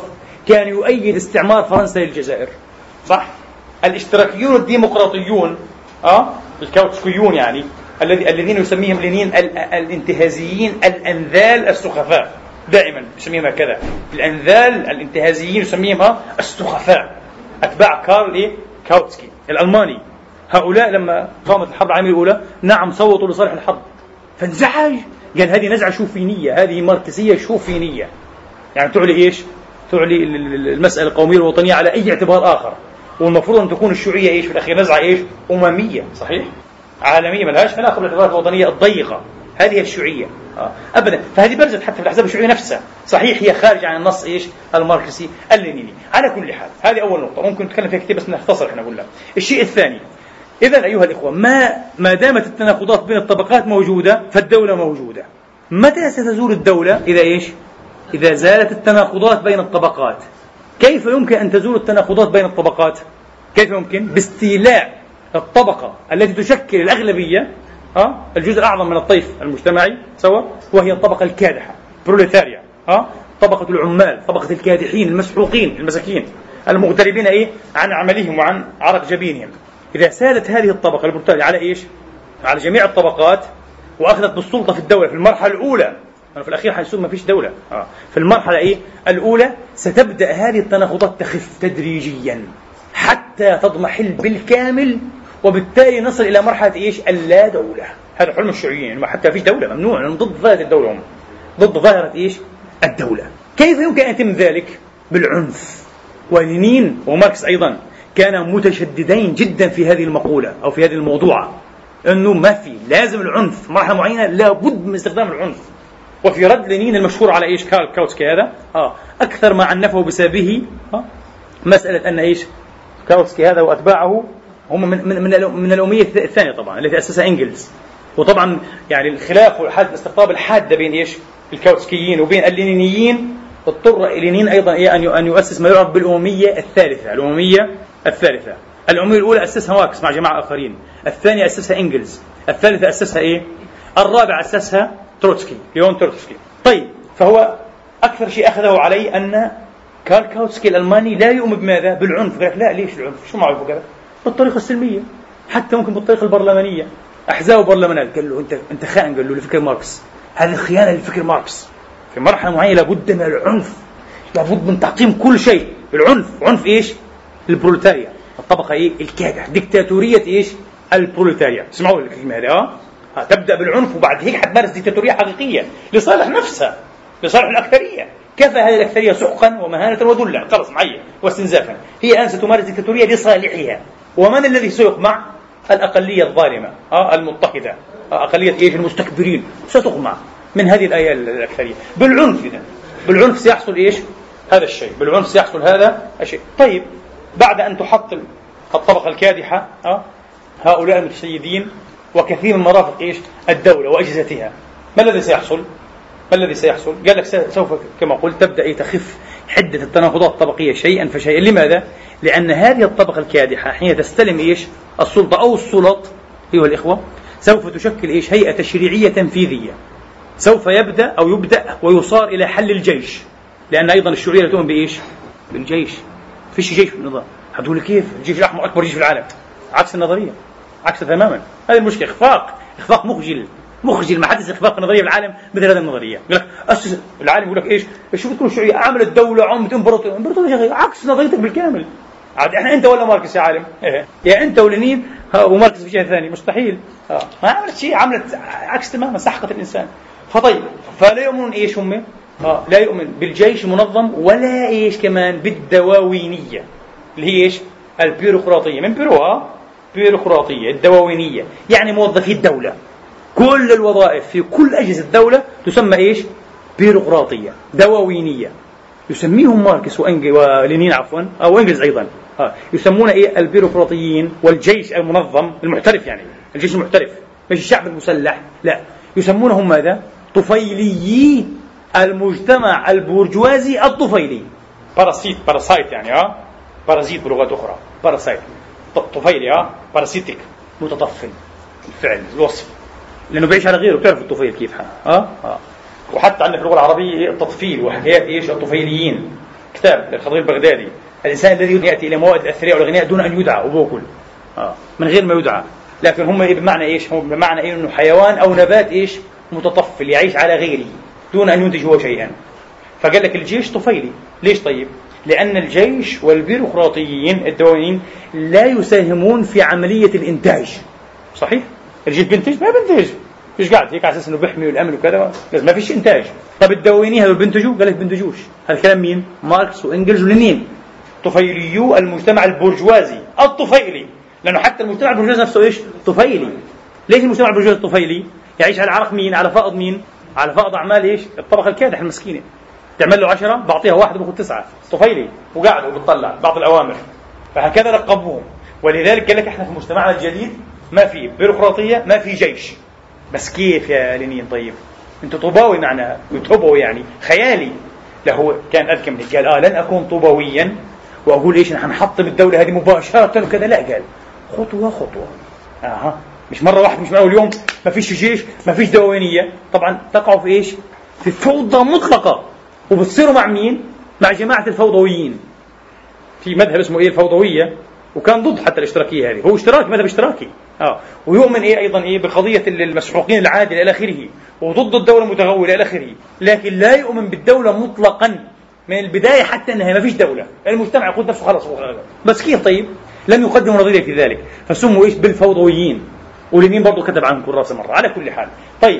كان يؤيد استعمار فرنسا للجزائر، صح؟ الاشتراكيون الديمقراطيون اه الكاوتسكيون يعني الذي الذين يسميهم لينين الانتهازيين الانذال السخفاء، دائما يسميهم هكذا، الانذال الانتهازيين يسميهم السخفاء، اتباع كارل إيه؟ كاوتسكي الالماني. هؤلاء لما قامت الحرب العالميه الاولى نعم صوتوا لصالح الحرب، فانزعج، قال هذه نزعه شوفينيه، هذه ماركسيه شوفينيه، يعني تعلي ايش؟ تعلي المساله القوميه الوطنيه على اي اعتبار اخر، والمفروض ان تكون الشيوعيه ايش في الاخير؟ نزعه ايش؟ امميه، صحيح؟ عالميه، ما لهاش علاقه بالاعتبارات الوطنيه الضيقه، هذه هي الشيوعيه آه. ابدا. فهذه برزت حتى في الاحزاب الشيوعيه نفسها، صحيح هي خارجه عن النص ايش؟ الماركسي اللينيني. على كل حال هذه اول نقطه ممكن نتكلم فيها كثير بس نختصر احنا نقول لها. الشيء الثاني، اذا ايها الاخوه ما ما دامت التناقضات بين الطبقات موجوده فالدوله موجوده. متى ستزول الدوله؟ اذا ايش؟ اذا زالت التناقضات بين الطبقات. كيف يمكن ان تزول التناقضات بين الطبقات؟ كيف يمكن؟ باستيلاء الطبقة التي تشكل الأغلبية، ها الجزء الأعظم من الطيف المجتمعي سوا، وهي الطبقة الكادحة، بروليتاريا، ها طبقة العمال، طبقة الكادحين المسحوقين المساكين المغتربين إيه عن عملهم وعن عرق جبينهم. إذا سادت هذه الطبقة البروليتاريا على إيش؟ على جميع الطبقات وأخذت بالسلطة في الدولة في المرحلة الأولى، في الأخير حيصير ما فيش دولة، آه. في المرحلة إيه الأولى ستبدأ هذه التناقضات تخف تدريجيا حتى تضمحل بالكامل، وبالتالي نصل إلى مرحلة إيش؟ اللا دولة. هذا حلم الشيوعيين، حتى فيش دولة، ممنوع، لأنهم ضد ظاهرة الدولة، هم ضد ظاهرة إيش؟ الدولة. كيف يمكن أن يتم ذلك؟ بالعنف. ولينين وماركس أيضا كانا متشددين جدا في هذه المقولة أو في هذه الموضوع، أنه ما في، لازم العنف، مرحلة معينة لابد من استخدام العنف. وفي رد لينين المشهور على إيش؟ كارل كاوتسكي هذا آه أكثر ما عنفه بسببه آه مسألة أن إيش؟ كاوتسكي هذا وأتباعه هم من من من, من الأمية الثانية طبعا التي أسسها إنجلز، وطبعا يعني الخلاف والحاد الاستقطاب الحادة بين إيش؟ الكاوتسكيين وبين اللينينيين اضطر لينين أيضا إيه أن أن يؤسس ما يعرف بالأممية الثالثة. الأممية الثالثة، الأممية الأولى أسسها ماركس مع جماعة آخرين، الثانية أسسها إنجلز، الثالثة أسسها إيه؟ الرابعة أسسها تروتسكي، ليون تروتسكي. طيب، فهو أكثر شيء أخذه عليه أن كارل كاوتسكي الألماني لا يؤمن بماذا؟ بالعنف. قال لا، ليش العنف؟ شو معه كذا؟ بالطريقة السلمية، حتى ممكن بالطريقة البرلمانية، أحزاب برلمانات. قال له أنت أنت خائن، قال له لفكر ماركس، هذه خيانة لفكر ماركس. في مرحلة معينة لابد من العنف، لابد من تعقيم كل شيء بالعنف. عنف إيش؟ البروليتاريا، الطبقة إيه؟ الكادح، ديكتاتورية إيش؟ البروليتاريا. اسمعوا الكلمة هذه آه تبدأ بالعنف، وبعد هيك حتمارس ديكتاتورية حقيقية لصالح نفسها، لصالح الأكثرية. كفى هذه الأكثرية سحقا ومهانة وذلا، خلص معي واستنزافا. هي الآن ستمارس ديكتاتورية لصالحها. ومن الذي سيقمع؟ الأقلية الظالمة آه المضطهدة، آه أقلية إيش؟ المستكبرين ستقمع من هذه الآية الأكثرية بالعنف. إذن بالعنف سيحصل إيش؟ هذا الشيء، بالعنف سيحصل هذا الشيء. طيب، بعد أن تحطم الطبقة الكادحة آه هؤلاء المتسيدين وكثير من مرافق إيش؟ الدولة وأجهزتها، ما الذي سيحصل؟ ما الذي سيحصل؟ قال لك سوف كما قلت تبدأ إيه؟ تخف حدة التناقضات الطبقية شيئا فشيئا. لماذا؟ لأن هذه الطبقة الكادحة حين تستلم إيش؟ السلطة أو السلط أيها الإخوة سوف تشكل إيش؟ هيئة تشريعية تنفيذية. سوف يبدأ أو يبدأ ويصار إلى حل الجيش، لأن أيضا الشيوعية لا تؤمن بإيش؟ بالجيش. فيش جيش في النظام. هتقول كيف؟ الجيش الأحمر أكبر جيش في العالم. عكس النظرية، عكس تماما. هذه المشكلة، إخفاق إخفاق مخجل مخجل. ما حدث إخفاق النظرية في العالم مثل هذه النظرية. يقول لك أسس العالم، يقول لك إيش؟ شو بتكون الشيوعية؟ عملت دولة، عملت إمبراطورية. إمبراطورية عكس نظريتك بالكامل. عاد إحنا أنت ولا ماركس يا عالم؟ إيه يا أنت ولينين وماركس في شيء ثاني، مستحيل. آه. ما عملت شيء، عملت عكس تماما، سحقت الإنسان. فطيب، فلا يؤمنون إيش هم؟ آه. لا يؤمن بالجيش المنظم، ولا إيش كمان بالدواوينية اللي هي إيش؟ البيروقراطية. من بيروها بيروقراطية، الدواوينية يعني موظفي الدولة. كل الوظائف في كل أجهزة الدولة تسمى إيش؟ بيروقراطية دواوينية. يسميهم ماركس ولينين عفوا أو إنجلز أيضا آه. يسمون إيه؟ البيروقراطيين. والجيش المنظم المحترف، يعني الجيش المحترف مش الشعب المسلح، لا، يسمونهم ماذا؟ طفيليي المجتمع البورجوازي الطفيلي. باراسيت، باراسايت يعني اه بارازيت بلغات أخرى، باراسايت طفيلي اه باراسيتك، متطفل الفعل الوصف، لأنه بيعيش على غيره. بتعرف الطفيل كيف ها؟ اه اه وحتى عندنا في اللغة العربية التطفيل وحكايات إيش؟ الطفيليين. كتاب للخطيب البغدادي، الإنسان الذي يأتي إلى مواد الأثرياء والأغنياء دون أن يدعى وبوكل آه. من غير ما يدعى، لكن هم إيه بمعنى إيش؟ هم بمعنى إيه؟ إنه حيوان أو نبات إيش؟ متطفل يعيش على غيره دون أن ينتج هو شيئا. فقال لك الجيش طفيلي. ليش طيب؟ لأن الجيش والبيروقراطيين الدوليين لا يساهمون في عملية الإنتاج. صحيح؟ الجيش بينتج؟ ما بينتج، مش قاعد هيك على أساس إنه بيحمي والأمن وكذا، بس ما فيش إنتاج. طب الدواويني هذول بينتجوا؟ قال لك بينتجوش. هذا كلام مين؟ ماركس وإنجلز ولينين، طفيليو المجتمع البرجوازي الطفيلي، لأنه حتى المجتمع البرجوازي نفسه إيش؟ طفيلي. ليش المجتمع البرجوازي الطفيلي؟ يعيش على عرق مين؟ على فائض مين؟ على فائض أعمال إيش؟ الطبقة الكادحة المسكينة. تعمل له عشرة بعطيها واحد وباخذ تسعة، طفيلي وقاعد وبتطلع بعض الأوامر. فهكذا لقبوهم. ولذلك قال لك إحنا في مجتمعنا الجديد ما في بيروقراطية، ما في جيش. بس كيف يا لينين؟ طيب أنت طوباوي معناها، طوباوي يعني خيالي. له كان أذكى من قال آه لن أكون طوباويا وأقول إيش نحن نحطم الدولة هذه مباشرة وكذا، لا، قال خطوة خطوة. آه مش مرة واحدة، مش من أول يوم ما فيش جيش، ما فيش دواوينية. طبعا تقعوا في إيش؟ في فوضى مطلقة. وبتصيروا مع مين؟ مع جماعة الفوضويين. في مذهب اسمه إيه؟ الفوضوية، وكان ضد حتى الاشتراكية هذه، هو اشتراكي، مذهب اشتراكي اه ويؤمن إيه أيضا إيه بقضية المسحوقين العادل إلى آخره، وضد الدولة المتغولة إلى آخره، لكن لا يؤمن بالدولة مطلقا من البداية حتى النهاية. ما فيش دولة، المجتمع يقول نفسه خلاص. بس كيف طيب؟ لم يقدموا نظرية في ذلك، فسموا إيش؟ بالفوضويين. ولينين برضو كتب عنهم كراسة مرة. على كل حال طيب،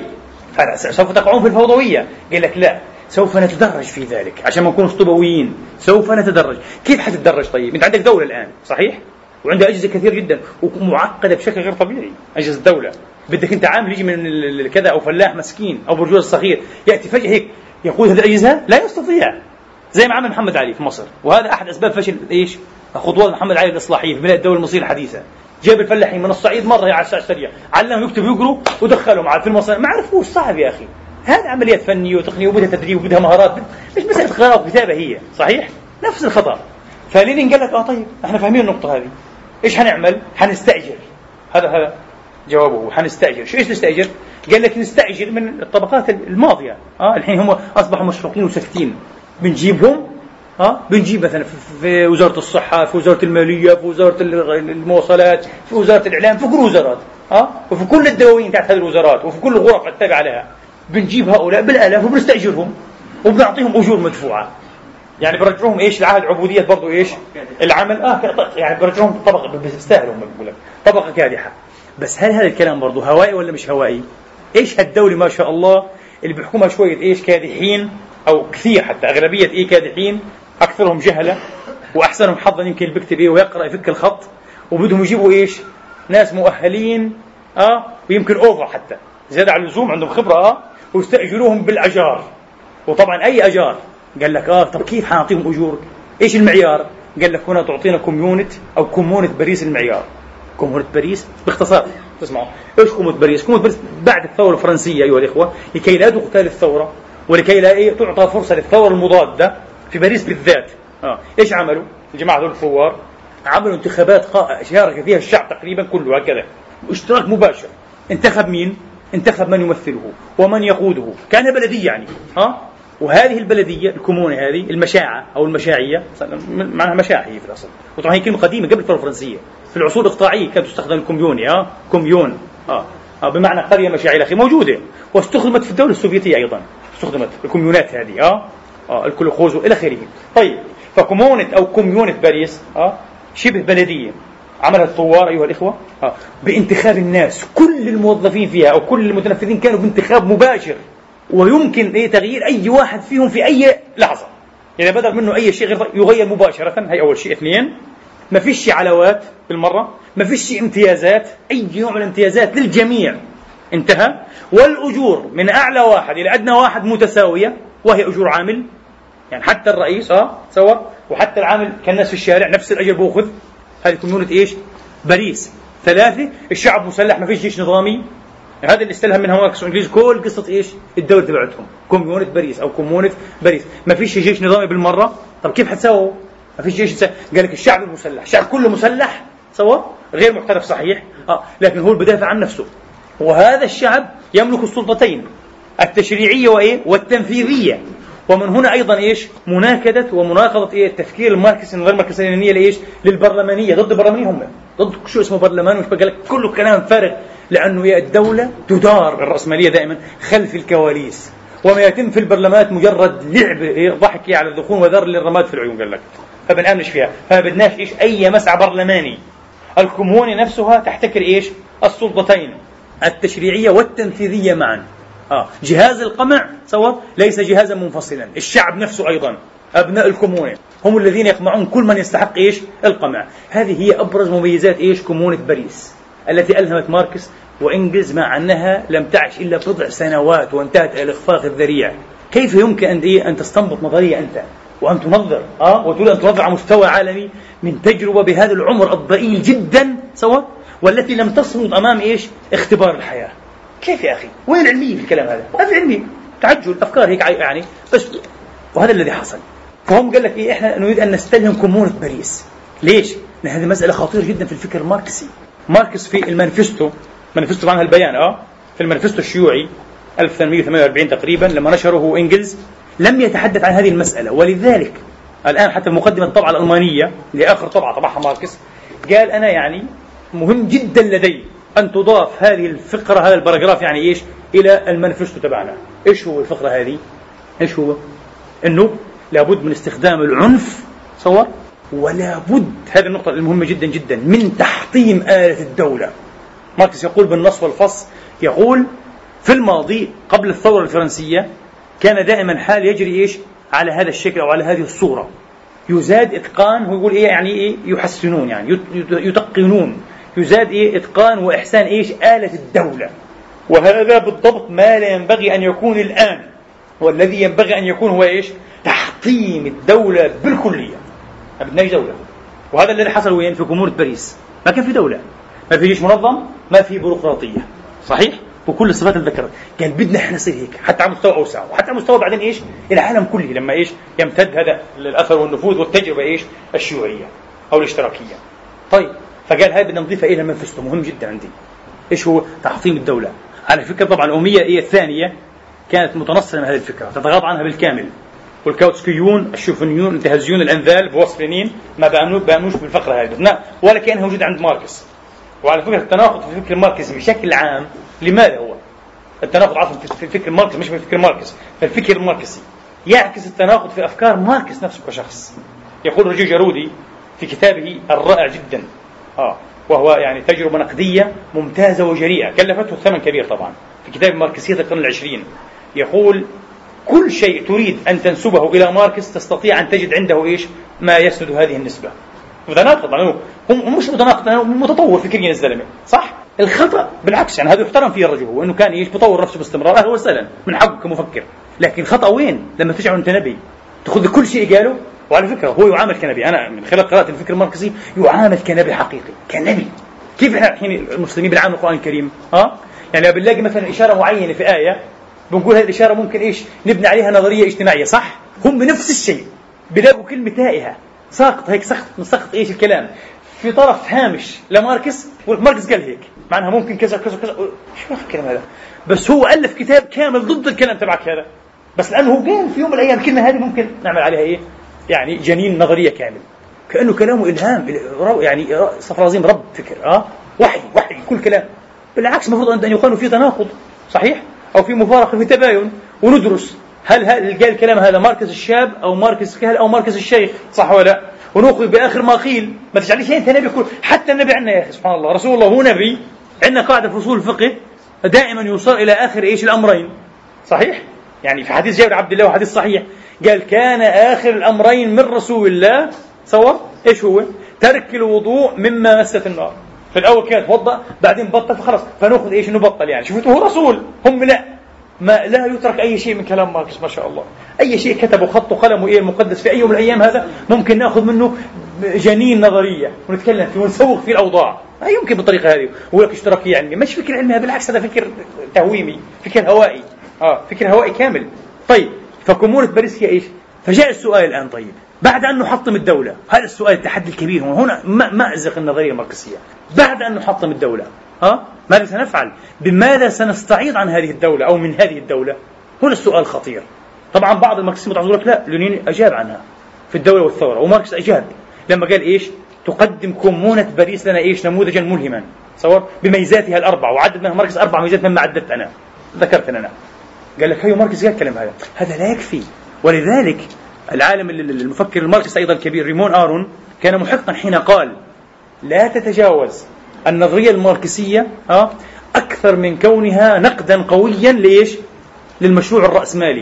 سوف تقعون في الفوضوية. قال لك لا، سوف نتدرج في ذلك عشان ما نكون طوبويين. سوف نتدرج. كيف حتتدرج؟ طيب انت عندك دولة الآن صحيح، وعندها أجهزة كثير جدا ومعقدة بشكل غير طبيعي. أجهزة الدولة بدك انت عامل يجي من كذا او فلاح مسكين او برجوز صغير يأتي فجأة هيك يقود هذه الأجهزة، لا يستطيع. زي ما عمل محمد علي في مصر، وهذا أحد أسباب فشل إيش؟ خطوات محمد علي الإصلاحية في بناء الدولة المصرية الحديثة. جاب الفلاحين من الصعيد مرة على الساعة السريع، علمهم يكتبوا ويقروا ودخلهم على في المصانع. ما عرفوش، صعب يا أخي. هذه عمليات فنية وتقنية وبدها تدريب وبدها مهارات، مش مسألة قراءة وكتابة. هي صحيح نفس الخطأ. فلينين قال لك اه طيب احنا فاهمين النقطة هذه، ايش حنعمل؟ حنستأجر. هذا هذا جوابه، حنستأجر. شو ايش نستأجر؟ قال لك نستأجر من الطبقات الماضية. اه الحين هم أصبحوا مشروقين وساكتين، بنجيبهم اه بنجيب مثلا في وزارة الصحة، في وزارة المالية، في وزارة المواصلات، في وزارة الإعلام، في كل وزارات اه وفي كل الدواوين تحت هذه الوزارات، وفي كل الغرف التابعة لها. بنجيب هؤلاء بالآلاف وبنستأجرهم وبنعطيهم أجور مدفوعة. يعني برجعوهم ايش؟ العهد عبودية برضو ايش؟ العمل اه يعني برجعوهم طبقة، بيستاهلوا بقول لك طبقة كادحة. بس هل هذا الكلام برضو هوائي ولا مش هوائي؟ ايش هالدولة ما شاء الله اللي بيحكمها شوية ايش؟ كادحين، او كثير حتى اغلبية ايه؟ كادحين، اكثرهم جهلة واحسنهم حظا يمكن بيكتب ايه ويقرأ يفك الخط، وبدهم يجيبوا ايش؟ ناس مؤهلين اه ويمكن اوفر حتى زيادة على اللزوم، عندهم خبرة اه ويستأجروهم بالأجار. وطبعا اي أجار؟ قال لك اه طب كيف حنعطيهم اجور؟ ايش المعيار؟ قال لك هنا تعطينا كوميونت او كومونة باريس. المعيار كومونة باريس باختصار. تسمعوا ايش كومونة باريس؟ كومونة باريس بعد الثورة الفرنسية ايها الاخوة، لكي لا تغتال الثورة ولكي لا إيه تعطى فرصة للثورة المضادة في باريس بالذات. اه ايش عملوا الجماعة دول الثوار؟ عملوا انتخابات شارك فيها الشعب تقريبا كله هكذا، اشتراك مباشر. انتخب مين؟ انتخب من يمثله ومن يقوده، كان بلدية يعني ها. وهذه البلدية الكومونة هذه المشاعة أو المشاعية، معناها مشاعة هي في الأصل، وطبعا هي كلمة قديمة قبل الثورة الفرنسية. في العصور الإقطاعية كانت تستخدم الكوميوني ها كوميون اه, آه بمعنى قرية مشاعية أخي موجودة، واستخدمت في الدولة السوفيتية أيضا، استخدمت الكوميونات هذه اه, آه الكولوخوز إلى آخره. طيب فكومونة أو كوميونة باريس اه شبه بلدية عملها الثوار أيها الإخوة آه بانتخاب الناس، كل الموظفين فيها أو كل المتنفذين كانوا بانتخاب مباشر، ويمكن إيه تغيير أي واحد فيهم في أي لحظة. إذا بدأ منه أي شيء غير يغير مباشرة. هي أول شيء. اثنين، ما فيش علاوات بالمرة، ما فيش امتيازات، أي نوع من الامتيازات للجميع انتهى. والأجور من أعلى واحد إلى أدنى واحد متساوية، وهي أجور عامل. يعني حتى الرئيس آه سوا، وحتى العامل كالناس في الشارع نفس الأجر بأخذ. هذه كوميونة إيش؟ باريس. ثلاثة، الشعب مسلح، ما فيش جيش نظامي. هذا اللي استلهم منها ماركس وإنجليز كل قصة إيش؟ الدولة تبعتهم كوميونة باريس أو كومونة باريس. ما فيش جيش نظامي بالمرة. طب كيف حتسووا؟ ما فيش جيش. قال لك الشعب المسلح، الشعب كله مسلح سوا، غير محترف صحيح آه. لكن هو بدافع عن نفسه، وهذا الشعب يملك السلطتين التشريعية وإيه؟ والتنفيذية. ومن هنا أيضا إيش مناكدة ومناقضة إيه التفكير الماركسي النظرية الماركسية اللينية لإيش للبرلمانية ضد البرلمانية هم ضد شو اسمه برلمان وش بقى لك كله كلام فارغ لأنه هي الدولة تدار الرأسمالية دائما خلف الكواليس وما يتم في البرلمانات مجرد لعب إيه ضحك على الذخون وذر للرماد في العيون قال لك فبنآمنش فيها فبدناش إيش أي مسعى برلماني. الكمهونة نفسها تحتكر إيش السلطتين التشريعية والتنفيذية معا. آه. جهاز القمع سوا ليس جهازا منفصلا. الشعب نفسه أيضا أبناء الكمونة هم الذين يقمعون كل من يستحق إيش القمع. هذه هي أبرز مميزات إيش كمونة باريس التي ألهمت ماركس وإنجلز مع أنها لم تعش إلا بضع سنوات وانتهت إلى الإخفاق الذريع. كيف يمكن أن, إيه أن تستنبط نظرية أنت وأن تنظر آه وتريد أن تنظر على مستوى عالمي من تجربة بهذا العمر الضئيل جدا سوا والتي لم تصمد أمام إيش اختبار الحياة؟ كيف يا أخي؟ وين العلمية في الكلام هذا؟ ما في علمية، تعجل أفكار هيك يعني بس. وهذا الذي حصل. فهم قال لك إيه إحنا نريد أن نستلهم كمونة باريس. ليش؟ لأن هذه مسألة خطيرة جدا في الفكر الماركسي. ماركس في المانيفستو مانيفستو عنها البيان آه في المانيفستو الشيوعي ألف وثمانمائة وثمانية وأربعين تقريبا لما نشره إنجلز لم يتحدث عن هذه المسألة. ولذلك الآن حتى مقدمة الطبعة الألمانية لآخر طبعة طبعها ماركس قال أنا يعني مهم جدا لدي أن تضاف هذه الفقرة هذا الباراجراف يعني إيش إلى المانيفستو تبعنا. إيش هو الفقرة هذه؟ إيش هو؟ إنه لابد من استخدام العنف صور ولا بد هذه النقطة المهمة جدا جدا من تحطيم آلة الدولة. ماركس يقول بالنص والفص يقول في الماضي قبل الثورة الفرنسية كان دائما حال يجري إيش على هذا الشكل أو على هذه الصورة يزاد إتقان هو يقول إيه يعني إيه يحسنون يعني يتقنون يزاد إيه إتقان وإحسان إيش آلة الدولة. وهذا بالضبط ما لا ينبغي أن يكون الآن والذي ينبغي أن يكون هو إيش تحطيم الدولة بالكلية. ما بدناش دولة. وهذا الذي حصل وين في كمونة باريس ما كان في دولة ما في جيش منظم ما في بيروقراطية صحيح وكل الصفات اللي ذكرت. قال بدنا احنا نصير هيك حتى على مستوى اوسع وحتى على مستوى بعدين ايش العالم كله لما ايش يمتد هذا الاثر والنفوذ والتجربه ايش الشيوعيه او الاشتراكيه. طيب فقال هاي بدنا نضيفها الى المنفستو مهم جدا عندي. ايش هو تحطيم الدوله. على فكره طبعا الاميه هي الثانيه كانت متنصره من هذه الفكره تتغاضى عنها بالكامل. والكاوتسكيون الشوفنيون الانتهازيون الانذال بوصف لينين ما بامنوش بامنوش بالفقره هذه لا ولا كانها موجوده عند ماركس. وعلى فكره التناقض في الفكر الماركسي بشكل عام لماذا هو التناقض عفوا في الفكر الماركسي مش في الفكر الماركسي فالفكر الماركسي يعكس التناقض في أفكار ماركس نفسه كشخص. يقول رجل جارودي في كتابه الرائع جدا آه وهو يعني تجربة نقدية ممتازة وجريئة كلفته ثمن كبير طبعا في كتاب ماركسية القرن العشرين. يقول كل شيء تريد أن تنسبه إلى ماركس تستطيع أن تجد عنده إيش ما يسند هذه النسبة. متناقض يعني هم مش متناقض يعني متطور فكريا الزلمة صح. الخطأ بالعكس يعني هذا يحترم فيه الرجل هو انه كان ايش بيطور نفسه باستمرار اهلا وسهلا من حقه كمفكر. لكن خطأ وين لما تجعل انت نبي تاخذ كل شيء قاله. وعلى فكره هو يعامل كنبي. انا من خلال قراءه الفكر الماركسي يعامل كنبي حقيقي كنبي. كيف احنا الحين المسلمين بنعامل القرآن الكريم اه يعني بنلاقي مثلا اشاره معينه في ايه بنقول هذه الاشاره ممكن ايش نبني عليها نظريه اجتماعيه صح. هم بنفس الشيء بيلاقوا كلمه تائهه ساقط هيك سقط من سقط ايش الكلام في طرف هامش لماركس وماركس قال هيك معناها ممكن كذا كذا كذا شو الكلام هذا. بس هو ألف كتاب كامل ضد الكلام تبعك هذا بس لأنه هو قال في يوم من الأيام الكلمة هذه ممكن نعمل عليها إيه يعني جنين نظرية كامل كأنه كلامه إلهام يعني صفرازيم رب فكر آه وحي وحي كل كلام. بالعكس المفروض أن يقال فيه تناقض صحيح أو في مفارقة في تباين وندرس هل هل قال الكلام هذا ماركس الشاب أو ماركس الكهل أو ماركس الشيخ صح ولا لا ونأخذ بآخر ما قيل. ما تجعليش أنت نبي كل حتى النبي عندنا يا أخي سبحان الله رسول الله هو نبي. عندنا قاعدة في أصول الفقه دائما يوصل إلى آخر إيش الأمرين صحيح يعني في حديث جابر عبد الله وحديث صحيح قال كان آخر الأمرين من رسول الله سوا إيش هو ترك الوضوء مما مست النار. في الأول كان توضأ بعدين بطل فخلص فنأخذ إيش نبطل يعني شوفوا هو رسول هم لا ما لا يترك أي شيء من كلام ماركس ما شاء الله. أي شيء كتبه خط قلمه إيه المقدس في أي يوم من الأيام هذا ممكن نأخذ منه جنين نظرية ونتكلم فيه ونسوق فيه الأوضاع. ما يمكن بالطريقة هذه ولك اشتراكية علمية مش فكر علمي بالعكس هذا فكر تهويمي فكر هوائي آه فكر هوائي كامل. طيب فكمونة باريس هي إيش فجاء السؤال الآن طيب بعد أن نحطم الدولة هذا السؤال التحدي الكبير هنا مأزق النظرية الماركسية بعد أن نحطم الدولة ها ماذا سنفعل بماذا سنستعيض عن هذه الدولة أو من هذه الدولة. هنا السؤال خطير طبعا بعض الماركسيين يقول لك لا، لينين أجاب عنها في الدولة والثورة، وماركس أجاب لما قال إيش؟ تقدم كومونة باريس لنا إيش؟ نموذجا ملهما صور بميزاتها الأربع، وعدد منها ماركس أربع ميزات مما عددت أنا ذكرت أنا. قال لك هيو ماركس قال الكلام هذا، هذا لا يكفي. ولذلك العالم المفكر الماركسي أيضا الكبير ريمون آرون كان محقا حين قال لا تتجاوز النظرية الماركسية أه أكثر من كونها نقدا قويا ليش؟ للمشروع الرأسمالي،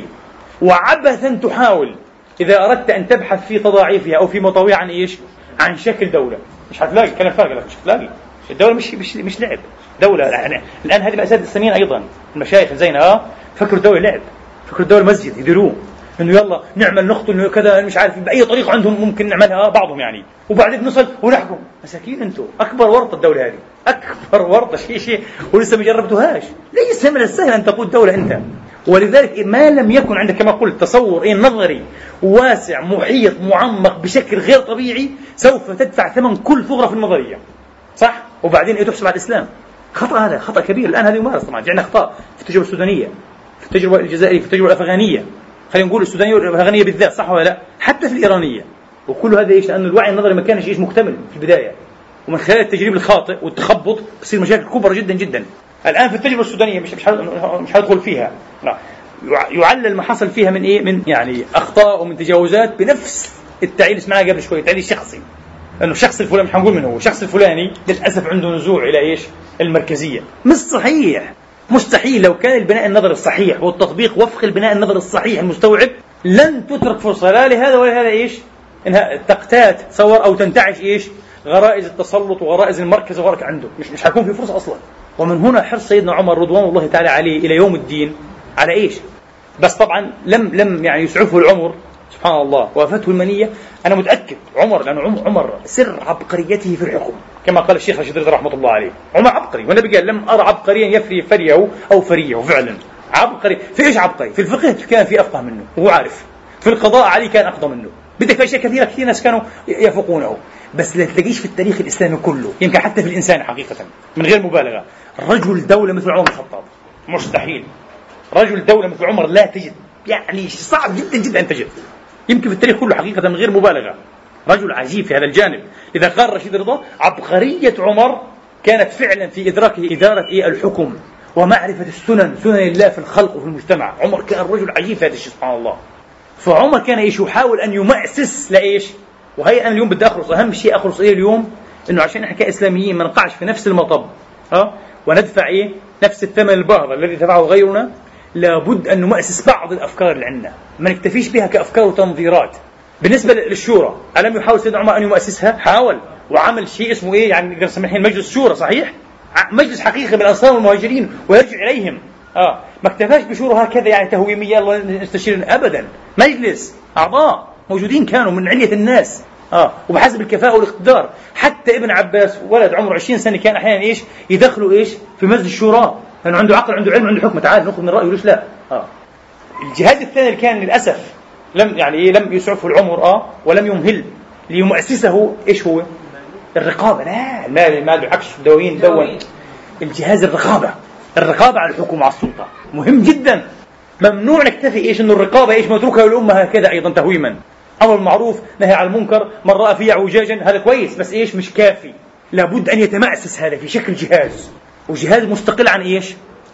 وعبثا تحاول إذا أردت أن تبحث في تضاعيفها أو في مطاوية عن إيش؟ عن شكل دولة. مش هتلاقي كلام فارغ، مش هتلاقي الدولة مش مش مش لعب دولة. يعني الآن هذه مأساة الإسلاميين أيضا، المشايخ زينا أه فكروا الدولة لعب، فكروا الدولة مسجد يديروه، إنه يلا نعمل نقتل كذا مش عارف بأي طريقة عندهم ممكن نعملها بعضهم يعني، وبعدين نصل ونحكم. مساكين أنتم، أكبر ورطة الدولة هذه، أكبر ورطة شيء شيء ولسه ما جربتوهاش. ليس من السهل أن تقود دولة أنت. ولذلك ما لم يكن عندك كما قلت تصور إيه نظري واسع محيط معمق بشكل غير طبيعي، سوف تدفع ثمن كل ثغرة في النظرية، صح؟ وبعدين إيه تحسب على الإسلام. خطأ، هذا خطأ كبير. الآن هذا يمارس طبعا. جعلنا أخطاء في التجربة السودانية، في التجربة الجزائرية، في التجربة الأفغانية، خلينا نقول السودانية والأفغانية بالذات، صح ولا لا؟ حتى في الإيرانية. وكل هذا إيش؟ لأن الوعي النظري ما كانش إيش مكتمل في البداية، ومن خلال التجريب الخاطئ والتخبط بتصير مشاكل كبرى جدا جدا. الآن في التجربة السودانية مش مش مش هدخل فيها، لا يعلل ما حصل فيها من إيه؟ من يعني أخطاء ومن تجاوزات بنفس التعليل سمعناه قبل شوي، تعليل شخصي، أنه الشخص الفلاني مش هنقول من هو، الشخص الفلاني للأسف عنده نزوع إلى إيش؟ المركزية. مش صحيح، مستحيل. لو كان البناء النظري الصحيح والتطبيق وفق البناء النظري الصحيح المستوعب لن تترك فرصة لا لهذا ولا لهذا إيش؟ إنها تقتات تصور أو تنتعش إيش؟ غرائز التسلط وغرائز المركز وغرق عنده، مش مش هيكون في فرصة أصلا. ومن هنا حرص سيدنا عمر رضوان الله تعالى عليه إلى يوم الدين على إيش؟ بس طبعا لم لم يعني يسعفه العمر، سبحان الله، وافته المنية. أنا متأكد عمر، لأنه عمر سر عبقريته في الحكم كما قال الشيخ رشيد رضا رحمة الله عليه، عمر عبقري، والنبي قال لم أرى عبقريا يفري فريه أو فريه. فعلا عبقري. في إيش عبقري؟ في الفقه كان في أفقه منه وهو عارف، في القضاء علي كان أقضى منه، بدك في أشياء كثيرة كثير ناس كانوا يفوقونه. بس لا تلاقيش في التاريخ الإسلامي كله، يمكن حتى في الإنسان حقيقة من غير مبالغة، رجل دولة مثل عمر الخطاب. مستحيل. رجل دولة مثل عمر لا تجد، يعني صعب جدا جدا أن تجد، يمكن في التاريخ كله حقيقة من غير مبالغة. رجل عجيب في هذا الجانب. إذا قال رشيد رضا عبقرية عمر كانت فعلا في إدراكه إدارة إيه؟ الحكم ومعرفة السنن، سنن الله في الخلق وفي المجتمع. عمر كان رجل عجيب في هذا الشيء، سبحان الله. فعمر كان إيش؟ يحاول أن يمأسس لإيش؟ وهي أنا اليوم بدي أخلص، أهم شيء أخلص إيه اليوم؟ إنه عشان إحنا كإسلاميين ما نقعش في نفس المطب ها وندفع إيه؟ نفس الثمن الباهظ الذي دفعه غيرنا. لابد أن نمأسس بعض الأفكار اللي عندنا، ما نكتفيش بها كأفكار وتنظيرات. بالنسبة للشورى، ألم يحاول سيدنا عمر أن يمأسسها؟ حاول، وعمل شيء اسمه إيه؟ يعني نقدر نسميه مجلس شورى، صحيح؟ مجلس حقيقي بالأنصار والمهاجرين ويرجع إليهم. آه ما اكتفاش بشورى هكذا يعني تهويمية يلا نستشير، أبدا. مجلس أعضاء موجودين كانوا من علية الناس، آه وبحسب الكفاءة والاقتدار. حتى ابن عباس ولد عمره عشرين سنة كان أحيانا إيش؟ يدخلوا إيش؟ في مجلس الشورى، لأنه عنده عقل، عنده علم، عنده حكمة. تعال نأخذ من رأيه، ليش لا؟ آه. الجهاز الثاني اللي كان للأسف لم يعني إيه لم يسعفه العمر آه ولم يمهل ليمؤسسه، إيش هو؟ الرقابة. لا المال المال بالعكس الدواوين دون. الجهاز الرقابة، الرقابة على الحكم وعلى السلطة مهم جدا. ممنوع نكتفي إيش إنه الرقابة إيش متروكها للأمة هكذا أيضا تهويما. أمر بالمعروف نهي عن المنكر، من رأى فيه اعوجاجا، هذا كويس بس إيش مش كافي. لابد أن يتمأسس هذا في شكل جهاز، وجهاز مستقل عن إيش؟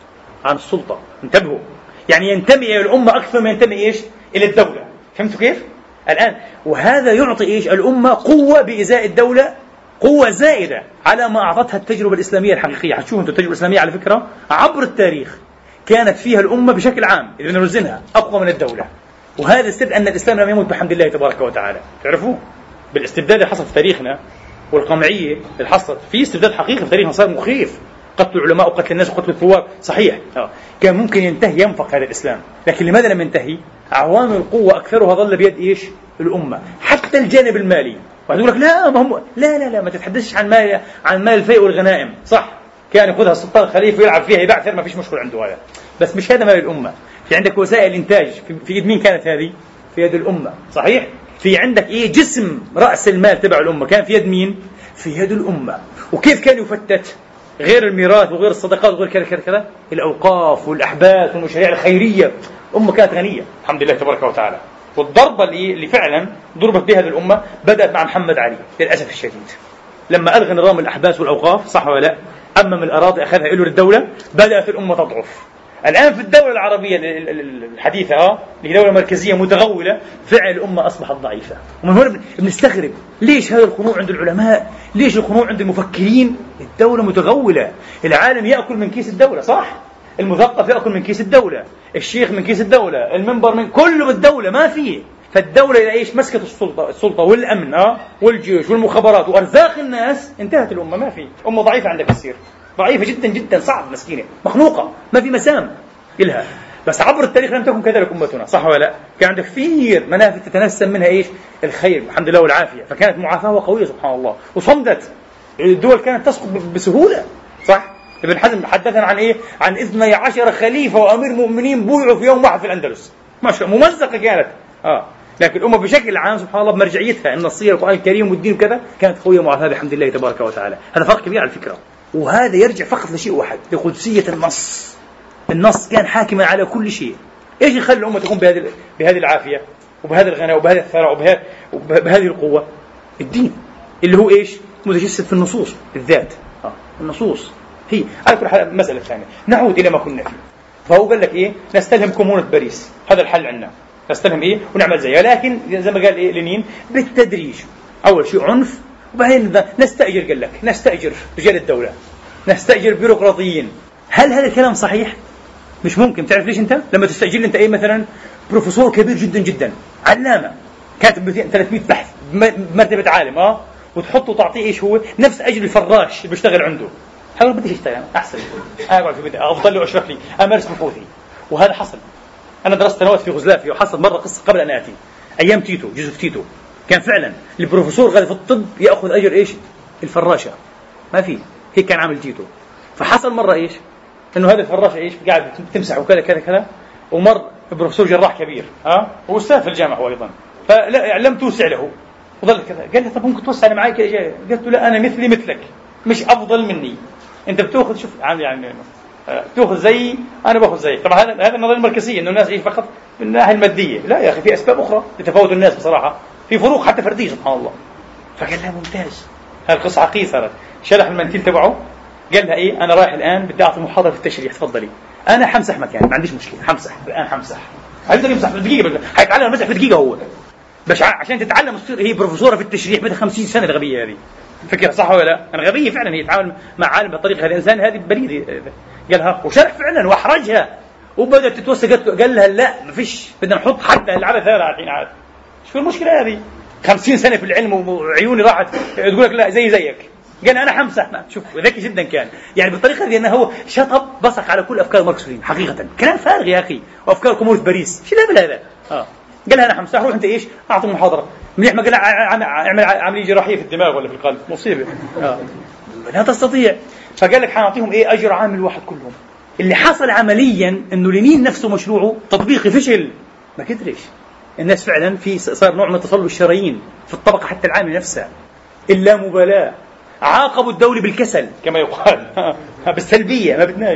عن السلطة. انتبهوا، يعني ينتمي إلى الأمة أكثر ما ينتمي إيش؟ إلى الدولة. فهمتوا كيف؟ الآن وهذا يعطي إيش؟ الأمة قوة بإزاء الدولة، قوة زائدة على ما أعطتها التجربة الإسلامية الحقيقية. هتشوفوا أنتوا التجربة الإسلامية على فكرة عبر التاريخ كانت فيها الأمة بشكل عام إذا نوزنها أقوى من الدولة. وهذا السر أن الإسلام لم يمت بحمد الله تبارك وتعالى. تعرفوا بالاستبداد اللي حصل في تاريخنا والقمعية اللي حصلت، في استبداد حقيقي في تاريخنا صار مخيف، قتل العلماء وقتل الناس وقتل الثوار، صحيح آه. كان ممكن ينتهي ينفق هذا الإسلام، لكن لماذا لم ينتهي؟ عوامل القوة أكثرها ظل بيد إيش؟ الأمة. حتى الجانب المالي، واحد يقول لك لا ما هم لا لا لا ما تتحدثش عن مال عن مال الفيء والغنائم، صح كان يأخذها السلطان الخليفة ويلعب فيها يبعثر، ما فيش مشكلة عنده هذا، بس مش هذا مال الأمة. في عندك وسائل إنتاج، في يد مين كانت هذه؟ في يد الأمة، صحيح؟ في عندك إيه؟ جسم رأس المال تبع الأمة كان في يد مين؟ في يد الأمة. وكيف كان يفتت؟ غير الميراث وغير الصدقات وغير كذا كذا كذا، الأوقاف والأحباث والمشاريع الخيرية. أمة كانت غنية الحمد لله تبارك وتعالى. والضربة اللي, اللي فعلا ضربت بها هذه الأمة بدأت مع محمد علي للأسف الشديد، لما ألغى نظام الأحباث والأوقاف، صح ولا لا؟ أمم الأراضي أخذها إله الدولة، بدأت الأمة تضعف. الآن في الدولة العربية الحديثة اه اللي هي دولة مركزية متغولة، فعل الأمة أصبحت ضعيفة. ومن هنا بنستغرب ليش هذا الخنوع عند العلماء، ليش الخنوع عند المفكرين؟ الدولة متغولة، العالم يأكل من كيس الدولة، صح؟ المثقف يأكل من كيس الدولة، الشيخ من كيس الدولة، المنبر من كله بالدولة، ما فيه. فالدولة إذا إيش مسكت السلطة السلطة والأمن اه والجيش والمخابرات وأرزاق الناس، انتهت الأمة. ما في أمة ضعيفة عندك السير، ضعيفة جدا جدا، صعب، مسكينة، مخنوقة، ما في مسام إلها. بس عبر التاريخ لم تكن كذلك أمتنا، صح ولا لا؟ كان عندك كثير منافذ تتنسم منها إيش؟ الخير الحمد لله والعافية، فكانت معافاة وقوية سبحان الله، وصمدت. الدول كانت تسقط بسهولة، صح؟ ابن حزم حدثنا عن إيه؟ عن اثني عشر خليفة وأمير مؤمنين بويعوا في يوم واحد في الأندلس، ما شاء الله، ممزقة كانت. آه لكن الأمة بشكل عام سبحان الله بمرجعيتها النصية القرآن الكريم والدين وكذا كانت قوية معافاة بحمد الله تبارك وتعالى. هذا فرق كبير على الفكرة، وهذا يرجع فقط لشيء واحد، لقدسية النص. النص كان حاكما على كل شيء. ايش يخلي الأمة تكون بهذه بهذه العافية وبهذا الغنى وبهذا الثراء وبهذه وبهذه القوة؟ الدين اللي هو ايش؟ متجسد في النصوص بالذات. آه. النصوص هي على كل حال. مسألة ثانية، نعود إلى ما كنا فيه. فهو قال لك ايه؟ نستلهم كومونة باريس، هذا الحل عندنا، نستلهم ايه ونعمل زيها، لكن زي ما قال إيه لينين بالتدريج. أول شيء عنف، وبعدين نستأجر، قال لك نستأجر رجال الدولة، نستأجر بيروقراطيين. هل هذا الكلام صحيح؟ مش ممكن. تعرف ليش؟ أنت لما تستأجر أنت أي مثلا بروفيسور كبير جدا جدا، علامة كاتب ثلاثمئة بحث بمرتبة عالم، اه وتحطه تعطيه ايش هو؟ نفس أجر الفراش اللي بيشتغل عنده. حاول بديش يشتغل أحسن، أقعد في بدي أفضل له أشرف لي أمارس بحوثي. وهذا حصل. أنا درست سنوات في يوغوسلافيا، وحصل مرة قصة قبل أن آتي أيام تيتو، جوزيف تيتو، كان فعلا البروفيسور غالي في الطب يأخذ أجر إيش؟ الفراشة. ما في هيك كان عامل تيتو. فحصل مرة إيش؟ إنه هذا الفراشة إيش؟ قاعد تمسح وكذا كذا كذا، ومر بروفيسور جراح كبير ها وأستاذ في الجامعة هو أيضا، فلا لم توسع له وظل كذا. قال لي طب ممكن توسع أنا معي كذا؟ قلت له لا، أنا مثلي مثلك، مش أفضل مني. أنت بتأخذ شوف يعني تأخذ زي أنا بأخذ زي. طبعا هذا هذا النظرية المركزية، إنه الناس إيش فقط من الناحية المادية. لا يا أخي، في أسباب أخرى لتفاوت الناس بصراحة، في فروق حتى فردية سبحان الله. فقال لها ممتاز، هذه القصة عقيدة صارت. شرح المنتيل تبعه، قال لها إيه أنا رايح الآن بدي أعطي محاضرة في التشريح، تفضلي. أنا حمسح مكان، ما عنديش مشكلة، حمسح الآن، حمسح هيقدر يمسح في دقيقة، حيتعلم المسح في دقيقة هو. بس عشان تتعلم تصير هي بروفيسورة في التشريح بدها خمسين سنة. الغبية هذه فكرة صح ولا لا؟ أنا غبية فعلا، هي تتعامل مع عالم بطريقة هذا الإنسان هذه بريدة. قالها وشرح فعلا وأحرجها، وبدأت تتوسع. قال لها لا ما فيش، بدنا نحط حد العبث هذا الحين عاد. شو المشكلة هذه؟ خمسين سنة في العلم وعيوني راحت تقول لك لا زي زيك. قال أنا حمسح. شوف ذكي جدا كان، يعني بالطريقة دي أنه هو شطب بصق على كل أفكار ماركس ولين. حقيقة كلام فارغ يا أخي، وأفكار كومونة باريس شو الهبل هذا؟ آه قال لها أنا حمسح، روح أنت إيش أعطي محاضرة. منيح ما قال اعمل عملية جراحية في الدماغ ولا في القلب، مصيبة. آه. لا تستطيع. فقال لك حنعطيهم إيه أجر عامل واحد كلهم. اللي حصل عمليا إنه لينين نفسه مشروعه تطبيقي فشل، ما قدرش. الناس فعلا في صار نوع من تصلب الشرايين في الطبقة حتى العامة نفسها، إلا مبالاة. عاقبوا الدولة بالكسل كما يقال، بالسلبية، ما بدناش.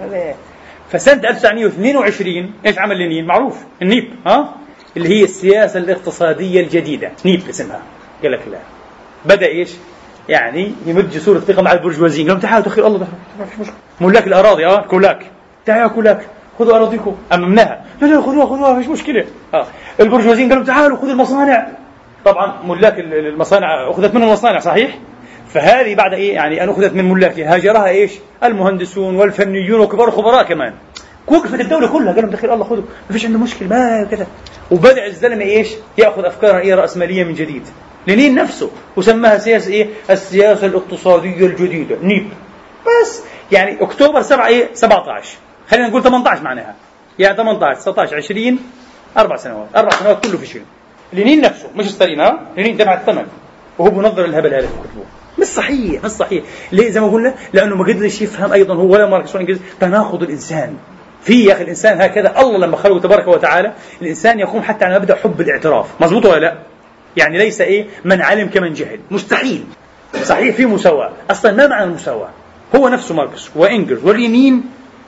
فسنة ألف وتسعمئة واثنين وعشرين ايش عمل لينين؟ معروف النيب، ها اللي هي السياسة الاقتصادية الجديدة، نيب اسمها. قال لك لا، بدأ ايش؟ يعني يمد جسور الثقة مع البرجوازيين. قالوا تعالوا تخيل الله ملاك الأراضي، اه كولاك، تعالوا كولاك خذوا أراضيكم. أممناها، لا لا خذوها خذوها فيش مشكلة. اه البرجوازيين قالوا تعالوا خذوا المصانع. طبعا ملاك المصانع أخذت منهم المصانع صحيح. فهذه بعد إيه يعني أن أخذت من ملاكها هاجرها إيش؟ المهندسون والفنيون وكبار الخبراء كمان. وقفت الدولة كلها قالوا دخل الله خذوا ما فيش عنده مشكلة ما كذا. وبدأ الزلمة إيش يأخذ أفكارا إيه رأسمالية من جديد، لينين نفسه، وسماها سياسة إيه؟ السياسة الاقتصادية الجديدة، نيب. بس يعني أكتوبر سبعة إيه سبعة عشر، خلينا نقول ثمانية عشر معناها، يعني ثمانية عشر تسعة عشر عشرين أربع سنوات أربع سنوات كله فشل. لينين نفسه مش ستالين، ها لينين دفع الثمن وهو بنظر الهبل هذا في كتبه. مش صحيح مش صحيح. ليه؟ زي ما قلنا لأنه ما قدرش يفهم أيضا هو ولا ماركس ولا إنجليز تناقض الإنسان. في يا أخي الإنسان هكذا الله لما خلقه تبارك وتعالى الإنسان يقوم حتى على مبدأ حب الاعتراف. مظبوط ولا لا؟ يعني ليس إيه من علم كمن جهل، مستحيل. صحيح في مساواة، أصلا ما معنى المساواة؟ هو نفسه ماركس وإنجلز واليمين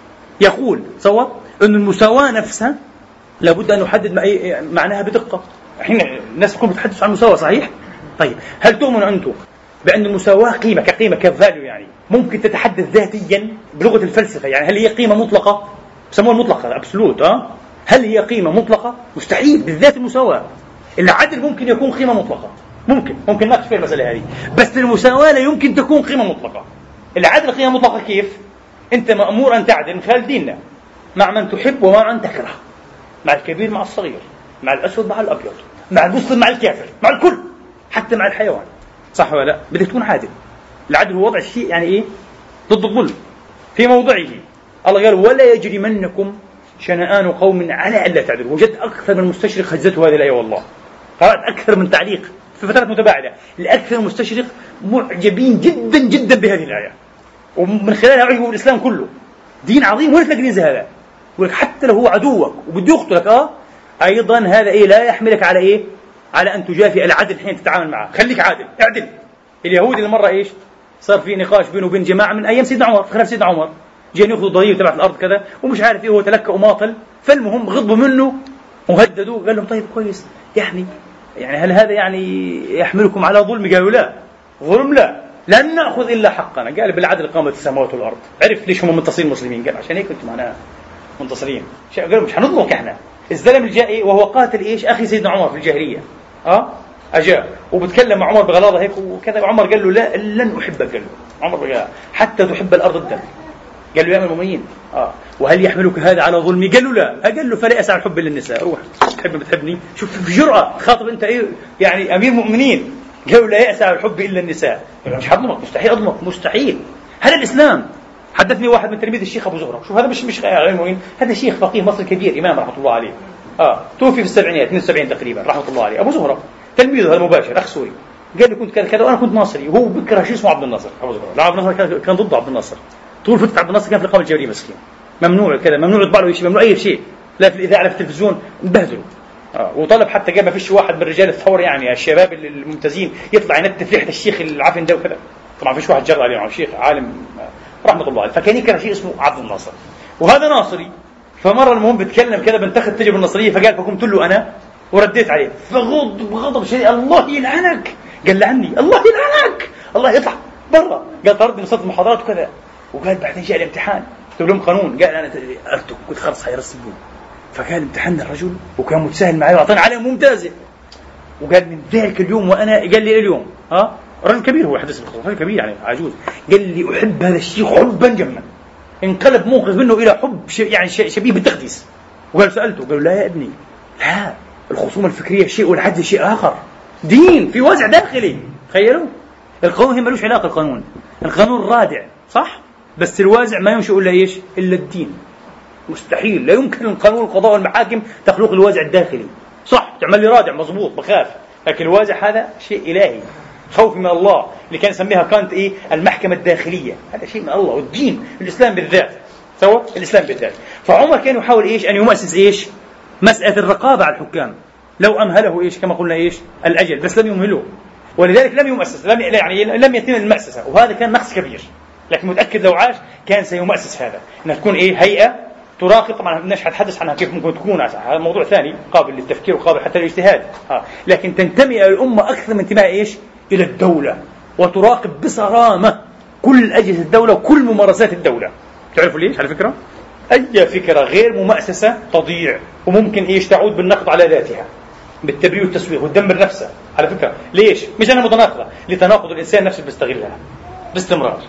يقول سوا أن المساواة نفسها لابد أن نحدد معناها بدقة. الحين الناس تكون بتحدث عن المساواة صحيح؟ طيب هل تؤمنوا أنتم بأن المساواة قيمة كقيمة كفاليو يعني ممكن تتحدث ذاتيا بلغة الفلسفة؟ يعني هل هي قيمة مطلقة؟ بسموها المطلقة أبسولوت. أه؟ هل هي قيمة مطلقة؟ مستحيل. بالذات المساواة. العدل ممكن يكون قيمة مطلقة، ممكن ممكن ناقش فيها المسألة هذه، بس المساواة لا يمكن تكون قيمة مطلقة. العدل قيمة مطلقة كيف؟ أنت مأمور أن تعدل من خلال ديننا مع من تحب ومع من تكره، مع الكبير مع الصغير، مع الأسود مع الأبيض، مع المسلم مع الكافر، مع الكل، حتى مع الحيوان. صح ولا لا؟ بدك تكون عادل. العدل هو وضع الشيء يعني إيه؟ ضد الظلم في موضعه. الله قال ولا يجرمنكم شنآن قوم على ألا تعدلوا. وجدت أكثر من مستشرق هزته هذه الآية والله، قرأت أكثر من تعليق في فترات متباعدة لأكثر مستشرق معجبين جدا جدا بهذه الآية، ومن خلالها عجبوا الإسلام كله دين عظيم ولا تلاقي زي هذا. ولك حتى لو هو عدوك وبده يقتلك اه أيضا هذا إيه لا يحملك على إيه؟ على أن تجافي العدل حين تتعامل معه. خليك عادل، اعدل. اليهودي المرة إيش صار في نقاش بينه وبين جماعة من أيام سيدنا عمر، في خلاف سيدنا عمر جاء يأخذ الضريبة تبعت الأرض كذا ومش عارف إيه، هو تلكأ وماطل. فالمهم غضبوا منه وهددوه، قال لهم طيب كويس يعني يعني هل هذا يعني يحملكم على ظلم؟ قالوا لا، ظلم لا، لن نأخذ إلا حقنا. قال بالعدل قامت السماوات والأرض. عرف ليش هم منتصرين مسلمين؟ قال عشان هيك كنتم معنا منتصرين. قالوا مش هنظلمك احنا. الزلم الجائي وهو قاتل ايش اخي سيدنا عمر في الجاهليه اه اجا وبتكلم مع عمر بغلاظه هيك وكذا، وعمر قال له لا لن احبك. قال له عمر قال حتى تحب الارض الدم. قال له يا امير المؤمنين اه وهل يحملك هذا على ظلمي؟ قال له لا. قال له فلا اسعى الحب للنساء، روح تحب بتحبني. شوف في جرأة خاطب انت ايه يعني امير مؤمنين. قال له لا يأسى على الحب الا النساء. مش هظلمك، مستحيل اظلمك، مستحيل. هذا الاسلام. حدثني واحد من تلاميذ الشيخ ابو زهره، شوف هذا مش مش هذا شيخ فقيه مصري كبير امام رحمه الله عليه اه توفي في السبعينات اثنين وسبعين تقريبا رحمه الله عليه. ابو زهره تلميذه هذا مباشر اخ سوري. قال لي كنت كذا كذا وانا كنت ناصري وهو بكره شيء اسمه عبد الناصر. ابو زهره لا عبد الناصر كان ضد عبد الناصر طول فتره. عبد الناصر كان في الاقامه الجبريه مسكين، ممنوع كذا، ممنوع يطبع له شيء، ممنوع اي شيء، لا في الاذاعه لا في التلفزيون، انبهدلوا اه وطلب حتى قال ما فيش واحد من رجال الثوره يعني الشباب الممتازين يطلع ينتف ريحه الشيخ العفن ده وكذا. طبعا فيش واحد جرى عليه، الشيخ عالم رحمه الله عليه. فكان يكره شيء اسمه عبد الناصر وهذا ناصري. فمره المهم بتكلم كذا بنتخذ تجربه النصريه، فقال فقمت له انا ورديت عليه فغضب غضب شديد، الله يلعنك. قال لعني الله يلعنك، الله يطلع برا. قال طردني من صوت المحاضرات وكذا. وقال بعدين جاء الامتحان كتب لهم قانون، قال انا ارتب كنت خلص حيرسبون. فقال امتحنا الرجل وكان متساهل معي واعطاني عليه ممتازه. وقال من ذلك اليوم وانا قال لي اليوم ها رجل كبير، هو حدث بالخصوص رجل كبير يعني عجوز، قال لي احب هذا الشيخ حبا جما. انقلب موقف منه الى حب يعني شبيه بالتقديس. وقال سالته قال لا يا ابني لا، الخصومه الفكريه شيء والعدل شيء اخر، دين في وازع داخلي. تخيلوا القانون هي ملوش علاقه. القانون القانون رادع صح، بس الوازع ما ينشئ الا ايش؟ الا الدين. مستحيل، لا يمكن القانون القضاء والمحاكم تخلق الوازع الداخلي. صح تعمل لي رادع مظبوط بخاف، لكن الوازع هذا شيء الهي، خوف من الله اللي كان يسميها كانت ايه المحكمه الداخليه. هذا شيء من الله والدين الاسلام بالذات سوا الاسلام بالذات. فعمر كان يحاول ايش؟ ان يمؤسس ايش؟ مساله الرقابه على الحكام. لو امهله ايش كما قلنا ايش؟ الاجل، بس لم يمهله، ولذلك لم يمؤسس، لم يعني لم يتم المؤسسه، وهذا كان نقص كبير. لكن متاكد لو عاش كان سيمؤسس هذا، انها تكون ايه هيئه تراقب. طبعا مش حتحدث عنها كيف ممكن تكون، هذا موضوع ثاني قابل للتفكير وقابل حتى للاجتهاد ها. لكن تنتمي الى الامه اكثر من انتماء ايش؟ الى الدوله، وتراقب بصرامه كل اجهزه الدوله وكل ممارسات الدوله. تعرفوا ليش؟ على فكره اي فكره غير ممأسسه تضيع، وممكن ايش تعود بالنقد على ذاتها، بالتبرير والتسويق وتدمر نفسها. على فكره ليش؟ مش انا متناقضه، لتناقض الانسان نفسه بيستغلها باستمرار.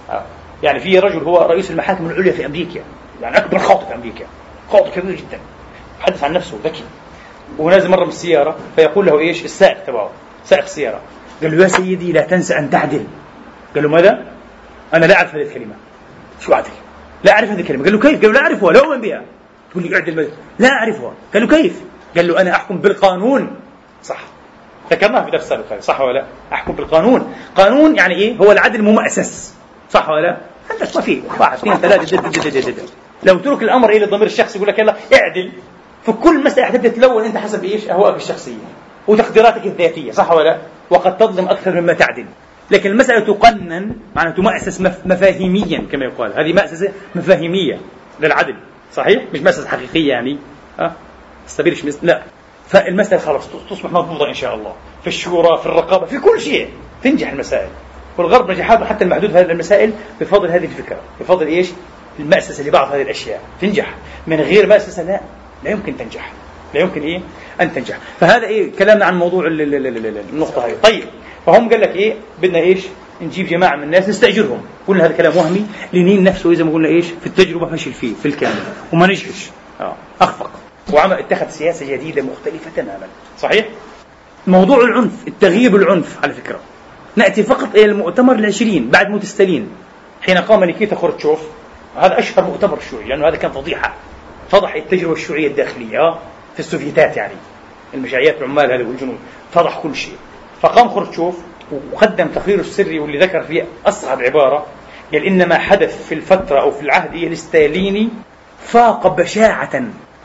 يعني في رجل هو رئيس المحاكم العليا في امريكا، يعني اكبر خاطئ في امريكا، خاطئ كبير جدا، يحدث عن نفسه ذكي، ونازل مره من السياره فيقول له ايش السائق تبعه، سائق السياره، قال له يا سيدي لا تنسى ان تعدل. قال له ماذا؟ انا لا اعرف هذه الكلمه. شو عدل؟ لا اعرف هذه الكلمه. قال له كيف؟ قال له لا اعرفها، لا اؤمن بها. تقول لي اعدل ماذا؟ لا اعرفها. قال له كيف؟ قال له انا احكم بالقانون. صح، ذكرناها في درس سابق، صح ولا لا؟ احكم بالقانون. قانون يعني ايه؟ هو العدل ممأسس، صح ولا لا؟ عندك ما فيه واحد اثنين ثلاثه دد دد دد دد. لو ترك الامر الى الضمير الشخصي يقول لك يلا اعدل، في كل مساله حتبدا تلون انت حسب ايش؟ اهوائك الشخصيه وتقديراتك الذاتيه، صح ولا لا؟ وقد تظلم اكثر مما تعدل. لكن المسألة تقنن، معناها تمأسس مفاهيميا كما يقال، هذه مأسسة مفاهيمية للعدل، صحيح؟ مش مأسسة حقيقية يعني ها استبيرش مس... لا، فالمسألة خلاص تصبح مضبوطة إن شاء الله في الشورى، في الرقابة، في كل شيء تنجح المسائل. والغرب نجحات حتى المحدود هذه المسائل بفضل هذه الفكرة، بفضل إيش؟ المأسسة لبعض هذه الأشياء تنجح. من غير مأسسة لا لا يمكن تنجح، لا يمكن إيه أن تنجح. فهذا إيه كلامنا عن موضوع النقطة هذه. طيب فهم قال لك إيه بدنا إيش نجيب جماعة من الناس نستأجرهم. قلنا هذا كلام وهمي، لينين نفسه إذا ما قلنا إيش في التجربة فشل فيه في الكامل وما نجحش، آه. أخفق وعمل اتخذ سياسة جديدة مختلفة تماما. صحيح؟ موضوع العنف، التغيير بالعنف على فكرة، نأتي فقط إلى المؤتمر العشرين بعد موت ستالين حين قام نيكيتا خروتشوف. هذا أشهر مؤتمر شيوعي لأنه هذا كان فضيحة، فضح التجربة الشيوعية الداخلية في السوفيتات، يعني المشاعيات العمال هذا والجنود، فضح كل شيء. فقام خروتشوف وقدم تقريره السري واللي ذكر فيه أصعب عبارة، قال إن ما حدث في الفترة أو في العهد الستاليني فاق بشاعة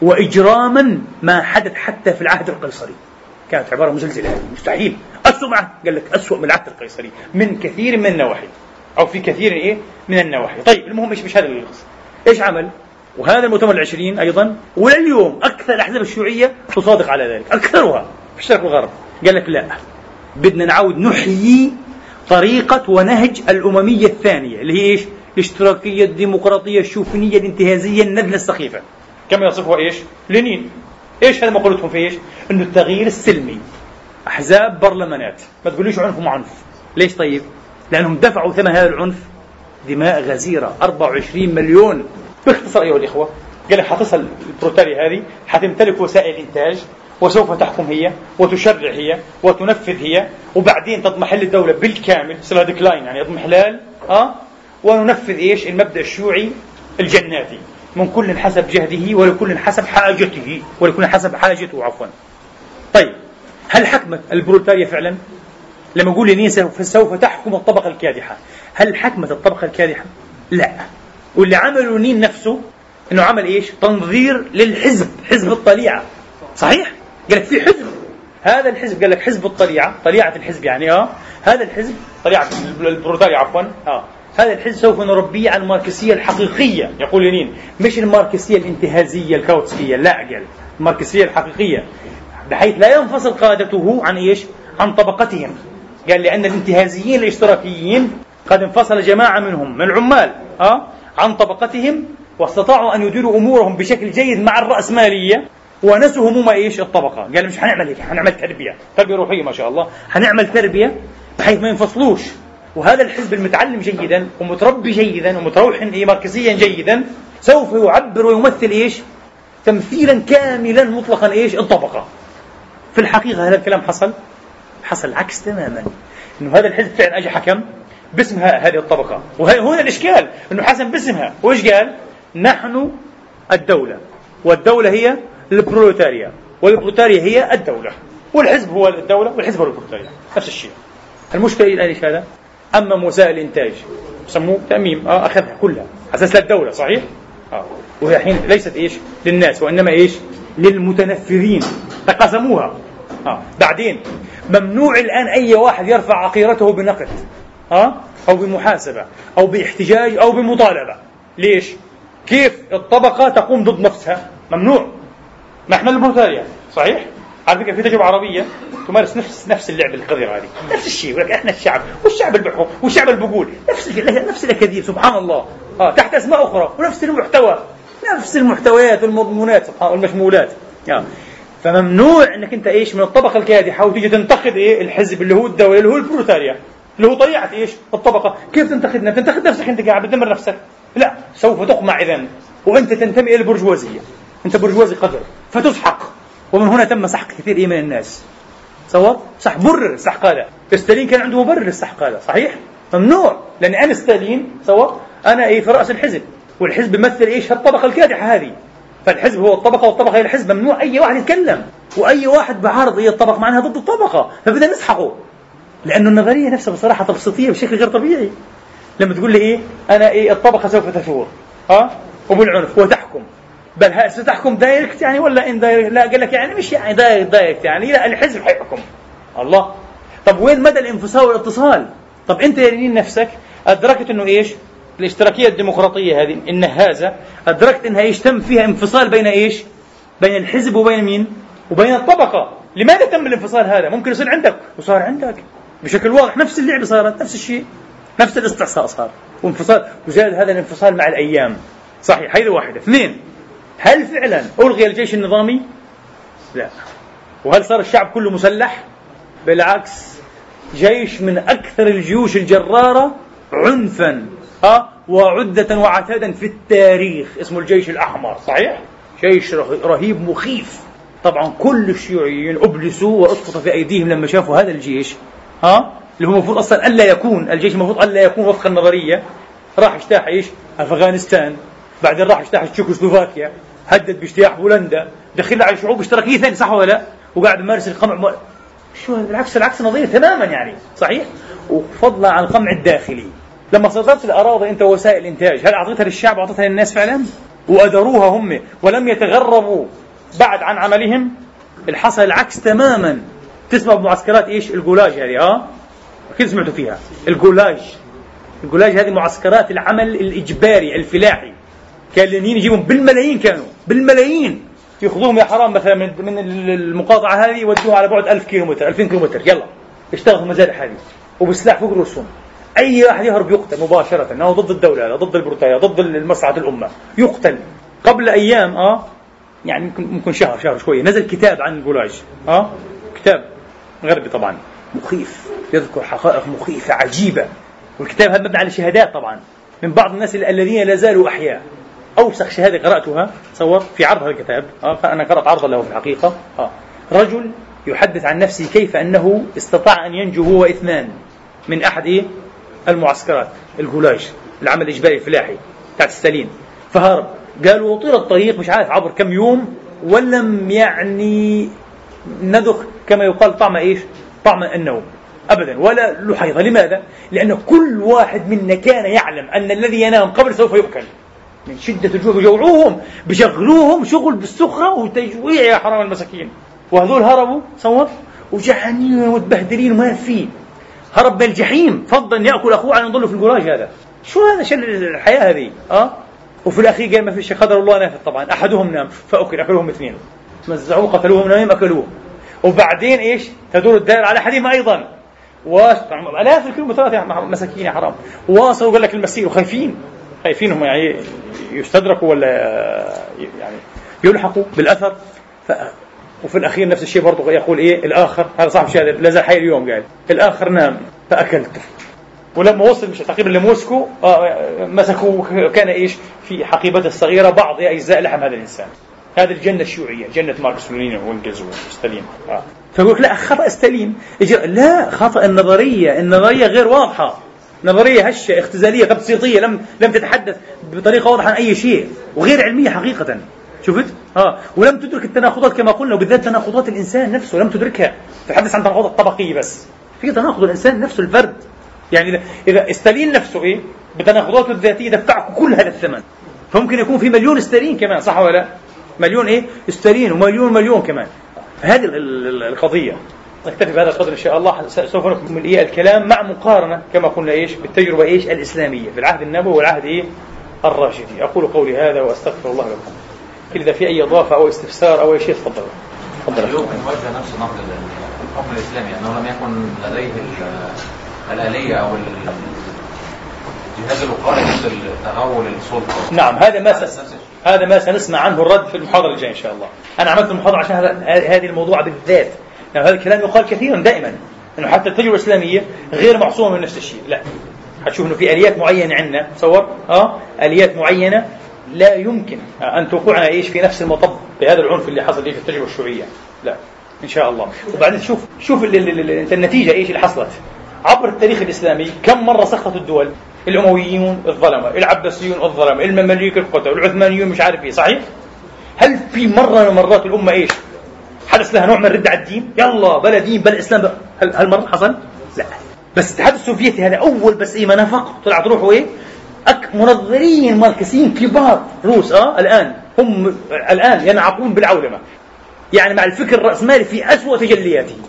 وإجراما ما حدث حتى في العهد القيصري. كانت عبارة مزلزلة هذه، مستحيل، أسوأ معه، قال لك أسوأ من العهد القيصري من كثير من النواحي، أو في كثير إيه من النواحي. طيب المهم مش مش هذا القصة. إيش عمل؟ وهذا المؤتمر العشرين أيضا ولليوم أكثر الأحزاب الشيوعية تصادق على ذلك، أكثرها في الشرق والغرب. قال لك لا، بدنا نعود نحيي طريقة ونهج الأممية الثانية اللي هي إيش؟ الاشتراكية، الديمقراطية، الشوفينية، الانتهازية، النذلة السخيفة، كما يصفها إيش؟ لينين. إيش هذا مقولتهم في إيش؟ إنه التغيير السلمي، أحزاب، برلمانات، ما تقوليش عنف وعنف. ليش طيب؟ لأنهم دفعوا ثمن هذا العنف دماء غزيرة، أربعة وعشرين مليون. باختصار أيها الإخوة، قال لك حتصل البروتاريا هذه حتمتلك وسائل إنتاج وسوف تحكم هي وتشرع هي وتنفذ هي، وبعدين تضمحل الدولة بالكامل، سلا ديكلاين يعني اضمحلال، أه وننفذ إيش؟ المبدأ الشيوعي الجناتي، من كل حسب جهده ولكل حسب حاجته ولكل حسب حاجته عفوا. طيب هل حكمت البروتاريا فعلا؟ لما أقول لي سوف تحكم الطبقة الكادحة، هل حكمت الطبقة الكادحة؟ لا. واللي عمله نين نفسه انه عمل ايش؟ تنظير للحزب، حزب الطليعة. صحيح؟ قال لك في حزب، هذا الحزب قال لك حزب الطليعة، طليعة الحزب يعني اه هذا الحزب طليعة البروتاريا عفوا اه هذا الحزب سوف نربيه على الماركسية الحقيقية، يقول لينين، مش الماركسية الانتهازية الكاوتسكية، لا، قال الماركسية الحقيقية بحيث لا ينفصل قادته عن ايش؟ عن طبقتهم. قال لأن الانتهازيين الاشتراكيين قد انفصل جماعة منهم من العمال اه عن طبقتهم واستطاعوا أن يديروا أمورهم بشكل جيد مع الرأسمالية ونسوا هموم إيش؟ الطبقة. قال مش هنعمل هيك، هنعمل تربية، تربية روحية ما شاء الله، هنعمل تربية بحيث ما ينفصلوش. وهذا الحزب المتعلم جيدا ومتربي جيدا ومتروح ماركسيا جيدا سوف يعبر ويمثل إيش؟ تمثيلا كاملا مطلقا إيش؟ الطبقة. في الحقيقة هذا الكلام حصل حصل العكس تماما، إنه هذا الحزب فعلا أجى حكم باسمها هذه الطبقة. وهنا الإشكال إنه حسن باسمها، وإيش قال؟ نحن الدولة، والدولة هي البروليتاريا، والبروليتاريا هي الدولة، والحزب هو الدولة، والحزب هو البروليتاريا، نفس الشيء. المشكلة الآن إيش هذا؟ أما وسائل الإنتاج سموه تأميم، آه أخذها كلها أساس للدولة، صحيح؟ آه وهي حين ليست إيش؟ للناس، وإنما إيش؟ للمتنفذين، تقاسموها. آه بعدين ممنوع الآن أي واحد يرفع عقيرته بنقد آه أو بمحاسبة أو باحتجاج أو بمطالبة. ليش؟ كيف الطبقة تقوم ضد نفسها؟ ممنوع. ما احنا البروتاريا، صحيح؟ على فكرة في تجربة عربية تمارس نفس نفس اللعبة القذرة هذه، نفس الشيء، يقول لك احنا الشعب، والشعب اللي بيحكم، والشعب اللي بيقول، نفس نفس الأكاذيب سبحان الله، آه تحت أسماء أخرى ونفس المحتوى، نفس المحتويات والمضمونات سبحان والمشمولات. آه. فممنوع انك انت ايش؟ من الطبقة الكادحة وتيجي تنتقد ايه؟ الحزب اللي هو الدولة اللي هو البروتاريا اللي هو طليعة ايش؟ الطبقة. كيف تنتقدنا؟ تنتقد نفسك، انت قاعد بتدمر نفسك. لا، سوف تقمع اذن، وانت تنتمي الى البرجوازية، انت برجوازي قدر، فتسحق. ومن هنا تم سحق كثير ايه من الناس. صور؟ صح، برر السحق هذا. ستالين كان عنده مبرر السحق هذا، صحيح؟ ممنوع، لان انا ستالين صور انا ايه؟ في رأس الحزب، والحزب يمثل ايش؟ الطبقة الكادحة هذه. فالحزب هو الطبقة والطبقة هي الحزب، ممنوع أي واحد يتكلم، وأي واحد بعارض هي الطبقة معناها ضد الطبقة، فبدأ نسحقه. لأنه النظرية نفسها بصراحة تبسيطية بشكل غير طبيعي. لما تقول لي إيه؟ أنا إيه؟ الطبقة سوف تثور ها وبالعنف وتحكم، بل هل ستحكم دايركت يعني ولا إن دايركت؟ لا، قال لك يعني مش يعني دايركت دايركت يعني لا، الحزب حيحكم. الله، طب وين مدى الانفصال والاتصال؟ طب أنت يا لينين نفسك أدركت أنه إيش الاشتراكية الديمقراطية هذه النهازة، أدركت أنها إيش تم فيها انفصال بين إيش بين الحزب وبين مين وبين الطبقة. لماذا تم الانفصال هذا؟ ممكن يصير عندك وصار عندك بشكل واضح. نفس اللعبة صارت نفس الشيء، نفس الاستعصاء صار وانفصال، وزاد هذا الانفصال مع الأيام. صحيح، هذه واحدة. اثنين، هل فعلا ألغي الجيش النظامي؟ لا. وهل صار الشعب كله مسلح؟ بالعكس، جيش من أكثر الجيوش الجرارة عنفا أه؟ وعدة وعتادا في التاريخ، اسمه الجيش الأحمر. صحيح، جيش رهيب مخيف. طبعا كل الشيوعيين أبلسوا وأسقط في أيديهم لما شافوا هذا الجيش ها اللي هو المفروض أصلا ألا يكون الجيش، المفروض ألا يكون وفق النظرية. راح اجتاح إيش أفغانستان، بعدين راح اجتاح تشيكوسلوفاكيا، هدد باجتياح بولندا، دخل على شعوب اشتراكية ثانية، صح ولا لا؟ وقاعد يمارس القمع م... شو هذا؟ بالعكس، العكس نظير تماما يعني. صحيح. وفضلا عن القمع الداخلي، لما صدرت الأراضي أنت وسائل الإنتاج، هل أعطيتها للشعب وأعطيتها للناس فعلا؟ وأدروها هم ولم يتغربوا بعد عن عملهم؟ الحصل العكس تماما. تسمع بمعسكرات إيش الجولاج هذه؟ آه أكيد سمعتوا فيها. الجولاج الجولاج هذه معسكرات العمل الإجباري الفلاحي. كان اللينيين يجيبهم بالملايين، كانوا بالملايين يأخذوهم يا حرام مثلا من المقاطعة هذه يودوها على بعد ألف كيلومتر ألفين كيلومتر، يلا اشتغلوا في المزارع هذه وبسلاح فوق رؤوسهم. أي واحد يهرب يقتل مباشرة، أنه ضد الدولة، ضد البروتاية، ضد مصلحة الأمة، يقتل. قبل أيام آه يعني ممكن ممكن شهر شهر شوية نزل كتاب عن الجولاج، آه كتاب غربي طبعا مخيف، يذكر حقائق مخيفة عجيبة. والكتاب هذا مبني على شهادات طبعا من بعض الناس الذين لا زالوا أحياء. أوسخ شهادة قرأتها صور في عرض هذا الكتاب، آه أنا قرأت عرضا له في الحقيقة. آه رجل يحدث عن نفسه كيف أنه استطاع أن ينجو هو واثنان من أحد إيه؟ المعسكرات الجولاج، العمل الإجباري الفلاحي بتاعت ستالين، فهرب. قالوا طيل الطريق مش عارف عبر كم يوم، ولم يعني نذق كما يقال طعم إيش؟ طعم النوم أبدا ولا لحيظة. لماذا؟ لأن كل واحد منا كان يعلم أن الذي ينام قبل سوف يؤكل من شدة الجوع. بيجوعوهم، بيشغلوهم شغل بالسخرة وتجويع يا حرام المساكين. وهذول هربوا صور وجعانين ومتبهدلين وما في، هرب بالجحيم فضلا يأكل أخوه على يضل في الجولاج. هذا شو هذا؟ شل الحياة هذه. أه وفي الأخير قال ما في شيء، قدر الله نافذ. طبعا أحدهم نام فأكل، أكلوهم اثنين، مزعوه قتلوهم نايم أكلوه. وبعدين إيش؟ تدور الدائرة على حديث أيضا، وآلاف الكيلومترات يا مساكين يا حرام. واصلوا قال لك المسير وخايفين، خايفين هم يعني يستدركوا ولا يعني يلحقوا بالأثر. ف... وفي الأخير نفس الشيء برضو يقول إيه الآخر، هذا صاحب الشهادة لا زال حي اليوم، قال الآخر نام فأكلته. ولما وصل مش تقريبا لموسكو آه مسكوا، كان إيش في حقيبته الصغيرة بعض أجزاء لحم هذا الإنسان. هذه الجنة الشيوعية، جنة ماركس ولينين وإنجلز وستالين. آه. فيقول لا خطأ ستالين، لا خطأ النظرية. النظرية غير واضحة، نظرية هشة اختزالية تبسيطية، لم لم تتحدث بطريقة واضحة عن أي شيء، وغير علمية حقيقة. شفت؟ آه ولم تدرك التناقضات كما قلنا، وبالذات تناقضات الإنسان نفسه لم تدركها. تحدث عن تناقضات طبقية بس، في تناقض الإنسان نفسه الفرد. يعني إذا ستالين نفسه إيه بتناقضاته الذاتية دفع كل هذا الثمن، فممكن يكون في مليون ستالين كمان، صح ولا لا؟ مليون إيه ستالين ومليون مليون كمان. هذه القضية. نكتفي بهذا القدر إن شاء الله. سوف نكمل إيه الكلام مع مقارنة كما قلنا إيش بالتجربة إيش الإسلامية في العهد النبوي والعهد إيه الراشدي. أقول قولي هذا وأستغفر الله لكم. إذا في أي إضافة أو استفسار أو أي شيء تفضل. تفضل. اليوم وجه نفس نقد الحكم الإسلامي أنه لم يكن لديه الآلية أو الجهاز الوقائي ضد تغول السلطة. نعم، هذا ما س... هذا ما سنسمع عنه الرد في المحاضرة الجاية إن شاء الله. أنا عملت المحاضرة عشان هذا هذه الموضوع بالذات. يعني هذا الكلام يقال كثيرا دائما إنه حتى التجربة الإسلامية غير معصومة من نفس الشيء. لا، هتشوف إنه في آليات معينة عندنا، تصور آه آليات معينة لا يمكن أن توقعنا إيش في نفس المطب بهذا العنف اللي حصل فيه في التجربة الشيوعية. لا إن شاء الله. وبعدين شوف شوف ال ال ال النتيجة إيش اللي حصلت عبر التاريخ الإسلامي. كم مرة سقطت الدول؟ الأمويون الظلمة، العباسيون الظلمة، المماليك القتل، العثمانيون مش عارف إيه. صحيح؟ هل في مرة من مرات الأمة إيش حدث لها نوع من الردة على الدين؟ يلا بلا دين بلا إسلام بقى. هل هل مرة حصل؟ لا. بس الاتحاد السوفيتي هذا أول بس إيه ما نفق طلعت روحه إيه أك منظرين ماركسيين كبار روس آه الآن هم الآن ينعقون بالعولمة، يعني مع الفكر الرأسمالي في أسوأ تجلياته.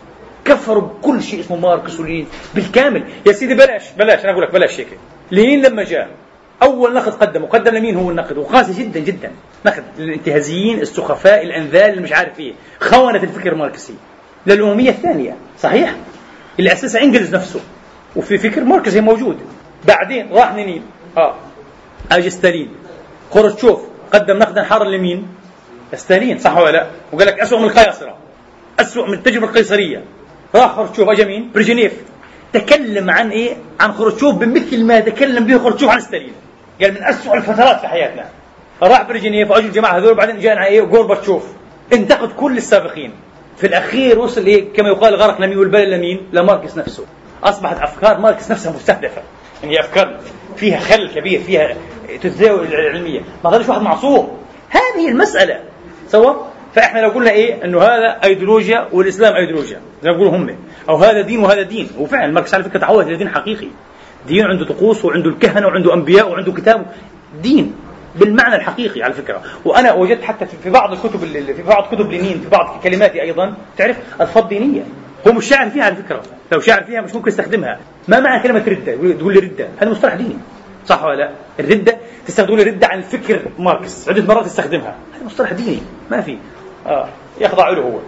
كفروا بكل شيء اسمه ماركس ولينين بالكامل. يا سيدي بلاش بلاش أنا أقول لك بلاش هيك. لينين لما جاء أول نقد قدمه قدم لمين هو النقد؟ وقاسي جدا جدا، نقد للانتهازيين السخفاء الأنذال اللي مش عارف إيه، خونة الفكر الماركسي للأممية الثانية، صحيح؟ اللي أسسها إنجلز نفسه، وفي فكر ماركسي موجود. بعدين راح لينين، آه أجي ستالين، خروتشوف قدم نقدا حارا لمين؟ ستالين، صح ولا لا؟ وقال لك أسوأ من القيصرة، أسوأ من التجربة القيصرية. راح خروتشوف أجا مين؟ بريجنيف، تكلم عن إيه؟ عن خروتشوف بمثل ما تكلم به خروتشوف عن ستالين، قال من أسوأ الفترات في حياتنا. راح بريجنيف وأجوا الجماعة هذول، بعدين جاءنا إيه؟ غورباتشوف، انتقد كل السابقين. في الأخير وصل إيه؟ كما يقال غرق لمين والبال لمين؟ لماركس نفسه. أصبحت أفكار ماركس نفسها مستهدفة، يعني أفكار فيها خلل كبير، فيها تتزاوج العلمية، ما ظلش واحد معصوم. هذه المسألة سوا. فإحنا لو قلنا إيه أنه هذا أيديولوجيا والإسلام أيديولوجيا زي ما يقولوا هم، أو هذا دين وهذا دين، وفعلا ماركس على فكرة تحول إلى دين حقيقي، دين عنده طقوس وعنده الكهنة وعنده أنبياء وعنده كتاب، دين بالمعنى الحقيقي على فكرة. وأنا وجدت حتى في بعض الكتب اللي في بعض كتب لينين في بعض كلماتي أيضا تعرف ألفاظ دينية، هو مش شاعر فيها على فكرة، لو شاعر فيها مش ممكن يستخدمها. ما معنى كلمة ردة؟ تقول لي ردة، هذا مصطلح ديني، صح ولا لا؟ الردة تستخدمون ردة عن الفكر ماركس عدة مرات تستخدمها، هذا مصطلح ديني ما في آه يخضع له هو.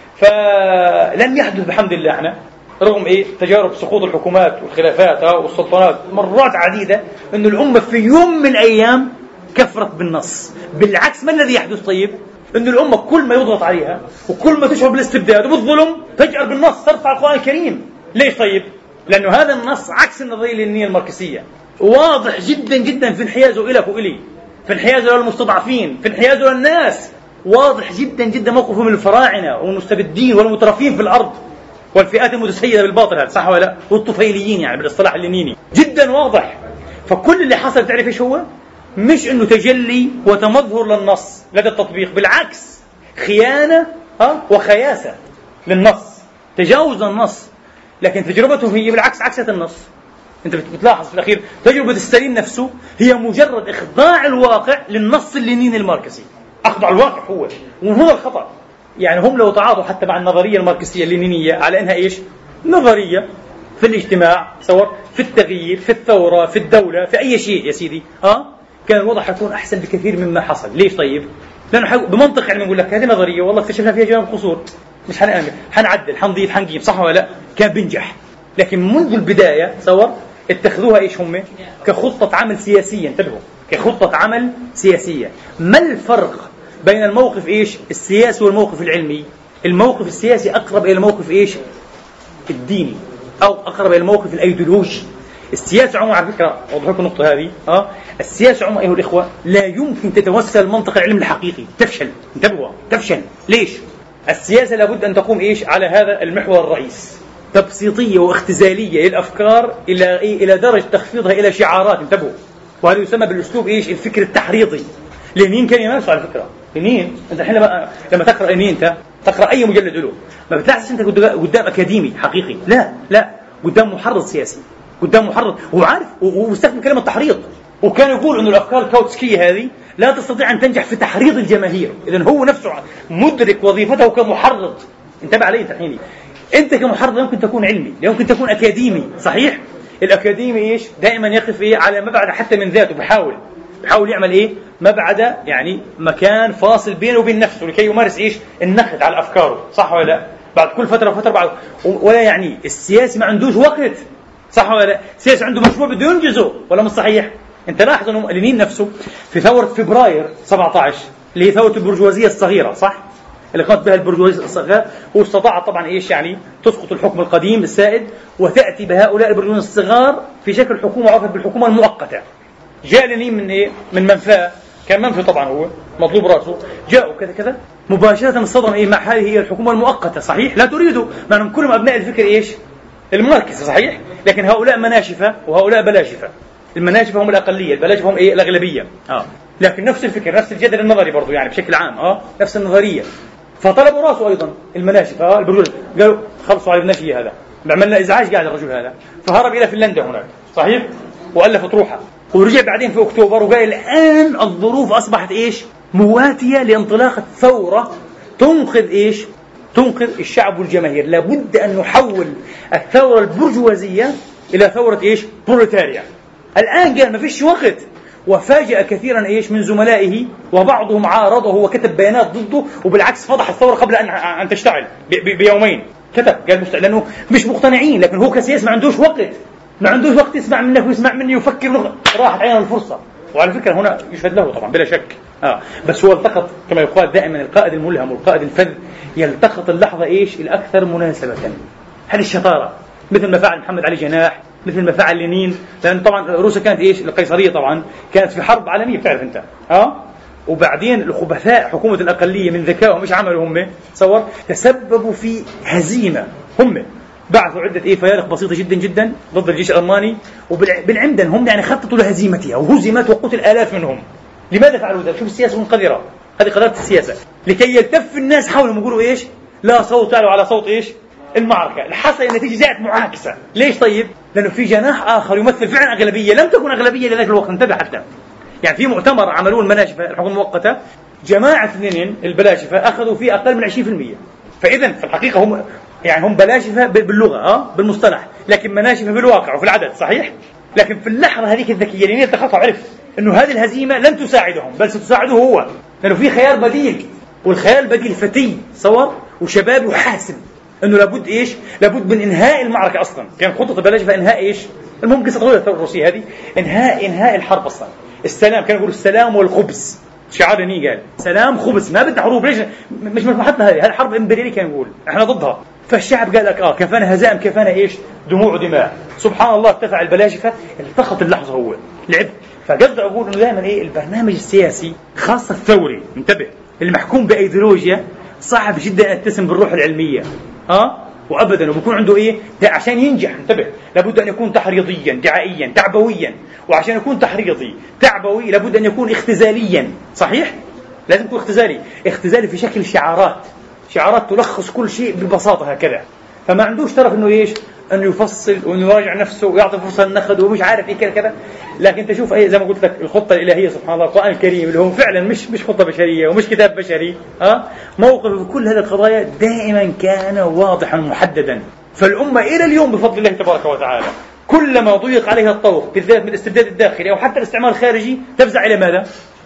فلن يحدث بحمد الله احنا رغم ايه تجارب سقوط الحكومات والخلافات اه والسلطنات مرات عديدة انه الأمة في يوم من الأيام كفرت بالنص. بالعكس ما الذي يحدث؟ طيب انه الأمة كل ما يضغط عليها وكل ما تشعر بالاستبداد وبالظلم تجأر بالنص، ترفع القرآن الكريم. ليش طيب؟ لأنه هذا النص عكس النظرية اللينية الماركسية، واضح جدا جدا في انحيازه إلك وإلي، في انحيازه للمستضعفين، في انحيازه للناس، واضح جدا جدا موقفه من الفراعنة والمستبدين والمترفين في الأرض والفئات المتسيدة بالباطل، هذا صح ولا لا؟ والطفيليين يعني بالاصطلاح اللينيني، جدا واضح. فكل اللي حصل تعرف ايش هو؟ مش انه تجلي وتمظهر للنص لدى التطبيق، بالعكس خيانة ها وخياسة للنص، تجاوز النص. لكن تجربته هي بالعكس عكسة النص. انت بتلاحظ في الأخير تجربة ستالين نفسه هي مجرد إخضاع الواقع للنص اللينيني الماركسي، أخضع الواقع هو، وهو الخطأ. يعني هم لو تعاطوا حتى مع النظرية الماركسية اللينينية على أنها إيش؟ نظرية في الاجتماع، صور في التغيير، في الثورة، في الدولة، في أي شيء يا سيدي، أه؟ كان الوضع حيكون أحسن بكثير مما حصل. ليش طيب؟ لأنه بمنطق يعني نقول لك هذه نظرية والله اكتشفنا فيها جوانب قصور، مش حنأمن، حنعدل، حنضيف، حنجيب، صح ولا لا؟ كان بنجح. لكن منذ البداية صور اتخذوها إيش هم؟ كخطة عمل سياسية، انتبهوا، كخطة عمل سياسية. ما الفرق بين الموقف إيش؟ السياسي والموقف العلمي؟ الموقف السياسي أقرب إلى الموقف إيش؟ الديني، أو أقرب إلى الموقف الأيديولوجي. السياسة عموما على فكرة أوضح لكم النقطة هذه، أه السياسة عموما أيها الإخوة لا يمكن تتوسل منطق العلم الحقيقي، تفشل، انتبهوا، تفشل. ليش؟ السياسة لابد أن تقوم إيش؟ على هذا المحور الرئيس، تبسيطية واختزالية للأفكار إلى إيه؟ إلى درجة تخفيضها إلى شعارات، انتبهوا. وهذا يسمى بالأسلوب إيش؟ الفكر التحريضي. لينين كان يمارسه على فكرة. لينين أنت الحين لما لما تقرأ لينين أنت تقرأ أي مجلد له ما بتلاحظش أنت قدام أكاديمي حقيقي، لا لا، قدام محرض سياسي، قدام محرض، هو عارف واستخدم كلمة تحريض، وكان يقول إنه الأفكار الكاوتسكية هذه لا تستطيع أن تنجح في تحريض الجماهير. إذن هو نفسه مدرك وظيفته كمحرض. انتبه عليه أنت الحين، أنت كمحرض يمكن تكون علمي، يمكن تكون أكاديمي، صحيح؟ الأكاديمي إيش؟ دائما يقف إيه؟ على مبعد حتى من ذاته، بحاول بحاول يعمل إيه؟ مبعد يعني مكان فاصل بينه وبين نفسه لكي يمارس إيش؟ النقد على أفكاره، صح ولا لا؟ بعد كل فترة وفترة بعد. ولا يعني السياسي ما عندوش وقت، صح ولا لا؟ السياسي عنده مشروع بده ينجزه، ولا مش صحيح؟ أنت لاحظ إنه لينين نفسه في ثورة فبراير سبعة عشر اللي هي ثورة البرجوازية الصغيرة، صح؟ اللي قامت بها البرجوازية الصغيرة، واستطاعت طبعا إيش يعني تسقط الحكم القديم السائد وتأتي بهؤلاء البرجوازية الصغار في شكل حكومة عرفت بالحكومة المؤقتة. جاء لينين من إيه؟ من منفاه، كان منفي طبعا هو مطلوب رأسه، جاءوا كذا كذا مباشرة اصطدم إيه مع هذه هي الحكومة المؤقتة، صحيح؟ لا تريده، مع أنهم كلهم أبناء الفكر إيش؟ الماركسي، صحيح؟ لكن هؤلاء مناشفة وهؤلاء بلاشفة. المناشفة هم الأقلية، البلاشفة هم إيه؟ الأغلبية. آه. لكن نفس الفكر، نفس الجدل النظري برضو يعني بشكل عام، آه نفس النظرية. فطلبوا رأسه أيضا المناشفة، آه البرجوز، قالوا خلصوا على ابنشي هذا، عملنا إزعاج قاعد الرجل هذا، فهرب إلى فنلندا هناك، صحيح؟ وألف طروحة، ورجع بعدين في أكتوبر وقال الآن الظروف أصبحت إيش؟ مواتية لانطلاقة ثورة تنقذ إيش؟ تنقذ الشعب والجماهير. لابد أن نحول الثورة البرجوازية إلى ثورة إيش؟ بروليتاريا. الآن قال ما فيش وقت، وفاجأ كثيرا إيش من زملائه، وبعضهم عارضه وكتب بيانات ضده، وبالعكس فضح الثورة قبل أن أن تشتعل بيومين. كتب قال مست... لأنه مش مقتنعين، لكن هو كسياسي ما عندوش وقت، ما عندوش وقت يسمع منك ويسمع مني ويفكر، راحت عينه الفرصة. وعلى فكرة هنا يشهد له طبعا بلا شك، آه. بس هو التقط كما يقال دائما القائد الملهم والقائد الفذ يلتقط اللحظة إيش الأكثر مناسبة. هذه الشطارة، مثل ما فعل محمد علي جناح، مثل ما فعل لينين، لأن طبعا روسيا كانت إيش القيصرية طبعا كانت في حرب عالمية بتعرف أنت، آه وبعدين الخبثاء حكومة الأقلية من ذكائهم مش عملوا هم تصور تسببوا في هزيمة. هم بعثوا عدة إيه فيارق بسيطة جدا جدا ضد الجيش الألماني، وبالعمدن هم يعني خططوا لهزيمتها وهزمت وقتل آلاف منهم. لماذا فعلوا ذلك؟ شوف السياسة منقذرة، هذه قدرة السياسة، لكي يلتف الناس حولهم يقولوا إيش؟ لا صوت تعلو على صوت إيش؟ المعركة. الحصل النتيجة جاءت معاكسة. ليش طيب؟ لأنه في جناح آخر يمثل فعلا أغلبية لم تكن أغلبية لذلك الوقت. انتبه حتى يعني في مؤتمر عملوه المناشفة الحكومة المؤقتة، جماعة اثنين البلاشفة أخذوا فيه أقل من عشرين بالمئة. فإذا في الحقيقة هم يعني هم بلاشفة باللغة آه بالمصطلح، لكن مناشفة بالواقع وفي العدد صحيح. لكن في اللحظة هذيك الذكية اللي التقطها عرف إنه هذه الهزيمة لن تساعدهم بل ستساعده هو، لأنه في خيار بديل، والخيار البديل فتي صور وشباب وحاسم انه لابد ايش؟ لابد من انهاء المعركه اصلا. كان خطه البلاشفه انهاء ايش؟ المهم قصه طويله الثوره الروسيه هذه، انهاء انهاء الحرب اصلا. السلام، كانوا يقولوا السلام والخبز، شعار لينين قال سلام خبز، ما بدنا حروب. ليش؟ مش مصلحتنا هذه، هذه حرب امبرياليه كان يقول احنا ضدها. فالشعب قال لك اه كفانا هزائم كفانا ايش؟ دموع ودماء. سبحان الله ارتفع البلاشفه، التقط اللحظه هو لعب. فقصد اقول انه دائما ايه البرنامج السياسي خاصه الثوري، انتبه، المحكوم بايديولوجيا صعب جدا ان يتسم بالروح العلميه اه وابدا، وبيكون عنده ايه عشان ينجح. انتبه، لابد ان يكون تحريضيا دعائيا تعبويا، وعشان يكون تحريضي تعبوي لابد ان يكون اختزاليا. صحيح، لازم يكون اختزالي، اختزالي في شكل شعارات، شعارات تلخص كل شيء ببساطه هكذا. فما عندوش طرف انه ايش انه يفصل وانه يراجع نفسه ويعطي فرصه للنقد ومش عارف ايه كذا كذا. لكن تشوف ايه زي ما قلت لك الخطه الالهيه سبحان الله، القران الكريم اللي هو فعلا مش مش خطه بشريه ومش كتاب بشري اه موقفه في كل هذه القضايا دائما كان واضحا محددا. فالامه الى اليوم بفضل الله تبارك وتعالى كلما ضيق عليها الطوق بالذات من الاستبداد الداخلي او حتى الاستعمار الخارجي تفزع الى ماذا؟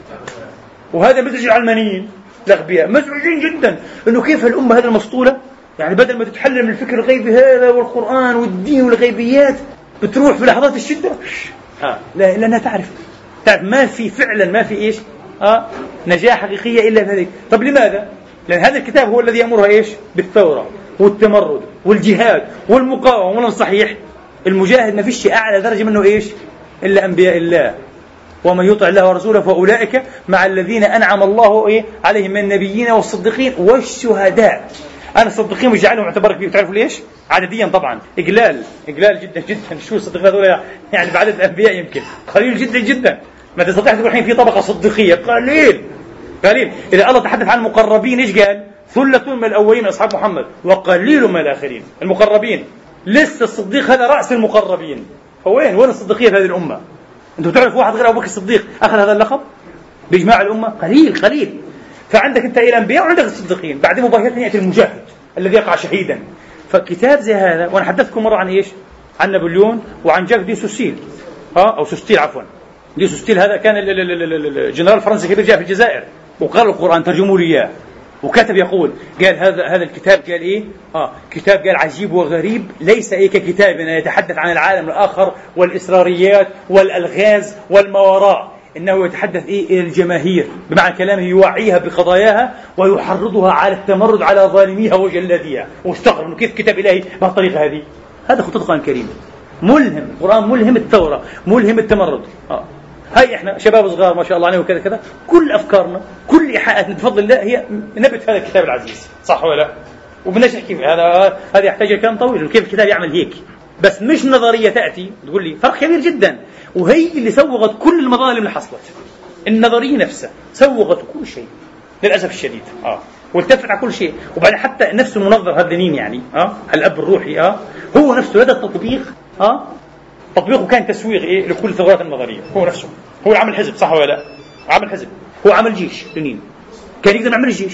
وهذا مزعج العلمانيين الاغبياء، مزعجين جدا انه كيف الامه هذه المسطوله يعني بدل ما تتحلل من الفكر الغيبي هذا والقرآن والدين والغيبيات بتروح في لحظات الشدة آه. لا لأنها تعرف تعرف ما في فعلا ما في إيش آه نجاح حقيقية إلا بهذه. طب لماذا؟ لأن هذا الكتاب هو الذي يأمرها إيش بالثورة والتمرد والجهاد والمقاومة. ولا صحيح المجاهد ما فيش أعلى درجة منه إيش إلا أنبياء الله، ومن يطع الله ورسوله فأولئك مع الذين أنعم الله إيه عليهم من النبيين والصديقين والشهداء. أنا الصديقين مش جعلهم اعتبرك فيه، تعرفوا ليش؟ عدديا طبعا إقلال إقلال جدا جدا. شو الصديقين هذول يعني بعدد الأنبياء يمكن قليل جدا جدا. ما تستطيع تقول الحين في طبقة صديقية، قليل قليل. إذا الله تحدث عن المقربين إيش قال؟ ثلة من الأولين أصحاب محمد وقليل من الآخرين. المقربين لسه الصديق هذا رأس المقربين. فوين وين الصديقية في هذه الأمة؟ أنتم تعرفوا واحد غير أبو بكر الصديق أخذ هذا اللقب بإجماع الأمة؟ قليل قليل. فعندك أنت الأنبياء وعندك الصديقين، بعدين مباشرة يأتي المجاهد الذي يقع شهيدا. فكتاب زي هذا، وأنا حدثتكم مرة عن إيش؟ عن نابليون وعن جاك دي سوسيل ها أو سوستيل عفوا. دي سوستيل هذا كان الجنرال الفرنسي الكبير جاء في الجزائر وقرأ القرآن ترجموا لي إياه وكتب يقول قال هذا هذا الكتاب قال إيه؟ آه كتاب قال عجيب وغريب، ليس أي ككتابنا يتحدث عن العالم الآخر والإسراريات والألغاز والماوراء، إنه يتحدث إيه إلى الجماهير، بمعنى كلامه يوعيها بقضاياها ويحرضها على التمرد على ظالميها وجلاديها. واستغرب إنه كيف كتاب إلهي بهالطريقة هذه. هذا خطة القرآن الكريم ملهم، القرآن ملهم الثورة ملهم التمرد. آه. هاي إحنا شباب صغار ما شاء الله عليهم وكذا كذا، كل أفكارنا كل إيحاءاتنا بفضل الله هي نبت هذا الكتاب العزيز، صح ولا لا؟ وبنشرح كيف هذا هذا يحتاج كلام طويل كيف الكتاب يعمل هيك، بس مش نظرية تأتي تقول لي فرق كبير جدا. وهي اللي سوغت كل المظالم اللي حصلت، النظرية نفسها سوغت كل شيء للأسف الشديد اه والتفت على كل شيء. وبعدين حتى نفس المنظر هذا لينين يعني اه الأب الروحي اه هو نفسه لدى التطبيق اه تطبيقه كان تسويغ إيه لكل الثورات النظرية. هو نفسه هو عمل حزب، صح ولا لا؟ عمل حزب، هو عمل جيش لينين، كان يقدر يعمل الجيش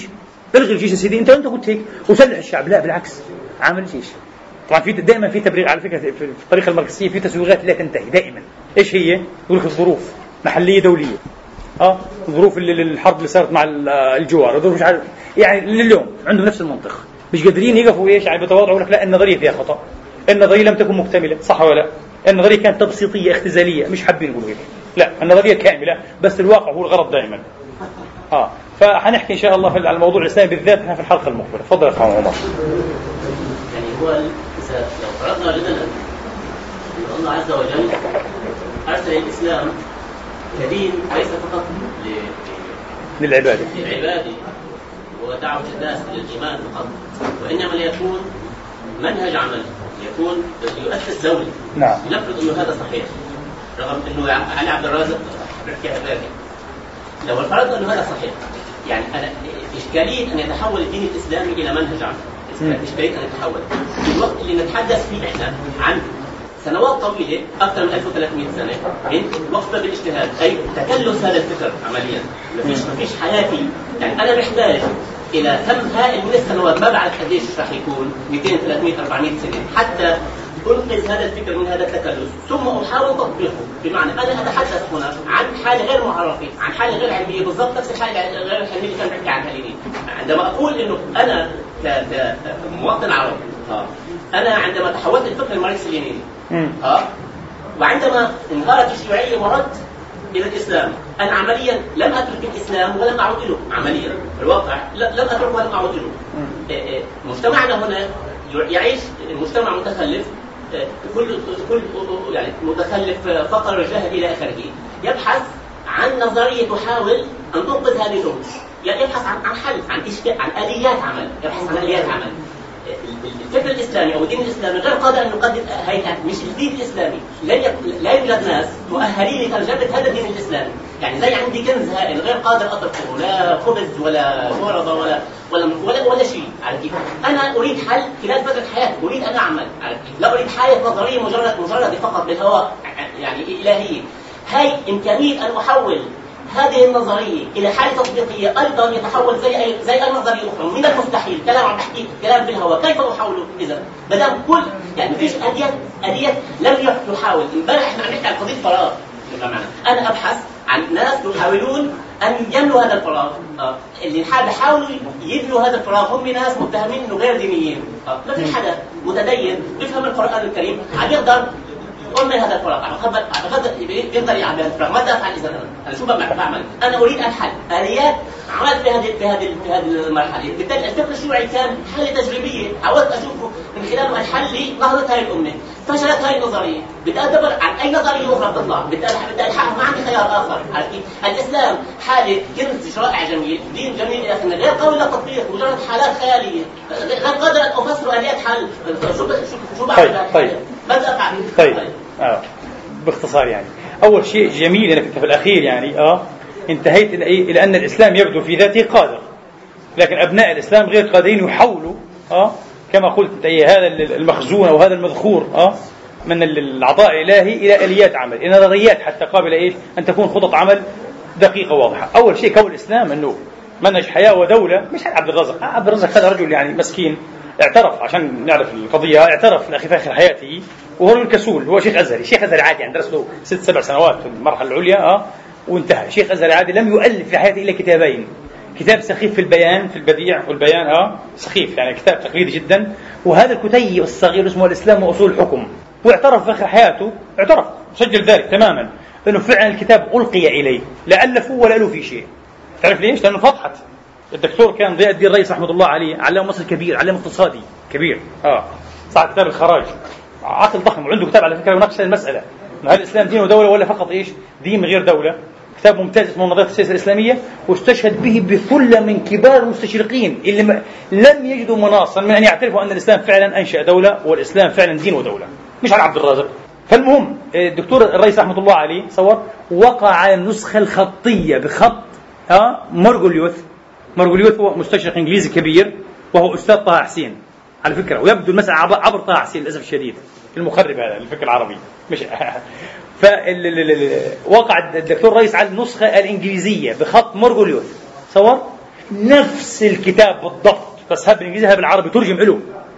الغي الجيش يا سيدي، انت انت قلت هيك وسلح الشعب. لا بالعكس، عامل جيش. طبعا في دائما في تبرير على فكره في الطريقه الماركسيه، في تسويغات لا تنتهي دائما. ايش هي؟ يقول لك الظروف محليه دوليه، اه ظروف الحرب اللي صارت مع الجوار، ظروف مش عارف يعني لليوم عندهم نفس المنطق، مش قادرين يقفوا ايش يعني بيتواضعوا يقول لك لا النظريه فيها خطا، النظريه لم تكن مكتمله، صح ولا لا؟ النظريه كانت تبسيطيه اختزاليه، مش حابين يقولوا هيك. لا النظريه كامله، بس الواقع هو الغرض دائما. اه فحنحكي ان شاء الله على الموضوع الاسلامي بالذات في الحلقه المقبله. تفضل يا اخوان عمر. يعني هو اذا لو فرضنا جدلا ان الله عز وجل ارسل الاسلام كدين ليس فقط للعباده للعباده ودعوه الناس للايمان فقط، وانما ليكون منهج عمل، يكون يؤسس دولي. نعم. نفرض انه هذا صحيح، رغم انه علي عبد الرازق بحكي هذا، لو فرضنا انه هذا صحيح، يعني انا اشكاليه ان يتحول الدين الاسلامي الى منهج عمل، اشكاليه ان يتحول في الوقت اللي نتحدث فيه احنا عن سنوات طويله اكثر من ألف وثلاثمئة سنه وقفه بالاجتهاد، اي تكلف هذا الفكر عمليا. ما فيش ما فيش حياتي، يعني انا محتاج الى كم هائل من السنوات، ما بعرف قديش راح يكون مئتين ثلاثمئة أربعمئة سنه حتى أنقذ هذا الفكر من هذا التكلف، ثم أحاول تطبيقه. بمعنى أنا أتحدث هنا عن حالة غير معرفة، عن حالة غير علمية، بالضبط نفس الحالة غير العلمية اللي كان بحكي عنها لينين. عندما أقول إنه أنا كمواطن عربي، أنا عندما تحولت الفكر الماركسي اللينيني، ها وعندما انهارت الشيوعية وردت إلى الإسلام، أنا عمليا لم أترك الإسلام ولم أعود له. عمليا الواقع لم أتركه ولم أعود له. مجتمعنا هنا يعيش مجتمع متخلف، كل كل يعني متخلف، فقر، جهل الى اخره، يبحث عن نظريه تحاول ان تنقذ هذه الامور، يبحث عن عن حل، عن اشكال، عن اليات عمل، يبحث عن اليات عمل. الفكر الاسلامي او الدين الاسلامي غير قادر ان يقدم هيئات، مش الدين الاسلامي، لا يوجد ناس مؤهلين لترجمه هذا الدين الاسلامي. يعني زي عندي كنز هائل غير قادر اتركه، لا خبز ولا شوربه ولا ولا ولا, ولا شيء، على كيف؟ انا اريد حل خلال فتره حياتي، اريد ان اعمل، لا اريد حاله نظريه مجرد مجرد فقط بالهواء، يعني الهيه. هاي امكانيه ان احول هذه النظريه الى حاله تطبيقيه ايضا يتحول زي اي زي اي نظريه اخرى، من المستحيل كلام عم بحكي كلام في الهواء، كيف احوله اذا؟ ما دام كل يعني فيش اليات اليات لم يحاول. امبارح احنا عم نحكي عن قضيه فراغ، انا ابحث عن ناس يحاولون ان يملوا هذا الفراغ، آه. اللي بيحاولوا يملوا هذا الفراغ هم ناس متهمين انه غير دينيين، آه. ما في حدا متدين بيفهم القران الكريم عم يقدر يؤمن هذا الفراغ، عم خبر عم يقدر يعمل هذا الفراغ. ماذا افعل اذا انا؟ انا شو بعمل؟ انا اريد ان حل اليات عملت في هذه في هذه في هذه المرحله. بالتالي الفكر الشيوعي كان حل تجريبيه، حاولت اشوفه من خلاله الحل لنهضه هذه الامه. فشلت هذه النظريه، بدي ادبر عن اي نظريه اخرى بتطلع، بدي بدي الحقها، ما عندي خيار اخر. الاسلام حاله كنز رائع جميل، دين جميل الى اخره، غير قابل للتطبيق، مجرد حالات خياليه، غير قادر ان افسر اليات حل. شو شو شو بعمل؟ طيب ماذا افعل؟ طيب, طيب. آه. باختصار يعني اول شيء جميل انك في الاخير يعني اه انتهيت الى ايه؟ الى ان الاسلام يبدو في ذاته قادر، لكن ابناء الاسلام غير قادرين يحولوا اه كما قلت أي هذا المخزون او هذا المذخور اه من العطاء الالهي الى اليات عمل، الى نظريات حتى قابله ايش؟ ان تكون خطط عمل دقيقه واضحه. اول شيء كون الاسلام انه منهج حياه ودوله، مش عبد الرزاق، عبد الرزاق هذا رجل يعني مسكين اعترف، عشان نعرف القضيه، اعترف في اخر اخر حياته وهو الكسول، هو شيخ ازهري، شيخ ازهري عادي يعني درس له ست سبع سنوات في المرحله العليا اه وانتهى، شيخ ازهري عادي، لم يؤلف في حياته الا كتابين، كتاب سخيف في البيان، في البديع والبيان اه سخيف يعني كتاب تقليدي جدا، وهذا الكتيب الصغير اسمه الاسلام واصول الحكم. واعترف في اخر حياته، اعترف سجل ذلك تماما انه فعلا الكتاب القي اليه، لا الفوا ولا له في شيء. تعرف ليش؟ لانه فضحت. الدكتور كان ضياء الدين الرئيس رحمه الله عليه، علام مصر كبير، علام اقتصادي كبير اه صاحب كتاب الخراج، عقل ضخم، وعنده كتاب على فكره يناقش المساله انه هل الاسلام دين ودوله ولا فقط ايش؟ دين من غير دوله. كتاب ممتاز اسمه نظريه السياسه الاسلاميه، واستشهد به بثله من كبار المستشرقين اللي م... لم يجدوا مناصا من ان يعترفوا ان الاسلام فعلا انشا دوله والاسلام فعلا دين ودوله، مش على عبد الرازق. فالمهم الدكتور الرئيس رحمه الله عليه صور وقع على النسخه الخطيه بخط ها مارغوليوث. مارغوليوث هو مستشرق انجليزي كبير، وهو استاذ طه حسين على فكره، ويبدو المسألة عبر طه حسين للاسف الشديد، المخرب هذا الفكر العربي مش فوقع الدكتور الرئيس على النسخه الانجليزيه بخط مارغوليوث صور، نفس الكتاب بالضبط، بس هذا بالإنجليزي هذا بالعربي ترجم له.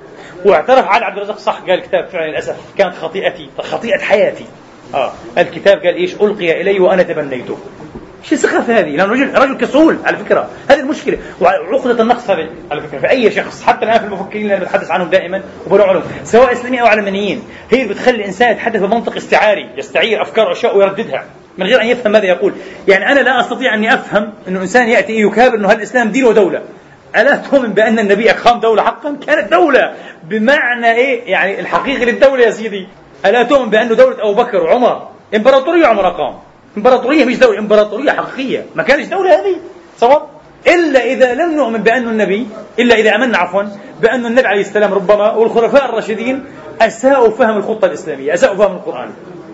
واعترف علي عبد الرزاق صح، قال الكتاب فعلا للأسف كانت خطيئتي خطيئة حياتي. آه الكتاب قال إيش؟ ألقي إلي وأنا تبنيته. شو السخافة هذه؟ لأنه رجل رجل كسول على فكرة. هذه المشكلة وعقدة النقص هذه على فكرة في أي شخص، حتى الآن في المفكرين اللي بتحدث عنهم دائما وبنوع لهم سواء إسلاميين أو علمانيين، هي اللي بتخلي الإنسان يتحدث بمنطق استعاري، يستعير أفكار وأشياء ويرددها من غير أن يفهم ماذا يقول. يعني أنا لا أستطيع أني أفهم أنه إنسان يأتي يكابر أنه الإسلام دين ودولة. ألا تؤمن بأن النبي أقام دولة حقا؟ كانت دولة بمعنى إيه؟ يعني الحقيقي للدولة يا سيدي. ألا تؤمن بأنه دولة أبو بكر وعمر إمبراطورية عمر أقام، إمبراطورية مش دولة، إمبراطورية حقيقية، ما كانش دولة هذه صور. إلا إذا لم نؤمن بأن النبي، إلا إذا أمنا عفوا بأن النبي عليه السلام ربما والخلفاء الراشدين أساءوا فهم الخطة الإسلامية، أساءوا فهم القرآن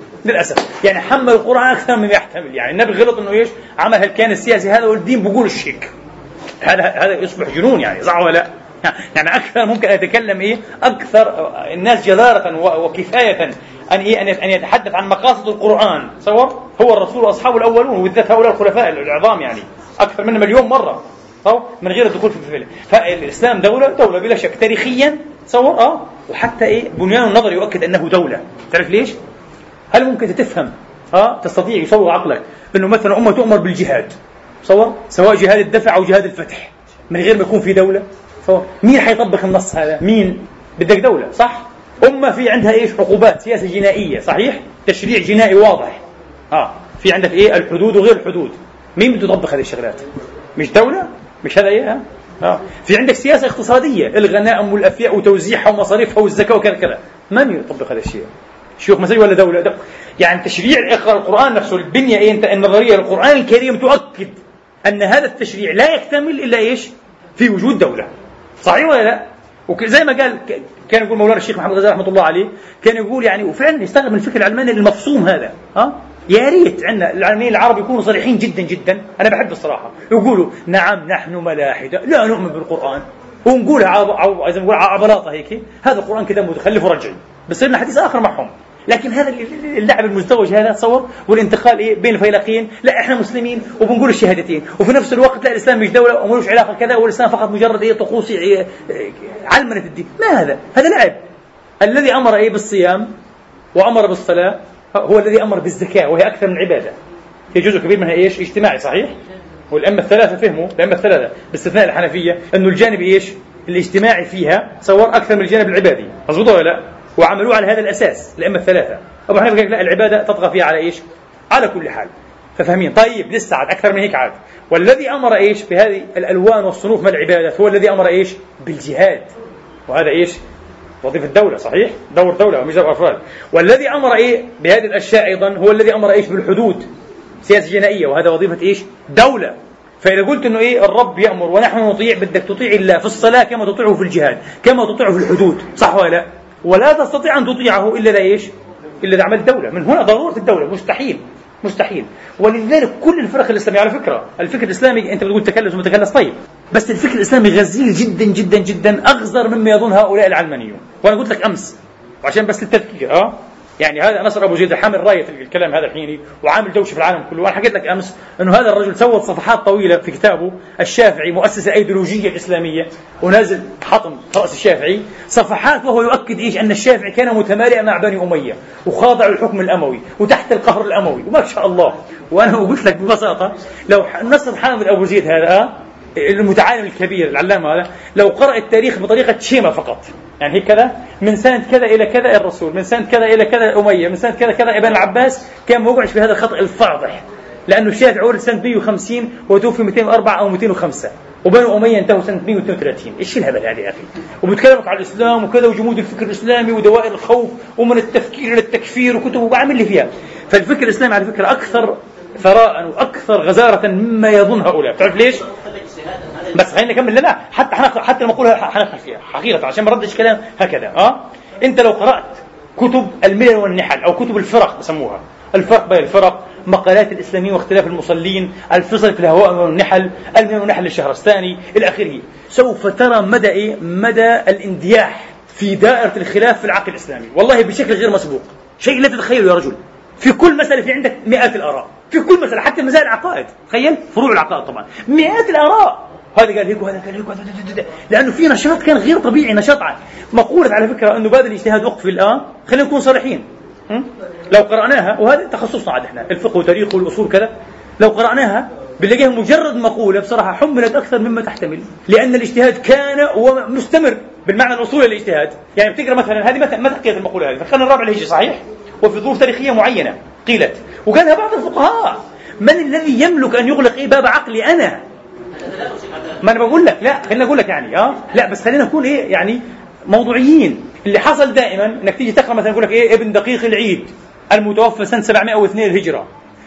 للأسف. يعني حمل القرآن أكثر مما يحتمل. يعني النبي غلط إنه إيش؟ عمل هالكيان السياسي هذا والدين بقول الشيك. هذا هذا يصبح جنون يعني، صح ولا لا؟ يعني أكثر ممكن أتكلم إيه؟ أكثر الناس جدارة وكفاية أن إيه؟ أن يتحدث عن مقاصد القرآن. صور هو الرسول وأصحابه الأولون وبالذات هؤلاء الخلفاء العظام يعني أكثر من مليون مرة صور من غير الدخول في الفيلم. فالإسلام دولة دولة بلا شك تاريخيا صور آه وحتى إيه بنيان النظر يؤكد أنه دولة. تعرف ليش؟ هل ممكن تفهم آه تستطيع يصور عقلك إنه مثلا أمة تؤمر بالجهاد صور سواء جهاد الدفع أو جهاد الفتح من غير ما يكون في دولة؟ صور مين حيطبق النص هذا؟ مين؟ بدك دولة صح؟ أمة في عندها إيش؟ عقوبات سياسة جنائية صحيح؟ تشريع جنائي واضح. آه في عندك إيه؟ الحدود وغير الحدود. مين بده يطبق هذه الشغلات؟ مش دولة؟ مش هذا إيه؟ آه في عندك سياسة اقتصادية، الغنائم والأفياء وتوزيعها ومصاريفها والزكاة وكذا كذا. من يطبق هذا الشيء؟ شيوخ مساجد ولا دولة؟ ده. يعني تشريع القرآن نفسه البنية إيه؟ أنت النظرية القرآن الكريم تؤكد أن هذا التشريع لا يكتمل إلا إيش؟ في وجود دولة. صحيح ولا لا؟ وزي ما قال كان يقول مولانا الشيخ محمد غزالي رحمة الله عليه، كان يقول يعني وفعلا يستغرب من الفكر العلماني المفصوم هذا. ها يا ريت عندنا العلمانيين العرب يكونوا صريحين جدا جدا. أنا بحب الصراحة يقولوا نعم نحن ملاحدة لا نؤمن بالقرآن، ونقولها عب... إذا نقول عبلاطة هيك هذا القرآن كده متخلف ورجعي، بس لنا حديث آخر معهم. لكن هذا اللعب المزدوج هذا تصور والانتقال إيه بين الفيلقين، لا إحنا مسلمين وبنقول الشهادتين وفي نفس الوقت لا الإسلام مش دولة وملوش علاقة كذا والإسلام فقط مجرد إيه طقوس إيه علمنة الدين. ما هذا؟ هذا لعب. الذي أمر إيه بالصيام وأمر بالصلاة هو الذي أمر بالزكاة وهي أكثر من عبادة، في جزء كبير منها إيش؟ اجتماعي صحيح؟ والأئمة الثلاثة فهموا الأئمة الثلاثة باستثناء الحنفية إنه الجانب إيش؟ الاجتماعي فيها صور أكثر من الجانب العبادي، مظبوط ولا لا؟ وعملوه على هذا الأساس الأئمة الثلاثة. أبو حنيفة قال لا العبادة تطغى فيها على إيش؟ على كل حال. ففهمين؟ طيب لسه عاد أكثر من هيك عاد. والذي أمر إيش بهذه الألوان والصنوف من العبادات هو الذي أمر إيش؟ بالجهاد، وهذا إيش؟ وظيفة الدولة صحيح؟ دور دولة ومش دور أفراد. والذي أمر إيه بهذه الأشياء أيضا هو الذي أمر إيش؟ بالحدود، سياسة جنائية، وهذا وظيفة إيش؟ دولة. فإذا قلت إنه إيه الرب يأمر ونحن نطيع، بدك تطيع الله في الصلاة كما تطيعه في الجهاد كما تطيعه في الحدود، صح ولا لا؟ ولا تستطيع أن تطيعه إلا إيش؟ إلا إذا عملت دولة. من هنا ضرورة الدولة، مستحيل مستحيل. ولذلك كل الفرق الإسلامية على فكرة، الفكر الإسلامي أنت بتقول تكلس ومتكلس طيب، بس الفكر الإسلامي غزير جدا جدا جدا، أغزر مما يظن هؤلاء العلمانيون. وأنا قلت لك أمس وعشان بس للتذكير أه يعني هذا نصر أبو زيد حامل راية الكلام هذا الحيني وعامل دوشة في العالم كله. وأنا حكيت لك أمس أنه هذا الرجل سوى صفحات طويلة في كتابه الشافعي مؤسس الأيديولوجية الإسلامية، ونازل حطم رأس الشافعي صفحات وهو يؤكد إيش؟ أن الشافعي كان متمالئا مع بني أمية وخاضع الحكم الأموي وتحت القهر الأموي وما شاء الله. وأنا قلت لك ببساطة لو نصر حامل أبو زيد هذا المتعالم الكبير العلامة هذا لو قرأ التاريخ بطريقة شيمة فقط، يعني هيك كذا من سنة كذا إلى كذا الرسول، من سنة كذا إلى كذا أمية، من سنة كذا كذا ابن العباس، كان موقعش في هذا الخطأ الفاضح. لأنه الشافعي ولد سنة مئة وخمسين وتوفي مئتين وأربعة أو مئتين وخمسة، وبنو أمية انتهوا سنة مئة واثنين وثلاثين. إيش الهبل هذا يا أخي؟ وبيتكلمك على الإسلام وكذا وجمود الفكر الإسلامي ودوائر الخوف ومن التفكير إلى التكفير وكتب وعامل لي فيها. فالفكر الإسلامي على فكرة أكثر ثراء وأكثر غزارة مما يظن هؤلاء. تعرف ليش؟ بس خلينا نكمل لنا حتى حنقل حتى لما أقولها حنقل فيها حقيقة عشان ما ردش كلام هكذا. أه أنت لو قرأت كتب الملل والنحل أو كتب الفرق بسموها، الفرق بين الفرق، مقالات الإسلاميين واختلاف المصلين، الفصل في الهواء والنحل، الملل والنحل للشهرستاني إلى آخره، سوف ترى مدى إيه؟ مدى الاندياح في دائرة الخلاف في العقل الإسلامي، والله بشكل غير مسبوق، شيء لا تتخيله يا رجل. في كل مسألة في عندك مئات الآراء، في كل مسألة حتى مسائل العقائد، تخيل فروع العقائد طبعا مئات الآراء. هذا قال هيك وهذا قال هيك وهذا، لأنه في نشاط كان غير طبيعي، نشاط مقولة على فكرة أنه بعد الاجتهاد وقف الآن. خلينا نكون صريحين، لو قرأناها، وهذا تخصصنا عاد إحنا الفقه وتاريخه والأصول كذا، لو قرأناها بنلاقيها مجرد مقولة بصراحة حملت أكثر مما تحتمل، لأن الاجتهاد كان ومستمر بالمعنى الأصولي للاجتهاد. يعني بتقرأ مثلا هذه مثلا ما تحكيت المقولة هذه في القرن الرابع الهجري صحيح، وفي ظروف تاريخية معينة قيلت وقالها بعض الفقهاء. من الذي يملك أن يغلق إيه باب عقلي أنا؟ ما أنا بقول لك لا، خلينا أقول لك يعني آه لا بس خلينا نكون إيه يعني موضوعيين. اللي حصل دائما إنك تيجي تقرأ مثلا يقول لك إيه ابن دقيق العيد المتوفى سنة سبعمائة واثنين الهجرة،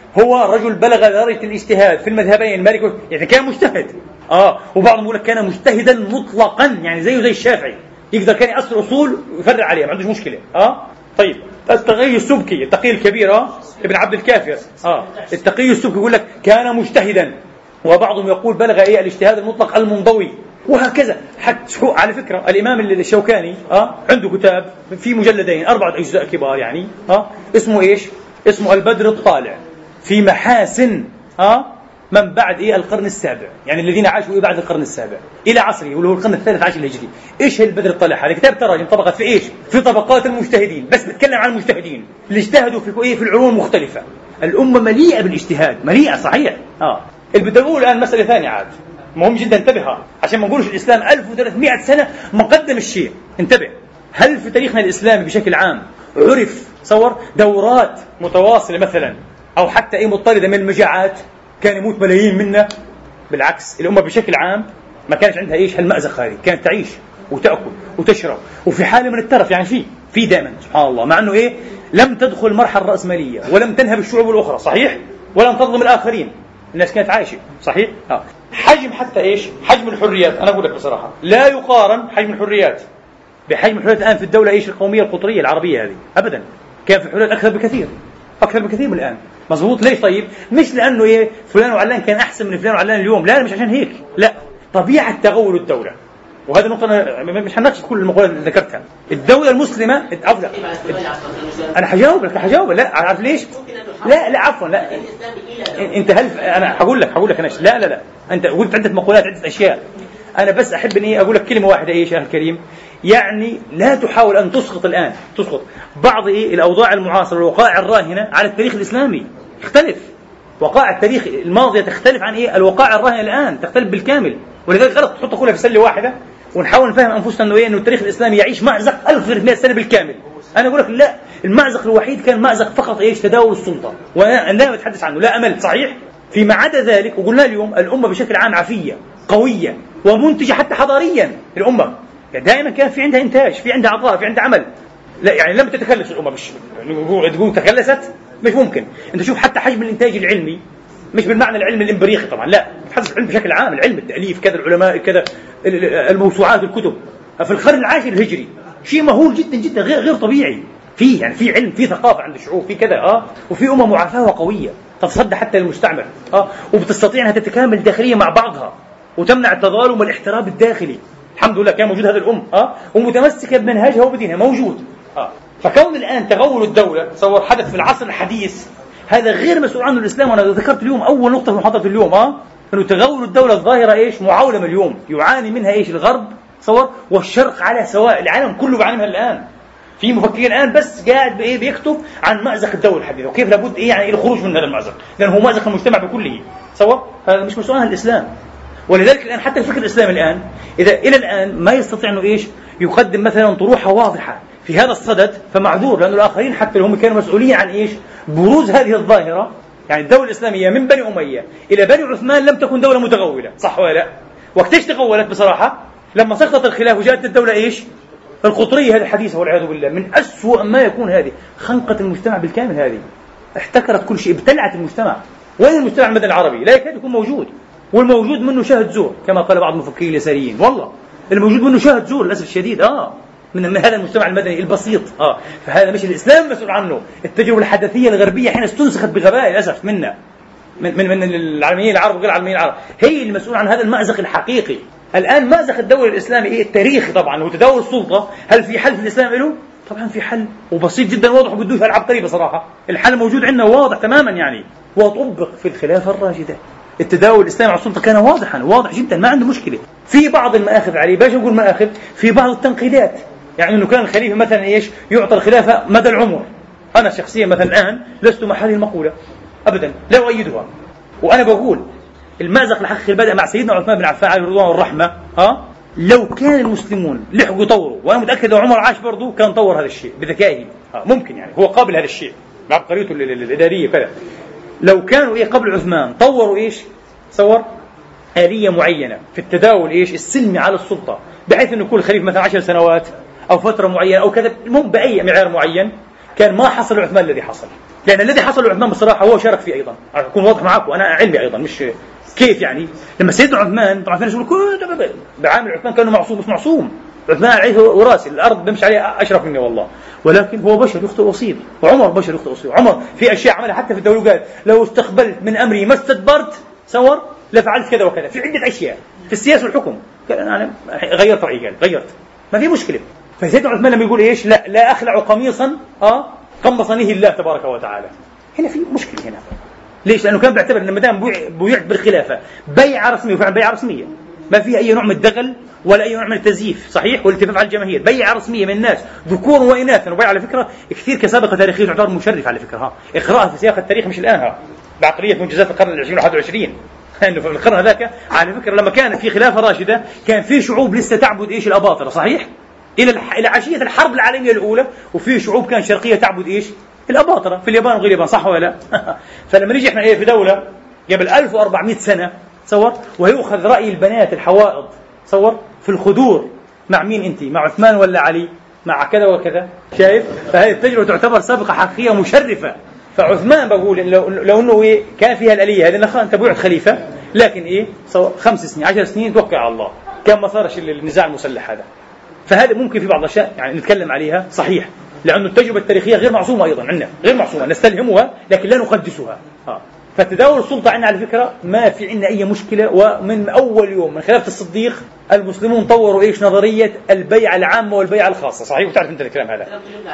هو رجل بلغ درجة الاجتهاد في المذهبين المالكي، يعني كان مجتهد اه وبعضهم يقول لك كان مجتهدا مطلقا، يعني زيه زي الشافعي، يقدر كان يأصل أصول ويفرع عليها ما عندوش مشكلة. اه طيب التقي السبكي التقي الكبير اه ابن عبد الكافي اه التقي السبكي يقول لك كان مجتهدا، وبعضهم يقول بلغ ايه الاجتهاد المطلق المنضوي، وهكذا. حتى على فكرة الإمام الشوكاني اه عنده كتاب في مجلدين أربعة أجزاء كبار يعني اه اسمه ايش؟ اسمه البدر الطالع في محاسن اه من بعد ايه القرن السابع، يعني الذين عاشوا إيه بعد القرن السابع الى عصره واللي هو القرن الثالث عشر الهجري. ايش هي البدر الطالع هذا؟ كتاب تراجم طبقت في ايش؟ في طبقات المجتهدين، بس بتكلم عن المجتهدين اللي اجتهدوا في ايه في العلوم المختلفة. الأمة مليئة بالاجتهاد، مليئة صحيح. اه اللي بدي اقول الآن مسألة ثانية عاد مهم جدا انتبهها عشان ما نقولش الإسلام ألف وثلاثمائة سنة مقدم الشيء. انتبه، هل في تاريخنا الإسلامي بشكل عام عرف صور دورات متواصلة مثلا أو حتى أي مضطردة من المجاعات كان يموت ملايين منا؟ بالعكس، الأمة بشكل عام ما كانش عندها إيش هالمأزق هذه، كانت تعيش وتأكل وتشرب وفي حالة من الترف، يعني في في دائما سبحان الله، مع أنه إيه لم تدخل المرحلة الرأسمالية ولم تنهب الشعوب الأخرى صحيح، ولم تظلم الآخرين، الناس كانت عايشة صحيح. آه. حجم حتى إيش حجم الحريات، أنا أقول لك بصراحة لا يقارن حجم الحريات بحجم الحريات الآن في الدولة إيش القومية القطرية العربية هذه أبدا. كان في حريات أكثر بكثير، أكثر بكثير من الآن. مظبوط. ليش طيب؟ مش لأنه إيه فلان وعلان كان أحسن من فلان وعلان اليوم، لا مش عشان هيك، لا طبيعة تغول الدولة. وهذا نقطة أنا مش هنناقش كل المقولات اللي ذكرتها. الدولة المسلمة أفضل. أنا حجاوب لك حجاوب لا عارف ليش؟ لا لا عفوا لا أنت هل أنا هقول لك هقول لك أنا لا لا لا أنت قلت عدة مقولات عدة أشياء. أنا بس أحب إني أقول لك كلمة واحدة إيش يا أخي الكريم، يعني لا تحاول أن تسقط الآن تسقط بعض إيه الأوضاع المعاصرة والوقائع الراهنة على التاريخ الإسلامي. يختلف وقائع التاريخ الماضية تختلف عن إيه الوقائع الراهنة الآن، تختلف بالكامل. ولذلك غلط تحط كلها في سلة واحدة ونحاول نفهم أنفسنا إنه إيه إنه التاريخ الإسلامي يعيش مأزق ألف وثلاثمائة سنة بالكامل. أنا أقول لك لا، المأزق الوحيد كان مأزق فقط إيش تداول السلطة، وأنا لا أتحدث عنه لا أمل صحيح. فيما عدا ذلك وقلنا اليوم الأمة بشكل عام عفية قوية ومنتجة حتى حضاريا. الأمة دائما كان في عندها إنتاج، في عندها عطاء، في عندها عمل. لا يعني لم تتكلس الأمة، مش تقول تكلست مش ممكن. أنت شوف حتى حجم الإنتاج العلمي مش بالمعنى العلم الإمبريقي طبعا، لا تحدث العلم بشكل عام، العلم التأليف كذا العلماء كذا الموسوعات الكتب في القرن العاشر الهجري شيء مهول جدا جدا غير غير طبيعي. في يعني في علم، في ثقافة عند الشعوب، في كذا اه وفي أمة معافاة وقوية تتصدى حتى للمستعمر اه وبتستطيع أنها تتكامل داخليا مع بعضها وتمنع التظالم والاحتراب الداخلي. الحمد لله كان موجود هذا الأم اه ومتمسكة بمنهجها وبدينها موجود اه فكون الآن تغول الدولة تصور حدث في العصر الحديث هذا غير مسؤول عنه الإسلام. وأنا ذكرت اليوم أول نقطة في محاضرة اليوم اه إنه تغول الدولة الظاهرة إيش معولمة اليوم يعاني منها إيش الغرب تصور والشرق على سواء، العالم كله بيعاني منها الآن. في مفكرين الآن بس قاعد بإيه بيكتب عن مأزق الدولة الحديثة وكيف لابد إيه يعني الخروج من هذا المأزق، لأنه هو مأزق المجتمع بكله تصور. هذا مش مسؤول عنه الإسلام. ولذلك الآن حتى الفكر الإسلامي الآن إذا إلى الآن ما يستطيع إنه إيش يقدم مثلا طروحة واضحة في هذا الصدد فمعذور، لأن الآخرين حتى هم كانوا مسؤولين عن إيش بروز هذه الظاهرة. يعني الدولة الإسلامية من بني أمية إلى بني عثمان لم تكن دولة متغولة صح ولا لا؟ وقتاش تغولت بصراحة؟ لما سقطت الخلاف وجاءت الدولة إيش القطرية هذه الحديثة والعياذ بالله. من أسوأ ما يكون هذه خنقت المجتمع بالكامل، هذه احتكرت كل شيء، ابتلعت المجتمع. وين المجتمع المدني العربي؟ لا يكاد يكون موجود، والموجود منه شاهد زور كما قال بعض المفكرين اليساريين. والله الموجود منه شاهد زور للأسف الشديد اه من هذا المجتمع المدني البسيط اه فهذا مش الإسلام مسؤول عنه. التجربة الحدثية الغربية حين استنسخت بغباء للأسف منا من من من العالميين العرب وغير العالميين العرب هي المسؤول عن هذا المأزق الحقيقي. الآن مأزق الدولة الإسلامي إيه التاريخي طبعا وتداول السلطة. هل في حل في الإسلام له؟ طبعا في حل وبسيط جدا واضح وبدوش ألعب طريقة بصراحة. الحل موجود عندنا واضح تماما يعني وطبق في الخلافة الراشدة التداول الإسلامي على السلطة كان واضحا واضح جدا، ما عنده مشكلة. في بعض المآخذ عليه، باش نقول مآخذ، في بعض التنقيدات، يعني أنه كان الخليفة مثلا إيش يعطى الخلافة مدى العمر. أنا شخصيا مثلا الآن لست مع هذه المقولة أبدا، لا أؤيدها، وأنا بقول المأزق الحقيقي بدأ مع سيدنا عثمان بن عفان عليه رضوان والرحمة. ها لو كان المسلمون لحقوا يطوروا، وأنا متأكد لو عمر عاش برضه كان طور هذا الشيء بذكائه، ممكن يعني هو قابل هذا الشيء بعبقريته الإدارية كذا. لو كانوا إيه قبل عثمان طوروا إيش صور آلية معينة في التداول إيش السلمي على السلطة، بحيث أنه يكون الخليفة مثلا عشر سنوات أو فترة معينة أو كذا، المهم بأي معيار معين، كان ما حصل عثمان الذي حصل. لأن الذي حصل عثمان بصراحة هو شارك فيه أيضا، أكون واضح معكم، وأنا علمي أيضا مش كيف يعني. لما سيدنا عثمان طبعا في ناس يقولوا بعامل عثمان كانه معصوم، مش معصوم. عثمان عليه وراسي الأرض بمشي عليها أشرف مني والله، ولكن هو بشر يخطئ ويصيب، وعمر بشر يخطئ ويصيب. عمر في أشياء عملها حتى في الدولة، قال لو استقبلت من أمري ما استدبرت صور لفعلت كذا وكذا، في عدة أشياء في السياسة والحكم. أنا غيرت رأيي، قال غيرت، ما في مشكلة. فسيدنا عثمان لما يقول إيش لا لا أخلع قميصا آه قمصنيه الله تبارك وتعالى، هنا في مشكلة هنا. ليش؟ لأنه كان بيعتبر أن ما دام بيعت بالخلافة بيعة رسمية، وفعلا بيعة رسمية ما فيها أي نوع من الدغل ولا أي نوع من التزييف، صحيح، والالتفاف على الجماهير، بيعة رسمية من الناس ذكور وإناث. وبيعة على فكرة كثير كسابقة تاريخية تعتبر مشرف على فكرة، ها إقراءها في سياق التاريخ مش الآن، ها بعقلية منجزات القرن العشرين والواحد والعشرين. لأنه في القرن هذاك على فكرة لما كان في خلافة راشدة كان في شعوب لسه تعبد إيش الأباطرة، صحيح، إلى إلى عشية الحرب العالمية الأولى، وفي شعوب كان شرقية تعبد إيش الأباطرة في اليابان وغير اليابان، صح ولا لا؟ فلما نيجي إحنا إيه في دولة قبل ألف وأربعمائة سنة تصور، ويؤخذ رأي البنات الحوائض تصور في الخدور، مع مين أنت؟ مع عثمان ولا علي؟ مع كذا وكذا، شايف؟ فهذه التجربة تعتبر سابقة حقيقية مشرفة. فعثمان بقول لو, لو أنه إيه كان فيها الآلية هذه، أنه أنت بوعد خليفة، لكن إيه خمس سنين عشر سنين توكل على الله، كان ما صارش النزاع المسلح هذا. فهذا ممكن في بعض الأشياء يعني نتكلم عليها صحيح، لأن التجربة التاريخية غير معصومة أيضا عندنا، غير معصومة، نستلهمها لكن لا نقدسها. آه. فتداول السلطة عندنا على فكرة ما في عندنا أي مشكلة، ومن أول يوم من خلافة الصديق المسلمون طوروا إيش نظرية البيعة العامة والبيعة الخاصة، صحيح، وتعرف أنت الكلام هذا.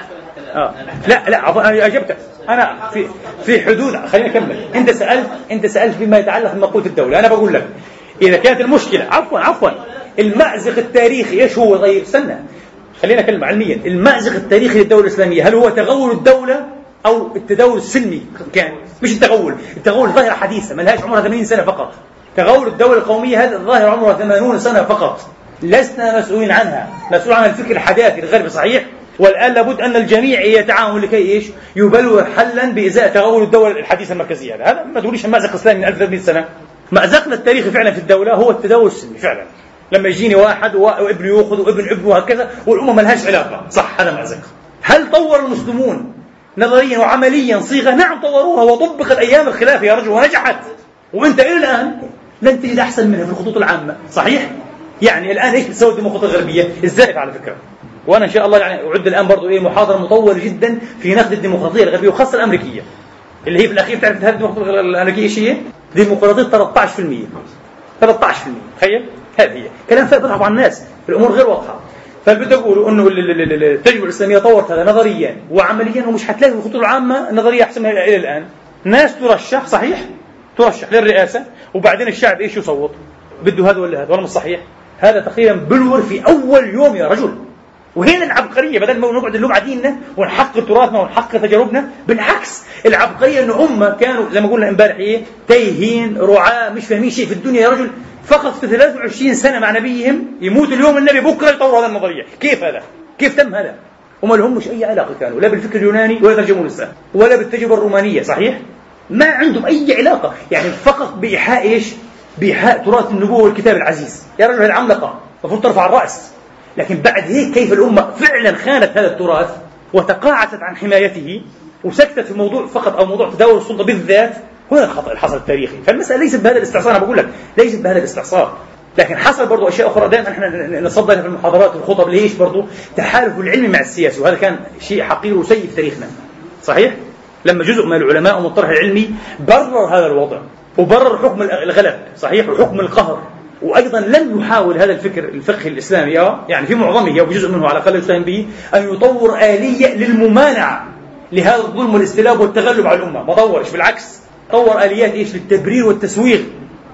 آه. لا لا أنا أجبتك، أنا في في حدود، خلينا نكمل. أنت سألت أنت سألت بما يتعلق بمقولة الدولة، أنا بقول لك إذا كانت المشكلة عفوا عفوا المأزق التاريخي إيش هو؟ طيب استنى خلينا نكلم علميا. المأزق التاريخي للدولة الإسلامية هل هو تغول الدولة أو التداول السلمي؟ كان مش التغول، التغول ظاهرة حديثة ما لهاش عمرها ثمانين سنة فقط. تغول الدولة القومية هذا الظاهرة عمرها ثمانين سنة فقط، لسنا مسؤولين عنها، مسؤول عن الفكر الحداثي الغربي، صحيح. والآن لابد أن الجميع يتعاون لكي إيش يبلور حلا بإزاء تغول الدولة الحديثة المركزية. هذا هذا ما تقوليش المأزق الإسلامي من ألف وثلاثمائة سنة. مأزقنا التاريخي فعلا في الدولة هو التداول السلمي فعلا، لما يجيني واحد وابنه يأخذ وابن ابنه وهكذا والأمة ما لهاش علاقة، صح، هذا مأزق. هل طور المسلمون نظريا وعمليا صيغة؟ نعم طوروها وطبقت أيام الخلافة يا رجل ونجحت، وأنت إلى الآن لن تجد أحسن منها في الخطوط العامة، صحيح. يعني الآن إيش بتسوي الديمقراطية الغربية؟ الزائف على فكرة. وأنا إن شاء الله يعني أعد الآن برضو إيه محاضرة مطولة جدا في نقد الديمقراطية الغربية وخاصة الأمريكية، اللي هي في الأخير تعرف هذه الديمقراطية الأمريكية إيش هي؟ ديمقراطية ثلاثة عشر بالمئة ثلاثة عشر بالمئة تخيل، هذه هي كلام فارغ بيضحك على الناس، الأمور غير واضحة. فالبدي أقولوا إنه التجربة الإسلامية طورت هذا نظريا وعمليا، ومش حتلاقي في الخطوط العامة نظرية أحسن منها إلى الآن. ناس ترشح، صحيح، ترشح للرئاسة وبعدين الشعب إيش يصوت بده هذا ولا هذا، ولا مش صحيح؟ هذا تقريبا بلور في أول يوم يا رجل. وهنا العبقرية، بدل ما نقعد نلوم عديننا ونحقق تراثنا ونحقق تجاربنا، بالعكس العبقرية إنه أمة كانوا زي ما قلنا امبارح إيه تايهين رعاة مش فاهمين شيء في الدنيا يا رجل، فقط في ثلاثة وعشرين سنة مع نبيهم يموت اليوم النبي بكرة يطور هذا النظرية. كيف هذا؟ كيف تم هذا؟ وما لهمش أي علاقة كانوا لا بالفكر اليوناني ولا ترجموا لسه ولا بالتجربة الرومانية، صحيح؟ ما عندهم أي علاقة، يعني فقط بإيحاء إيش؟ بإيحاء تراث النبوة والكتاب العزيز. يا رجل العملاقة المفروض ترفع الرأس. لكن بعد هيك كيف الأمة فعلا خانت هذا التراث وتقاعست عن حمايته وسكتت في موضوع فقط أو موضوع تداول السلطة بالذات، هنا الخطأ اللي حصل التاريخي. فالمسألة ليست بهذا الاستعصار، أنا بقول لك ليست بهذا الاستعصار، لكن حصل برضو أشياء أخرى دائما احنا نصدر في المحاضرات والخطب. ليش برضو تحالف العلم مع السياسة، وهذا كان شيء حقير وسيء في تاريخنا، صحيح. لما جزء من العلماء والمطرح العلمي برر هذا الوضع وبرر حكم الغلب، صحيح، وحكم القهر، وأيضا لم يحاول هذا الفكر الفقهي الإسلامي يعني في معظمه وجزء منه على الأقل يساهم به أن يطور آلية للممانعة لهذا الظلم والاستلاب والتغلب على الأمة. ما طورش، بالعكس طور آليات إيش للتبرير والتسويغ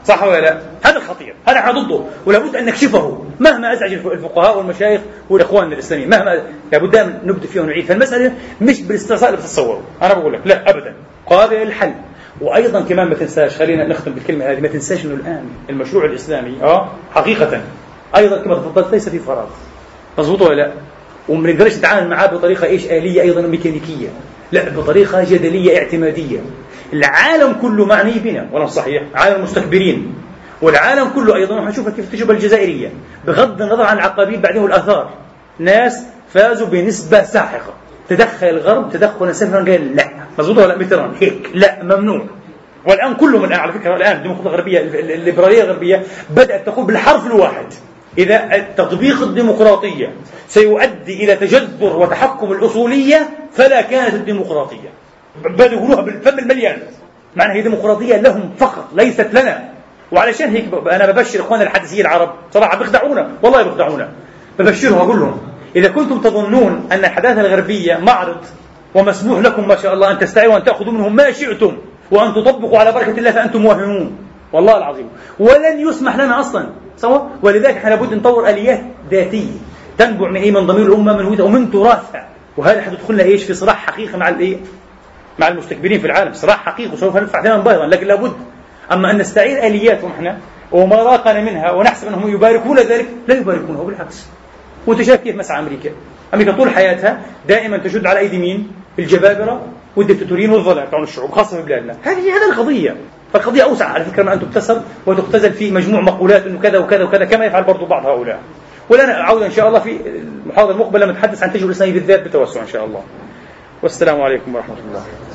صح ولا لا؟ هذا الخطير، هذا احنا ضده ولابد ان نكشفه مهما ازعج الفقهاء والمشايخ والاخوان الاسلاميين، مهما لابد ان نبدأ فيه ونعيد. فالمساله مش بالاستعصاء اللي بتتصوره، انا بقول لك لا ابدا، قابل للحل. وايضا كمان ما تنساش، خلينا نختم بالكلمه هذه، ما تنساش انه الان المشروع الاسلامي اه حقيقه ايضا كما تفضلت ليس في فراغ، مضبوط ولا لا؟ وما نقدرش نتعامل معاه بطريقه ايش آلية ايضا ميكانيكيه، لا بطريقه جدليه اعتماديه. العالم كله معني بنا، ولا صحيح؟ عالم المستكبرين، والعالم كله ايضا حنشوفها كيف التجربه الجزائريه بغض النظر عن العقابيل بعدين والاثار، ناس فازوا بنسبه ساحقه. تدخل الغرب تدخلا سفرا قال لا، مضبوط ولا مثلا هيك لا ممنوع. والان كلهم الان على فكره الان الديمقراطيه الغربيه الليبراليه الغربيه بدات تقول بالحرف الواحد إذا تطبيق الديمقراطية سيؤدي إلى تجذر وتحكم الأصولية فلا كانت الديمقراطية. بدأوا يقولوها بالفم المليان، معنى هي ديمقراطية لهم فقط ليست لنا. وعلشان هيك أنا ببشر إخواننا الحدثيين العرب، صراحة بيخدعونا والله بيخدعونا، ببشرهم أقول لهم إذا كنتم تظنون أن الحداثة الغربية معرض ومسموح لكم ما شاء الله أن تستعيروا وأن تأخذوا منهم ما شئتم وأن تطبقوا على بركة الله فأنتم موهمون والله العظيم، ولن يسمح لنا أصلا سوا. ولذلك احنا لابد نطور آليات ذاتية تنبع من ايه؟ من ضمير الأمة، من هويتها ومن تراثها. وهذا حتدخلنا ايش؟ في صراع حقيقي مع الايه؟ مع المستكبرين في العالم، صراع حقيقي وسوف ندفع ثمن باهظا، لكن لابد. اما ان نستعير آلياتهم احنا وما راقنا منها ونحسب انهم يباركون ذلك، لا يباركونه بالعكس. وانت شايف كيف مسعى امريكا؟ امريكا طول حياتها دائما تشد على ايدي مين؟ الجبابرة والدكتاتوريين والظلام تاعون الشعوب خاصة في بلادنا. هذه هذه القضية. فالقضية أوسع على فكرة من أن تكتسر وتختزل في مجموع مقولات إنه كذا وكذا وكذا كما يفعل برضو بعض هؤلاء. ولنا أعود إن شاء الله في المحاضرة المقبلة نتحدث عن التجربة الإسلامية بالذات بتوسع إن شاء الله. والسلام عليكم ورحمة الله.